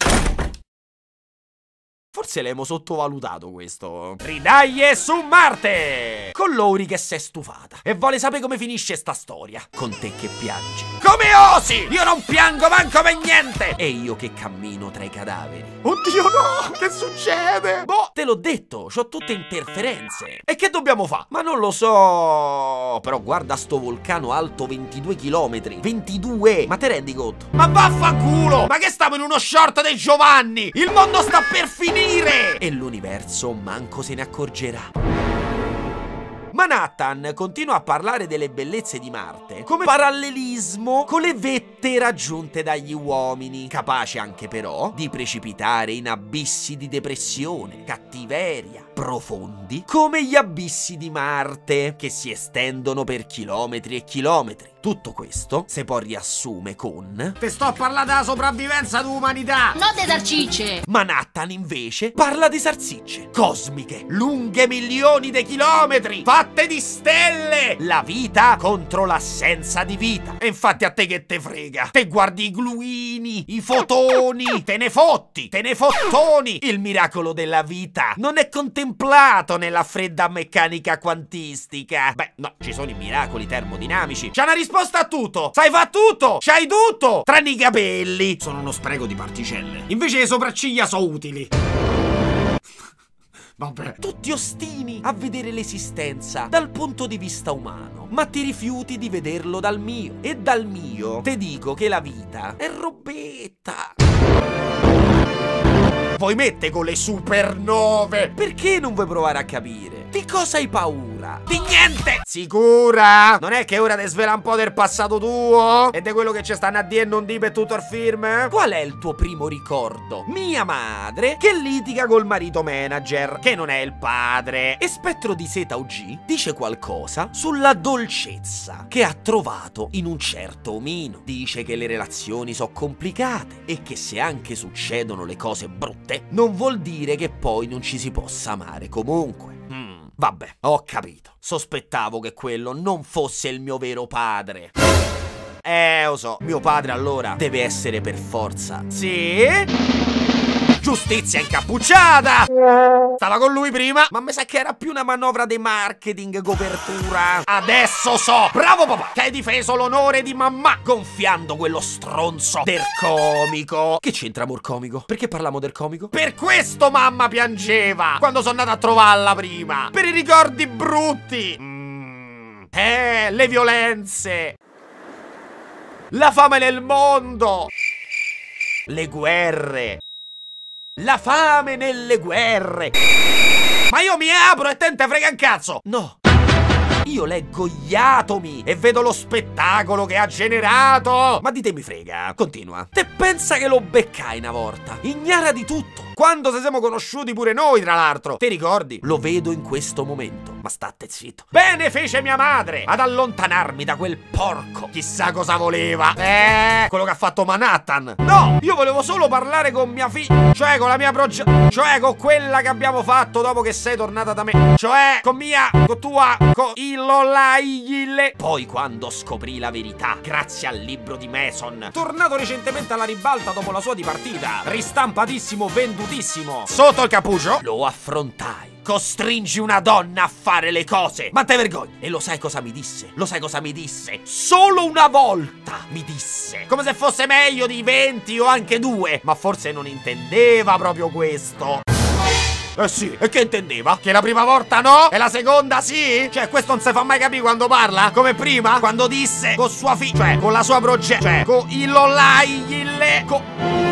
Forse l'abbiamo sottovalutato questo. Ridaglie su Marte! Con Lori che si è stufata e vuole sapere come finisce sta storia. Con te che piangi. Come osi? Io non piango manco per niente! E io che cammino tra i cadaveri. Oddio no! Che succede? Boh, te l'ho detto, c'ho tutte interferenze. E che dobbiamo fare? Ma non lo so. Però guarda sto vulcano alto ventidue chilometri. ventidue! Ma te rendi conto? Ma vaffanculo! Ma che stiamo in uno short dei Giovanni? Il mondo sta per finire! E l'universo manco se ne accorgerà. Manhattan continua a parlare delle bellezze di Marte come parallelismo con le vette raggiunte dagli uomini, capace anche però di precipitare in abissi di depressione, cattiveria, profondi come gli abissi di Marte, che si estendono per chilometri e chilometri. Tutto questo si può riassumere con: te sto a parlare della sopravvivenza dell'umanità, non de salsicce. Manhattan invece parla di salsicce cosmiche, lunghe milioni di chilometri, fatte di stelle, la vita contro l'assenza di vita. E infatti a te che te frega? Te guardi i gluini, i fotoni, te ne fotti, te ne fottoni. Il miracolo della vita non è contemplato nella fredda meccanica quantistica. Beh, no, ci sono i miracoli termodinamici. C'è una risposta a tutto, sai fa tutto, c'hai tutto, tranne i capelli. Sono uno spreco di particelle. Invece le sopracciglia sono utili. Vabbè. Tutti ostini a vedere l'esistenza dal punto di vista umano, ma ti rifiuti di vederlo dal mio. E dal mio te dico che la vita è robetta. Poi mette con le supernove. Perché non vuoi provare a capire? Di cosa hai paura? Di niente! Sicura? Non è che ora ti svela un po' del passato tuo? E di quello che ci stanno a dire e non di per tutto il film? Qual è il tuo primo ricordo? Mia madre che litiga col marito manager, che non è il padre. E Spettro di Seta O G dice qualcosa sulla dolcezza che ha trovato in un certo omino. Dice che le relazioni sono complicate e che se anche succedono le cose brutte non vuol dire che poi non ci si possa amare comunque. Mm, vabbè, ho capito. Sospettavo che quello non fosse il mio vero padre. Eh, lo so, mio padre allora deve essere per forza. Sì? Giustizia incappucciata. Stava con lui prima, ma mi sa che era più una manovra di marketing, copertura. Adesso so, bravo papà, che hai difeso l'onore di mamma gonfiando quello stronzo del comico. Che c'entra amor comico? Perché parliamo del comico? Per questo mamma piangeva quando sono andata a trovarla prima. Per i ricordi brutti. Mm. Eh, le violenze. La fame nel mondo. Le guerre. La fame nelle guerre. Ma io mi apro e te ne frega un cazzo. No. Io leggo gli atomi e vedo lo spettacolo che ha generato. Ma di te mi frega. Continua. Te pensa che lo beccai una volta? Ignara di tutto. Quando ci siamo conosciuti pure noi, tra l'altro. Ti ricordi? Lo vedo in questo momento. Ma state zitto. Bene fece mia madre ad allontanarmi da quel porco. Chissà cosa voleva. Eh, quello che ha fatto Manhattan. No, io volevo solo parlare con mia figlia. Cioè con la mia proge... Cioè con quella che abbiamo fatto dopo che sei tornata da me. Cioè con mia... Con tua... Con il... Poi quando scoprì la verità, grazie al libro di Mason, tornato recentemente alla ribalta dopo la sua dipartita, ristampatissimo, vendutissimo, sotto il cappuccio, lo affrontai. Costringi una donna a fare le cose. Ma te vergogni. E lo sai cosa mi disse? Lo sai cosa mi disse? Solo una volta mi disse. Come se fosse meglio di venti o anche due. Ma forse non intendeva proprio questo. Eh sì, e che intendeva? Che la prima volta no? E la seconda sì? Cioè questo non si fa mai capire quando parla? Come prima? Quando disse con sua figlia, cioè con la sua proge... Cioè con il lolai, il le... Con...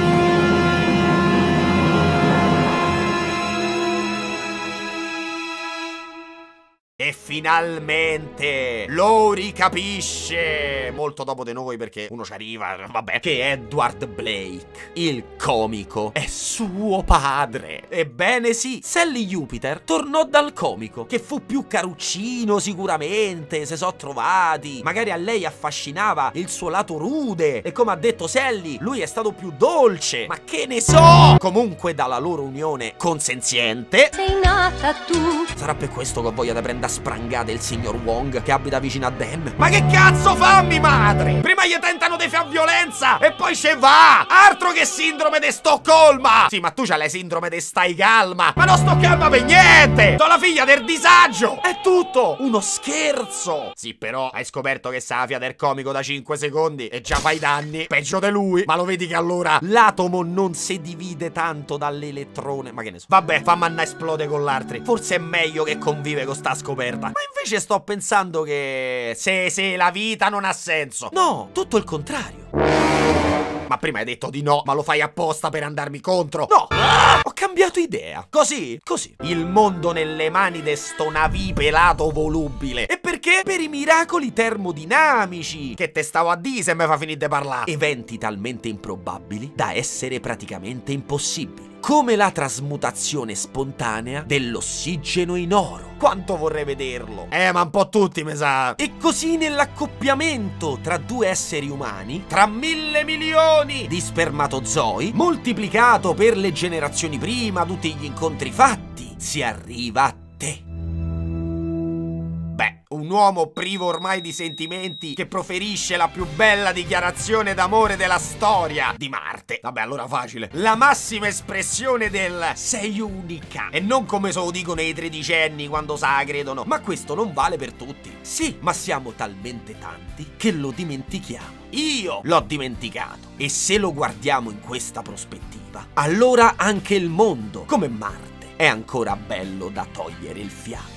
E finalmente lo ricapisce, molto dopo di noi perché uno ci arriva, vabbè, che Edward Blake, il comico, è suo padre. Ebbene sì, Sally Jupiter tornò dal comico, che fu più caruccino sicuramente, se so trovati. Magari a lei affascinava il suo lato rude e come ha detto Sally, lui è stato più dolce, ma che ne so. Comunque dalla loro unione consenziente sei nata tu. Sarà per questo che ho voglia di prendere a sprangate il signor Wong che abita vicino a Dan. Ma che cazzo fammi madre? Prima gli tentano di far violenza e poi ce va. Altro che sindrome di Stoccolma. Sì, ma tu c'hai la sindrome di stai calma. Ma non sto calma per niente. Sono la figlia del disagio. È tutto uno scherzo. Sì, però hai scoperto che sa la figlia del comico da cinque secondi e già fai danni. Peggio di lui. Ma lo vedi che allora l'atomo non si divide tanto dall'elettrone. Ma che ne so. Vabbè, fammi andare a esplode con l'altri. Forse è meglio che convive con sta scoperta. Ma invece sto pensando che... Se, se la vita non ha senso. No, tutto il contrario. Ma prima hai detto di no, ma lo fai apposta per andarmi contro. No, ah, ho cambiato idea. Così, così. Il mondo nelle mani de sto navipelato volubile. E perché? Per i miracoli termodinamici che te stavo a dire se me fa finire di parlare. Eventi talmente improbabili da essere praticamente impossibili. Come la trasmutazione spontanea dell'ossigeno in oro. Quanto vorrei vederlo. Eh, ma un po' tutti, mi sa. E così nell'accoppiamento tra due esseri umani, tra mille milioni di spermatozoi, moltiplicato per le generazioni prima, tutti gli incontri fatti, si arriva a te. Beh, un uomo privo ormai di sentimenti che proferisce la più bella dichiarazione d'amore della storia di Marte. Vabbè, allora facile. La massima espressione del sei unica. E non come se lo dicono i tredicenni quando sa credono. Ma questo non vale per tutti. Sì, ma siamo talmente tanti che lo dimentichiamo. Io l'ho dimenticato. E se lo guardiamo in questa prospettiva, allora anche il mondo, come Marte, è ancora bello da togliere il fiato.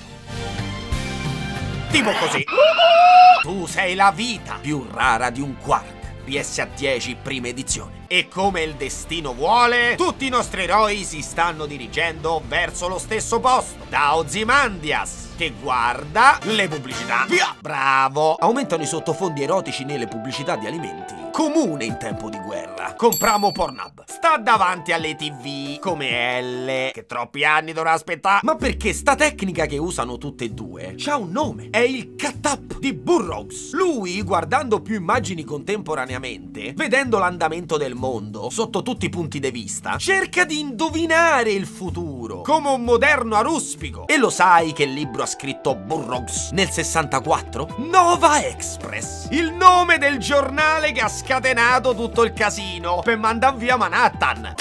Tipo così. Tu sei la vita più rara di un quark. P S A dieci prima edizione. E come il destino vuole, tutti i nostri eroi si stanno dirigendo verso lo stesso posto. Da Ozymandias, che guarda le pubblicità. Via! Bravo! Aumentano i sottofondi erotici nelle pubblicità di alimenti. Comune in tempo di guerra. Compriamo Pornhub. Sta davanti alle tivù come L, che troppi anni dovrà aspettare. Ma perché sta tecnica che usano tutte e due c'ha un nome. È il cut-up di Burroughs. Lui, guardando più immagini contemporaneamente, vedendo l'andamento del mondo sotto tutti i punti di vista, cerca di indovinare il futuro come un moderno aruspico. E lo sai che libro ha scritto Burroughs nel sessantaquattro? Nova Express, il nome del giornale che ha scatenato tutto il casino per mandar via Manhattan.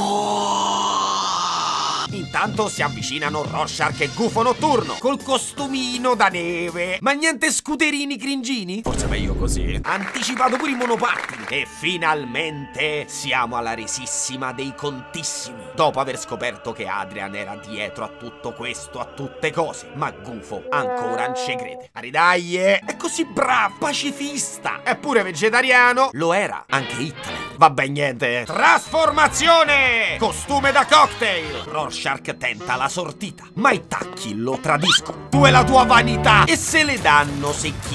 Intanto si avvicinano Rorschach e Gufo Notturno col costumino da neve. Ma niente scuderini cringini? Forse meglio così. Anticipato pure i monopattini. E finalmente siamo alla resissima dei contissimi. Dopo aver scoperto che Adrian era dietro a tutto questo, a tutte cose. Ma Gufo ancora non ci crede. Aridaglie, è così bravo, pacifista. Eppure vegetariano. Lo era anche Hitler. Vabbè, niente. Trasformazione! Costume da cocktail. Rorschach tenta la sortita, ma i tacchi lo tradiscono. Tu e la tua vanità. E se le danno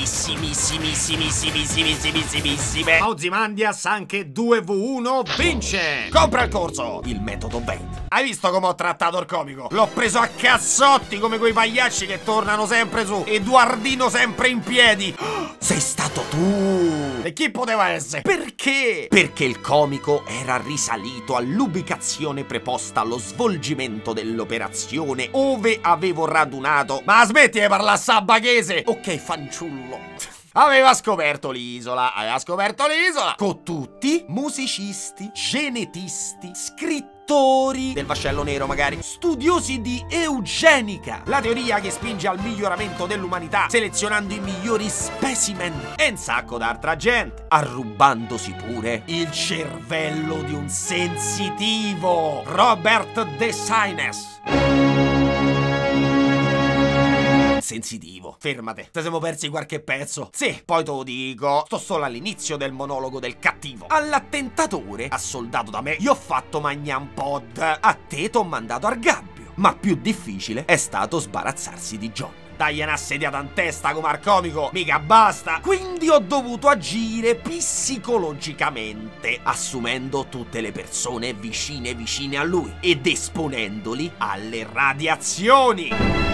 secchissimissimissimissimissimissime. Ozymandias anche due vu uno vince. Compra il corso. Il metodo Bane. Hai visto come ho trattato il comico? L'ho preso a cazzotti come quei pagliacci che tornano sempre su. Edoardino sempre in piedi. Sei stato tu. E chi poteva essere? Perché? Perché il comico era risalito all'ubicazione preposta allo svolgimento dell'operazione ove avevo radunato. Ma smetti di parlare sabbaghese. Ok, fanciullo. Aveva scoperto l'isola, aveva scoperto l'isola con tutti musicisti, genetisti, scrittori del vascello nero magari, studiosi di eugenica, la teoria che spinge al miglioramento dell'umanità selezionando i migliori specimen e un sacco d'altra gente, arrubandosi pure il cervello di un sensitivo, Robert De Saines. Sensitivo, fermate, te siamo persi qualche pezzo. Sì, poi te lo dico, sto solo all'inizio del monologo del cattivo. All'attentatore, assoldato da me, gli ho fatto magna un pod. A te t'ho mandato al gabbio. Ma più difficile è stato sbarazzarsi di John. Dai una sediata in testa come al comico, mica basta. Quindi ho dovuto agire psicologicamente, assumendo tutte le persone vicine vicine a lui ed esponendoli alle radiazioni.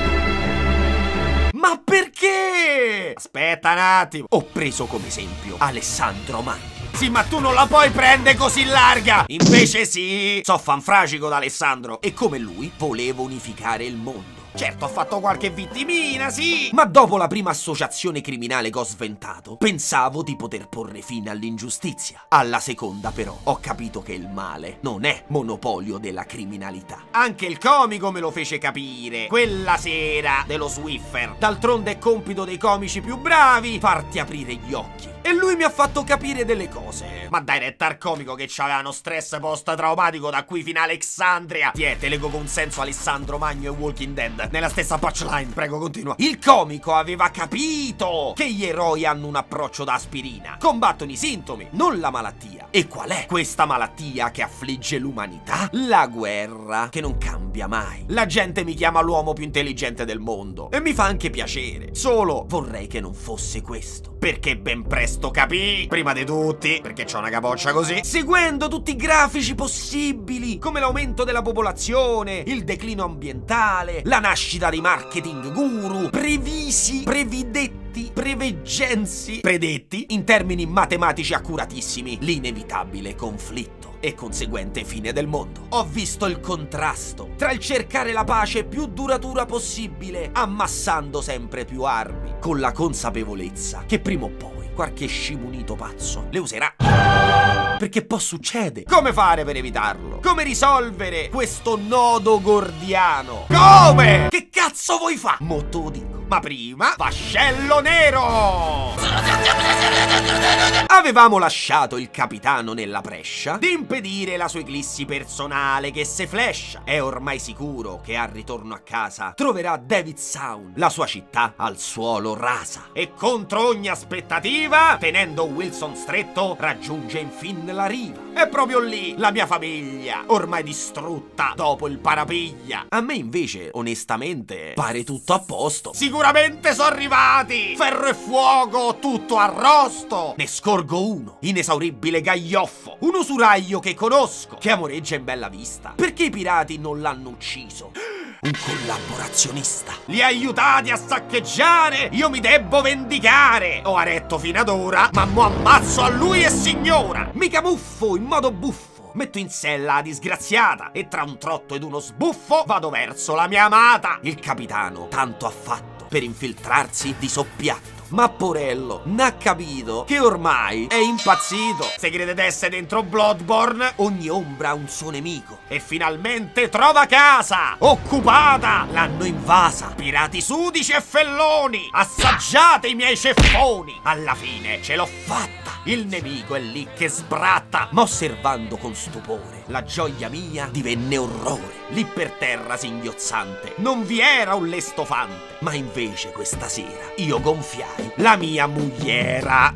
Ma perché? Aspetta un attimo. Ho preso come esempio Alessandro Magno. Sì, ma tu non la puoi prendere così larga. Invece sì, so fanfragico da Alessandro. E come lui, volevo unificare il mondo. Certo, ho fatto qualche vittimina, sì. Ma dopo la prima associazione criminale che ho sventato, pensavo di poter porre fine all'ingiustizia. Alla seconda, però, ho capito che il male non è monopolio della criminalità. Anche il comico me lo fece capire quella sera dello Swiffer. D'altronde è compito dei comici più bravi farti aprire gli occhi. E lui mi ha fatto capire delle cose. Ma dai, retta al comico che c'avevano stress post-traumatico da qui fino a Alexandria. Tiè, te leggo con senso Alessandro Magno e Walking Dead. Nella stessa punchline, prego, continua. Il comico aveva capito che gli eroi hanno un approccio da aspirina. Combattono i sintomi, non la malattia. E qual è questa malattia che affligge l'umanità? La guerra, che non cambia mai. La gente mi chiama l'uomo più intelligente del mondo. E mi fa anche piacere. Solo vorrei che non fosse questo. Perché ben presto capì, prima di tutti, perché c'ho una capoccia così, seguendo tutti i grafici possibili, come l'aumento della popolazione, il declino ambientale, la nascita dei marketing guru, previsi, previdetti, preveggenzi, predetti, in termini matematici accuratissimi, l'inevitabile conflitto e conseguente fine del mondo. Ho visto il contrasto tra il cercare la pace più duratura possibile, ammassando sempre più armi, con la consapevolezza che prima o poi qualche scimunito pazzo le userà. Perché poi succede. Come fare per evitarlo? Come risolvere questo nodo gordiano? Come? Che cazzo vuoi fare? Mo te lo dico. Ma prima, vascello nero! Avevamo lasciato il capitano nella prescia di impedire la sua eclissi personale che se flasha. È ormai sicuro che al ritorno a casa troverà David Sound, la sua città al suolo rasa. E contro ogni aspettativa, tenendo Wilson stretto, raggiunge infine la riva. È proprio lì la mia famiglia, ormai distrutta dopo il parapiglia. A me invece, onestamente, pare tutto a posto. Sicuramente sono arrivati! Ferro e fuoco, tutto arrosto! Ne scorgo uno, inesauribile gaglioffo, un usuraio che conosco, che amoreggia in bella vista. Perché i pirati non l'hanno ucciso? Un collaborazionista. Li ha aiutati a saccheggiare, io mi debbo vendicare. Ho aretto fino ad ora, ma mo ammazzo a lui e signora. Mi camuffo in modo buffo, metto in sella la disgraziata e tra un trotto ed uno sbuffo vado verso la mia amata. Il capitano tanto ha fatto per infiltrarsi di soppiatto. Ma Porello n'ha capito che ormai è impazzito. Se crede d'essere dentro Bloodborne, ogni ombra ha un suo nemico. E finalmente trova casa occupata. L'hanno invasa pirati sudici e felloni. Assaggiate i miei ceffoni. Alla fine ce l'ho fatta. Il nemico è lì che sbratta, ma osservando con stupore la gioia mia divenne orrore. Lì per terra singhiozzante non vi era un lestofante, ma invece questa sera io gonfiai la mia mugliera.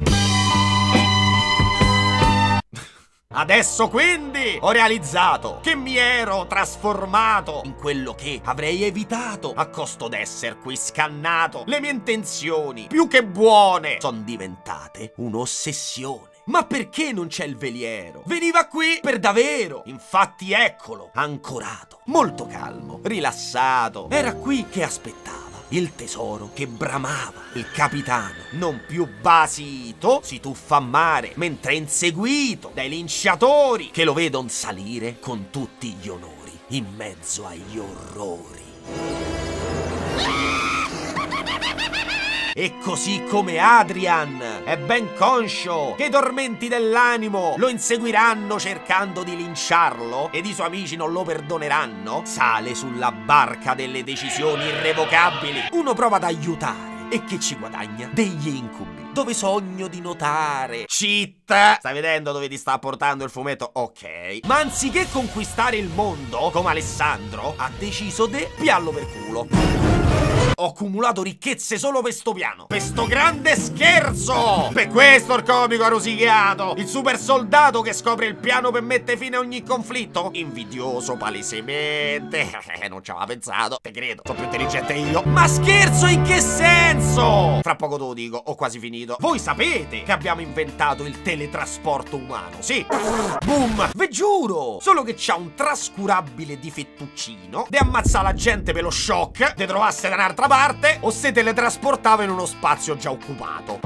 Adesso quindi ho realizzato che mi ero trasformato in quello che avrei evitato a costo d'essere qui scannato. Le mie intenzioni, più che buone, sono diventate un'ossessione. Ma perché non c'è il veliero? Veniva qui per davvero. Infatti eccolo, ancorato, molto calmo, rilassato. Era qui che aspettava il tesoro che bramava. Il capitano, non più basito, si tuffa a mare mentre è inseguito dai linciatori che lo vedono salire con tutti gli onori in mezzo agli orrori. E così come Adrian è ben conscio che i tormenti dell'animo lo inseguiranno cercando di linciarlo ed i suoi amici non lo perdoneranno, sale sulla barca delle decisioni irrevocabili. Uno prova ad aiutare e che ci guadagna? Degli incubi, dove sogno di notare. Cheat! Stai vedendo dove ti sta portando il fumetto? Ok. Ma anziché conquistare il mondo, come Alessandro, ha deciso di piarlo per culo. Ho accumulato ricchezze solo per sto piano, per sto grande scherzo. Per questo il comico ha rosicato. Il super soldato che scopre il piano per mettere fine a ogni conflitto. Invidioso palesemente. Non ci aveva pensato, te credo, sono più intelligente io. Ma scherzo in che senso? Fra poco te lo dico, ho quasi finito. Voi sapete che abbiamo inventato il teletrasporto umano, sì? Boom, ve giuro. Solo che c'ha un trascurabile difettuccino de ammazzare la gente per lo shock, de trovasse da un'altra parte o se teletrasportava in uno spazio già occupato.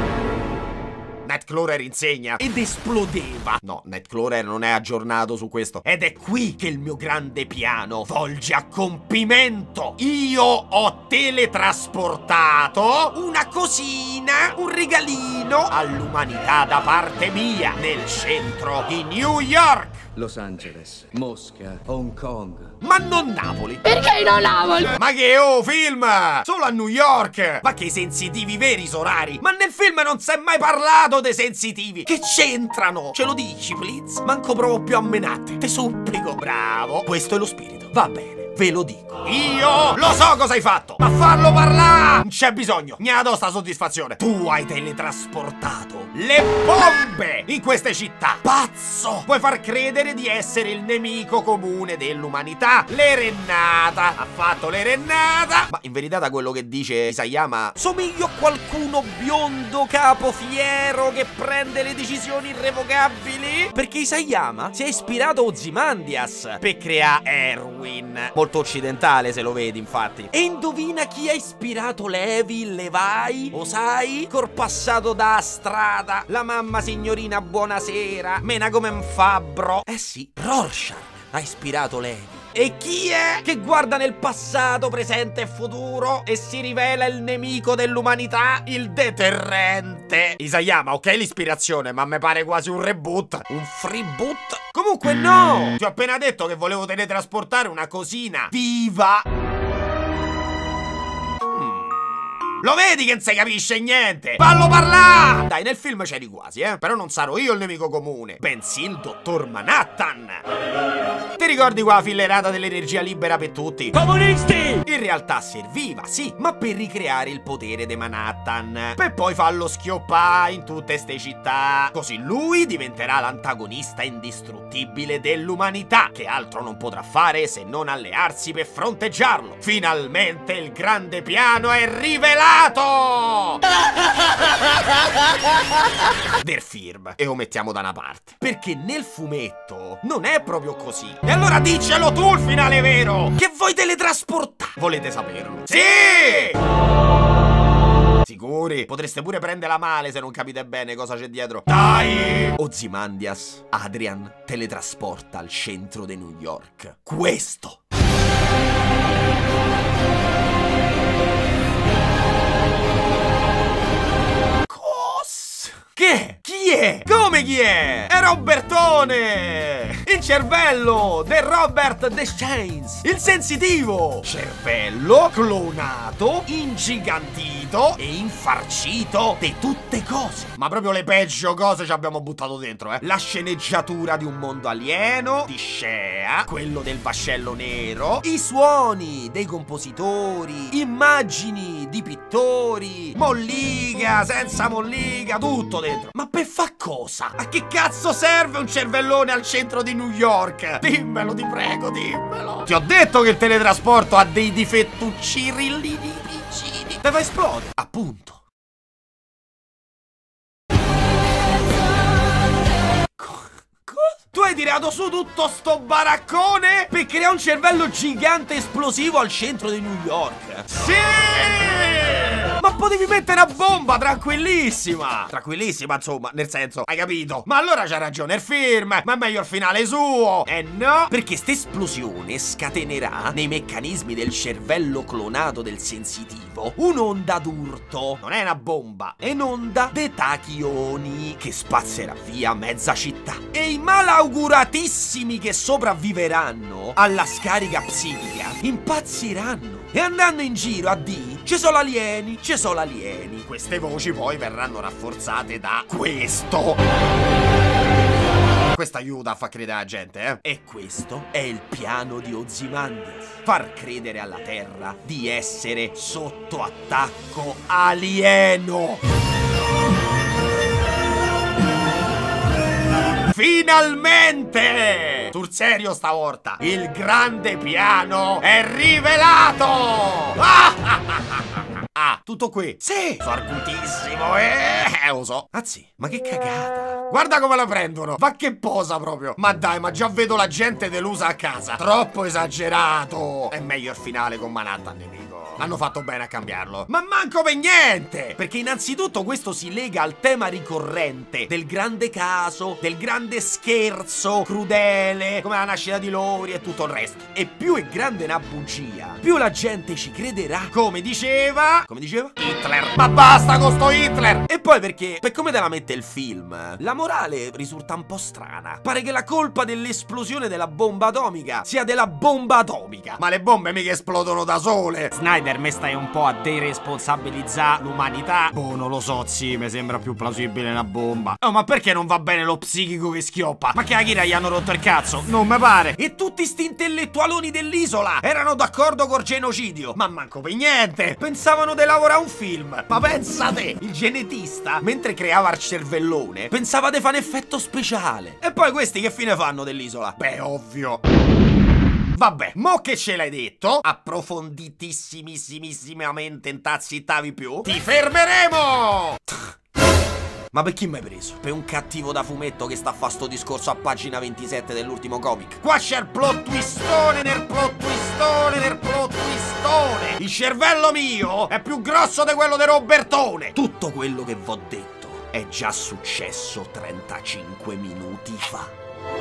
Nightcrawler insegna ed esplodeva. No, Nightcrawler non è aggiornato su questo. Ed è qui che il mio grande piano volge a compimento. Io ho teletrasportato una cosina, un regalino all'umanità da parte mia nel centro di New York. Los Angeles, Mosca, Hong Kong. Ma non Napoli. Perché non Napoli? Ma che oh, film! Solo a New York! Ma che sensitivi veri sono rari! Ma nel film non si è mai parlato dei sensitivi! Che c'entrano? Ce lo dici, please? Manco provo più a menate. Te supplico. Bravo. Questo è lo spirito. Va bene, ve lo dico. Io lo so cosa hai fatto! Ma farlo parlare! Non c'è bisogno. Ne do sta soddisfazione. Tu hai teletrasportato le bombe in queste città. Pazzo! Vuoi far credere di essere il nemico comune dell'umanità? L'erennata! Ha fatto l'erennata! Ma in verità da quello che dice Isayama somiglio a qualcuno biondo, capo fiero, che prende le decisioni irrevocabili? Perché Isayama si è ispirato a Ozymandias per creare Erwin. Molto occidentale se lo vedi, infatti. E indovina chi ha ispirato Levi, Levi? Lo sai? Col passato da strada. La mamma signorina buonasera. Mena come un fabbro. Eh sì, Rorschach ha ispirato Levi. E chi è che guarda nel passato, presente e futuro e si rivela il nemico dell'umanità? Il deterrente. Isayama, ok l'ispirazione, ma mi pare quasi un reboot. Un freeboot? Comunque no! Ti ho appena detto che volevo teletrasportare una cosina viva. Lo vedi che non si capisce niente? Fallo parlare! Dai, nel film c'eri quasi, eh? Però non sarò io il nemico comune, bensì il dottor Manhattan. Ti ricordi qua la fillerata dell'energia libera per tutti? Comunisti! In realtà serviva, sì, ma per ricreare il potere di Manhattan, per poi farlo schioppare in tutte ste città. Così lui diventerà l'antagonista indistruttibile dell'umanità, che altro non potrà fare se non allearsi per fronteggiarlo. Finalmente il grande piano è rivelato! Der Film. E lo mettiamo da una parte, perché nel fumetto non è proprio così. E allora diccelo tu il finale vero! Che vuoi teletrasportare? Volete saperlo? Sì! Sicuri? Potreste pure prenderla male se non capite bene cosa c'è dietro. Dai! Ozymandias, Adrian teletrasporta al centro di New York. Questo! Che? Chi è? Come chi è? È Robertone! Il cervello del Robert Deschains! Il sensitivo! Cervello clonato, ingigantito e infarcito di tutte cose. Ma proprio le peggio cose ci abbiamo buttato dentro, eh? La sceneggiatura di un mondo alieno, di Shea, quello del vascello nero, i suoni dei compositori, immagini di pittori, molliga, senza molliga, tutto dentro. Ma per fa cosa? A che cazzo serve un cervellone al centro di New York? Dimmelo, ti prego, dimmelo. Ti ho detto che il teletrasporto ha dei difettucci rillini piccini. Deve esplodere, appunto. Tu hai tirato su tutto sto baraccone per creare un cervello gigante esplosivo al centro di New York. Sì! Ma potevi mettere a bomba, tranquillissima. Tranquillissima, insomma, nel senso, hai capito? Ma allora c'ha ragione il film, ma è meglio il finale suo. Eh no, perché sta esplosione scatenerà nei meccanismi del cervello clonato del sensitivo un'onda d'urto. Non è una bomba, è un'onda de tachioni che spazzerà via mezza città. E i malauguratissimi che sopravviveranno alla scarica psichica impazziranno e andando in giro a dire ci sono alieni, ci sono alieni. Queste voci poi verranno rafforzate da questo. Questo aiuta a far credere alla gente, eh? E questo è il piano di Ozymandias. Far credere alla Terra di essere sotto attacco alieno. Finalmente! Sul serio stavolta, il grande piano è rivelato! Ah, ah, ah, ah. Ah, tutto qui? Sì! Argutissimo, eh! Eh, lo so. Anzi, ma che cagata! Guarda come la prendono! Va che posa proprio! Ma dai, ma già vedo la gente delusa a casa! Troppo esagerato! È meglio il finale con Manhattan, nemico. Hanno fatto bene a cambiarlo. Ma manco per niente! Perché innanzitutto questo si lega al tema ricorrente del grande caso, del grande scherzo crudele, come la nascita di Lori e tutto il resto. E più è grande una bugia, più la gente ci crederà. Come diceva... Come diceva? Hitler. Ma basta con sto Hitler! E poi perché, per come te la mette il film, la morale risulta un po' strana. Pare che la colpa dell'esplosione della bomba atomica sia della bomba atomica. Ma le bombe mica esplodono da sole. Snyder, me stai un po' a deresponsabilizzare l'umanità. Boh, non lo so, sì, mi sembra più plausibile una bomba. Oh, ma perché non va bene lo psichico che schioppa? Ma che a Kira gli hanno rotto il cazzo? Non mi pare. E tutti sti intellettualoni dell'isola erano d'accordo col genocidio. Ma manco per niente. Pensavano di lavorare un film. Ma pensate, il genetista, mentre creava il cervellone, pensava di fare un effetto speciale. E poi questi che fine fanno dell'isola? Beh, ovvio. Vabbè, mo che ce l'hai detto, approfonditissimissimamente intazzitavi più, ti fermeremo! Ma per chi mi hai preso? Per un cattivo da fumetto che sta a fa sto discorso a pagina ventisette dell'ultimo comic? Qua c'è il plot twistone nel plot twistone nel plot twistone! Il cervello mio è più grosso di quello di Robertone! Tutto quello che v'ho detto è già successo trentacinque minuti fa.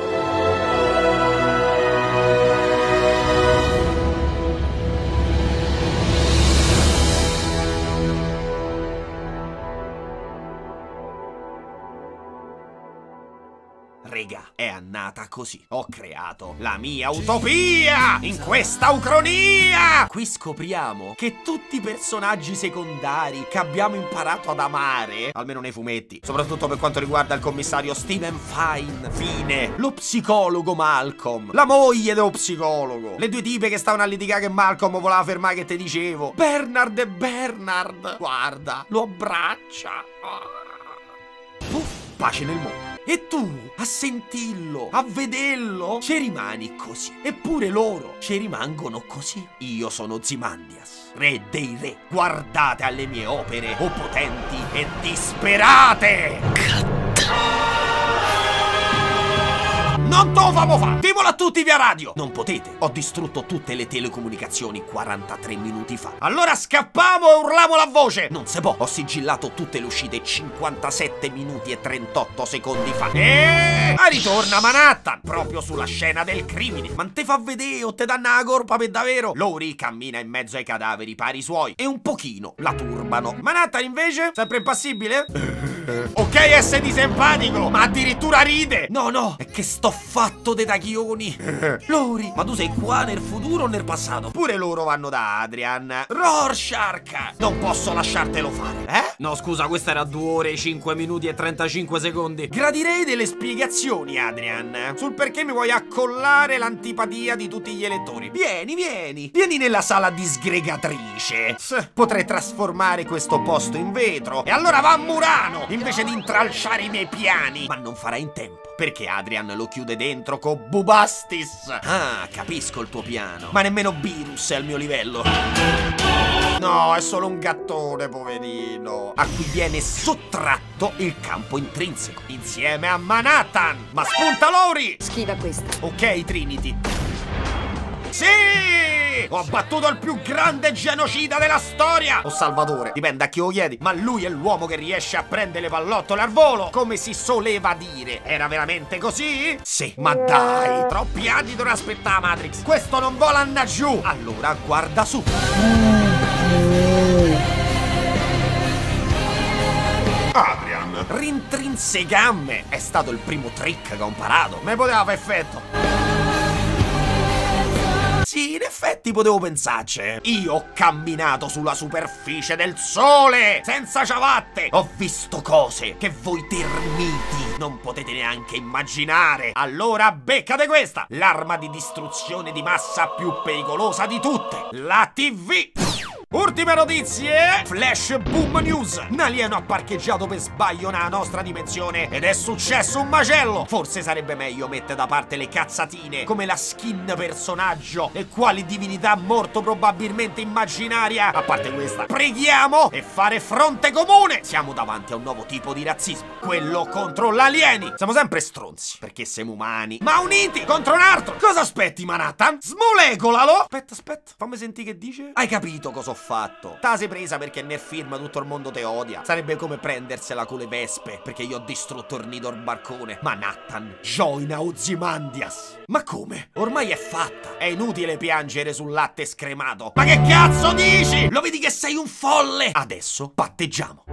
Rega, è annata così. Ho creato la mia utopia in questa ucronia. Qui scopriamo che tutti i personaggi secondari che abbiamo imparato ad amare, almeno nei fumetti, soprattutto per quanto riguarda il commissario Steven Fine, Fine, lo psicologo Malcolm, la moglie dello psicologo, le due tipe che stavano a litigare che Malcolm voleva fermare che te dicevo, Bernard e Bernard, guarda, lo abbraccia. Puff, pace nel mondo. E tu, a sentirlo, a vederlo, ci rimani così. Eppure loro ci rimangono così. Io sono Ozymandias, re dei re. Guardate alle mie opere, o potenti e disperate! Non te lo famo fa! Dimolo a tutti via radio! Non potete, ho distrutto tutte le telecomunicazioni quarantatré minuti fa. Allora scappamo e urlamo la voce! Non se può, ho sigillato tutte le uscite cinquantasette minuti e trentotto secondi fa. E ritorna Manhattan, proprio sulla scena del crimine. Ma te fa vedere o te danno la colpa per davvero? Lori cammina in mezzo ai cadaveri pari suoi e un pochino la turbano. Manhattan invece, sempre impassibile? Ok, essere simpatico, ma addirittura ride. No, no, è che sto fatto dei tachioni. Lori, ma tu sei qua nel futuro o nel passato? Pure loro vanno da Adrian. Rorschach, non posso lasciartelo fare, eh? No, scusa, questa era due ore, cinque minuti e trentacinque secondi. Gradirei delle spiegazioni, Adrian, sul perché mi vuoi accollare l'antipatia di tutti gli elettori. Vieni, vieni, vieni nella sala disgregatrice. S potrei trasformare questo posto in vetro e allora va a Murano invece di intralciare i miei piani. Ma non farà in tempo, perché Adrian lo chiude dentro con Bubastis. Ah, capisco il tuo piano, ma nemmeno Virus è al mio livello. No, è solo un gattone, poverino, a cui viene sottratto il campo intrinseco, insieme a Manhattan. Ma spunta Lori! Scriva questa. Ok, Trinity. Sì! Ho abbattuto il più grande genocida della storia! O Salvatore, dipende a chi lo chiedi. Ma lui è l'uomo che riesce a prendere le pallottole al volo, come si soleva dire. Era veramente così? Sì, ma dai! Troppi anni dovrà aspettare Matrix. Questo non vola a giù! Allora guarda su. Adrian. Rintrinsecamme! È stato il primo trick che ho imparato. Me poteva fare effetto. Sì, in effetti potevo pensarci. Io ho camminato sulla superficie del sole, senza ciabatte. Ho visto cose che voi termiti non potete neanche immaginare. Allora beccate questa, l'arma di distruzione di massa più pericolosa di tutte, la T V. Ultime notizie! Flash Boom News! Un alieno ha parcheggiato per sbaglio nella nostra dimensione ed è successo un macello! Forse sarebbe meglio mettere da parte le cazzatine come la skin personaggio e quali divinità molto probabilmente immaginaria. A parte questa, preghiamo e fare fronte comune! Siamo davanti a un nuovo tipo di razzismo, quello contro gli alieni. Siamo sempre stronzi, perché siamo umani, ma uniti contro un altro! Cosa aspetti, Manhattan? Smolecolalo! Aspetta, aspetta, fammi sentire che dice. Hai capito cosa ho fatto? Te la sei presa perché nel film tutto il mondo te odia. Sarebbe come prendersela con le vespe, perché io ho distrutto il nido al barcone. Manhattan joina Ozymandias. Ma come? Ormai è fatta. È inutile piangere sul latte scremato. Ma che cazzo dici? Lo vedi che sei un folle? Adesso patteggiamo.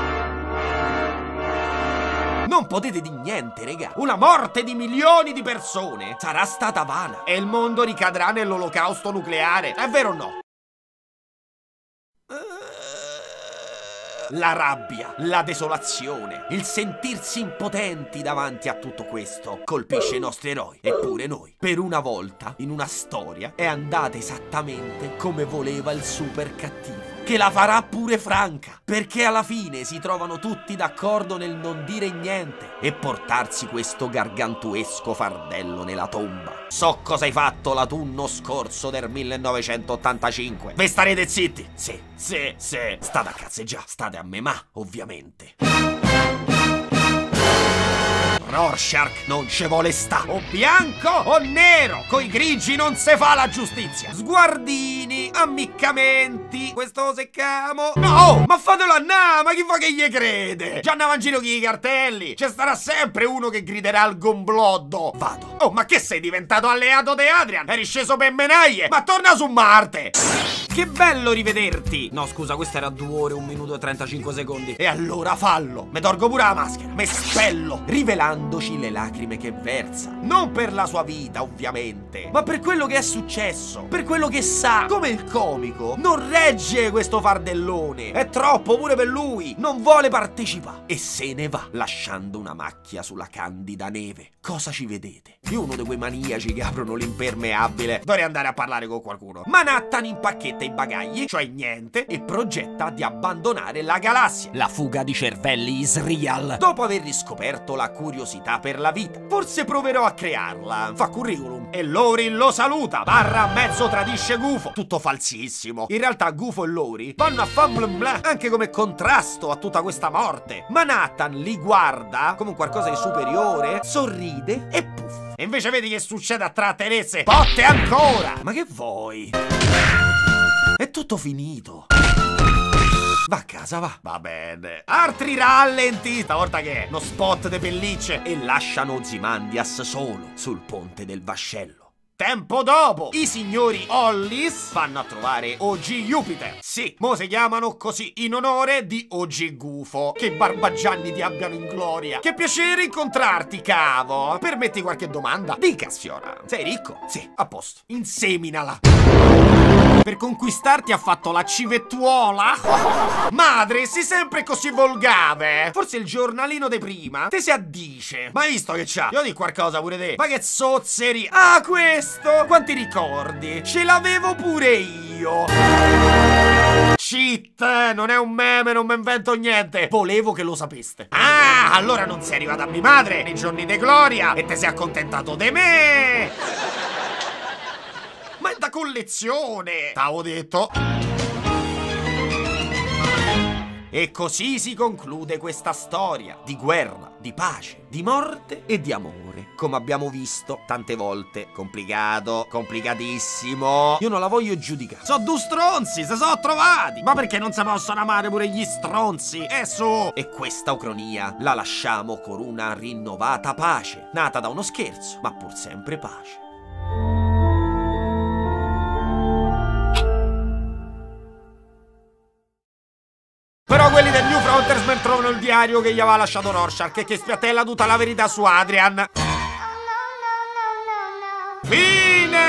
Non potete di niente, regà. Una morte di milioni di persone sarà stata vana e il mondo ricadrà nell'olocausto nucleare. È vero o no? La rabbia, la desolazione, il sentirsi impotenti davanti a tutto questo colpisce i nostri eroi. Eppure noi, per una volta in una storia, è andata esattamente come voleva il super cattivo, che la farà pure franca, perché alla fine si trovano tutti d'accordo nel non dire niente e portarsi questo gargantuesco fardello nella tomba. So cosa hai fatto l'autunno scorso del millenovecentottantacinque. Ve starete zitti? Sì, sì, sì. State a cazzeggiare, state a memà, ovviamente. Rorschach non ci vuole sta. O bianco o nero. Coi grigi non se fa la giustizia. Sguardini, ammiccamenti. Questo seccamo. No, ma fatelo a na, ma chi fa che gli crede? Già andiamo in giro chi i cartelli. Ci starà sempre uno che griderà al gombloddo. Vado. Oh, ma che sei diventato alleato di Adrian? Eri sceso per menaglie. Ma torna su Marte. Che bello rivederti. No, scusa, questa era due ore, un minuto e trentacinque secondi. E allora fallo. Me tolgo pure la maschera. Me spello, rivelandoci le lacrime che versa. Non per la sua vita, ovviamente, ma per quello che è successo. Per quello che sa. Come il comico non regge questo fardellone. È troppo pure per lui. Non vuole partecipare. E se ne va, lasciando una macchia sulla candida neve. Cosa ci vedete? Io uno di quei maniaci che aprono l'impermeabile. Dovrei andare a parlare con qualcuno. Manhattan impacchetta i bagagli, cioè niente, e progetta di abbandonare la galassia. La fuga di cervelli is real. Dopo aver riscoperto la curiosità per la vita, forse proverò a crearla. Fa curriculum. E Lori lo saluta. Barra mezzo tradisce Gufo. Tutto falsissimo. In realtà Gufo e Lori vanno a famblembla anche come contrasto a tutta questa morte. Manhattan li guarda come un qualcosa di superiore, sorride e puff. E invece vedi che succede a trattenerse. Botte ancora. Ma che vuoi? È tutto finito. Va a casa, va. Va bene. Altri rallenti. Stavolta che è? Uno spot de pellicce. E lasciano Ozymandias solo sul ponte del vascello. Tempo dopo, i signori Hollis vanno a trovare O G Jupiter. Sì, mo si chiamano così in onore di O G Gufo. Che barbagianni ti abbiano in gloria. Che piacere incontrarti, cavo. Permetti qualche domanda? Dica, signora. Sei ricco? Sì, a posto. Inseminala. Per conquistarti ha fatto la civettuola? Madre, sei sempre così volgare. Forse il giornalino di prima te si addice. Ma hai visto che c'ha? Io di qualcosa pure te. Ma che zozzeri. Ah, questo? Quanti ricordi? Ce l'avevo pure io. Cheat, non è un meme, non mi invento niente. Volevo che lo sapeste. Ah, allora non sei arrivata a mia madre nei giorni di gloria e te sei accontentato di me. Ma è da collezione, t'avevo detto. E così si conclude questa storia di guerra, di pace, di morte e di amore. Come abbiamo visto tante volte, complicato, complicatissimo. Io non la voglio giudicare. So due stronzi, se sono trovati. Ma perché non si possono amare pure gli stronzi? E su! E questa ucronia la lasciamo con una rinnovata pace, nata da uno scherzo, ma pur sempre pace. Però quelli del New Frontiersman trovano il diario che gli aveva lasciato Rorschach e che spiattella tutta la verità su Adrian. Fine!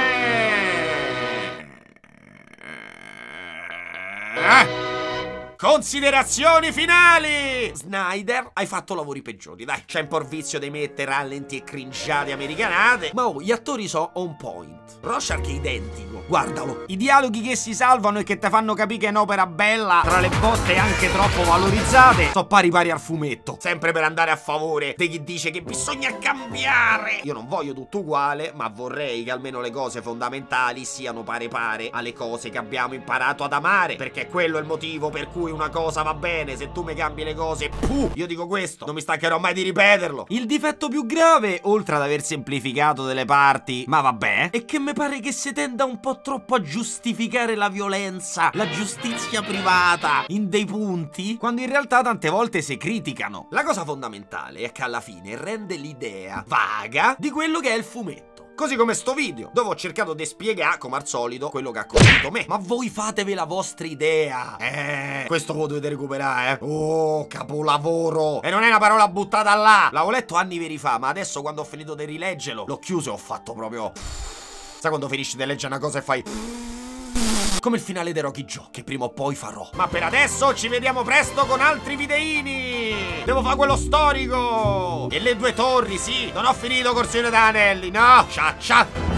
Eh? Considerazioni finali! Snyder, hai fatto lavori peggiori, dai. C'è un po' il vizio di mettere rallenti e cringiate americanate. Ma oh, gli attori sono on point. Rorschach è identico, guardalo. I dialoghi che si salvano e che te fanno capire che è un'opera bella, tra le botte anche troppo valorizzate, so pari pari al fumetto. Sempre per andare a favore di chi dice che bisogna cambiare. Io non voglio tutto uguale, ma vorrei che almeno le cose fondamentali siano pare pare alle cose che abbiamo imparato ad amare, perché quello è il motivo per cui una cosa va bene. Se tu mi cambi le cose, puh, io dico questo, non mi stancherò mai di ripeterlo. Il difetto più grave, oltre ad aver semplificato delle parti, ma vabbè, è che mi pare che si tenda un po' troppo a giustificare la violenza, la giustizia privata in dei punti, quando in realtà tante volte si criticano. La cosa fondamentale è che alla fine rende l'idea vaga di quello che è il fumetto. Così come sto video, dove ho cercato di spiegare, come al solito, quello che ha colpito me. Ma voi fatevi la vostra idea. Eh, questo lo dovete recuperare, eh. Oh, capolavoro. E non è una parola buttata là. L'avevo letto anni veri fa, ma adesso quando ho finito di rileggerlo, l'ho chiuso e ho fatto proprio... Sai quando finisci di leggere una cosa e fai... Come il finale di Rocky Joe, che prima o poi farò. Ma per adesso ci vediamo presto con altri videini. Devo fare quello storico. E le due torri, sì. Non ho finito Corsione da Anelli, no. Ciao, ciao.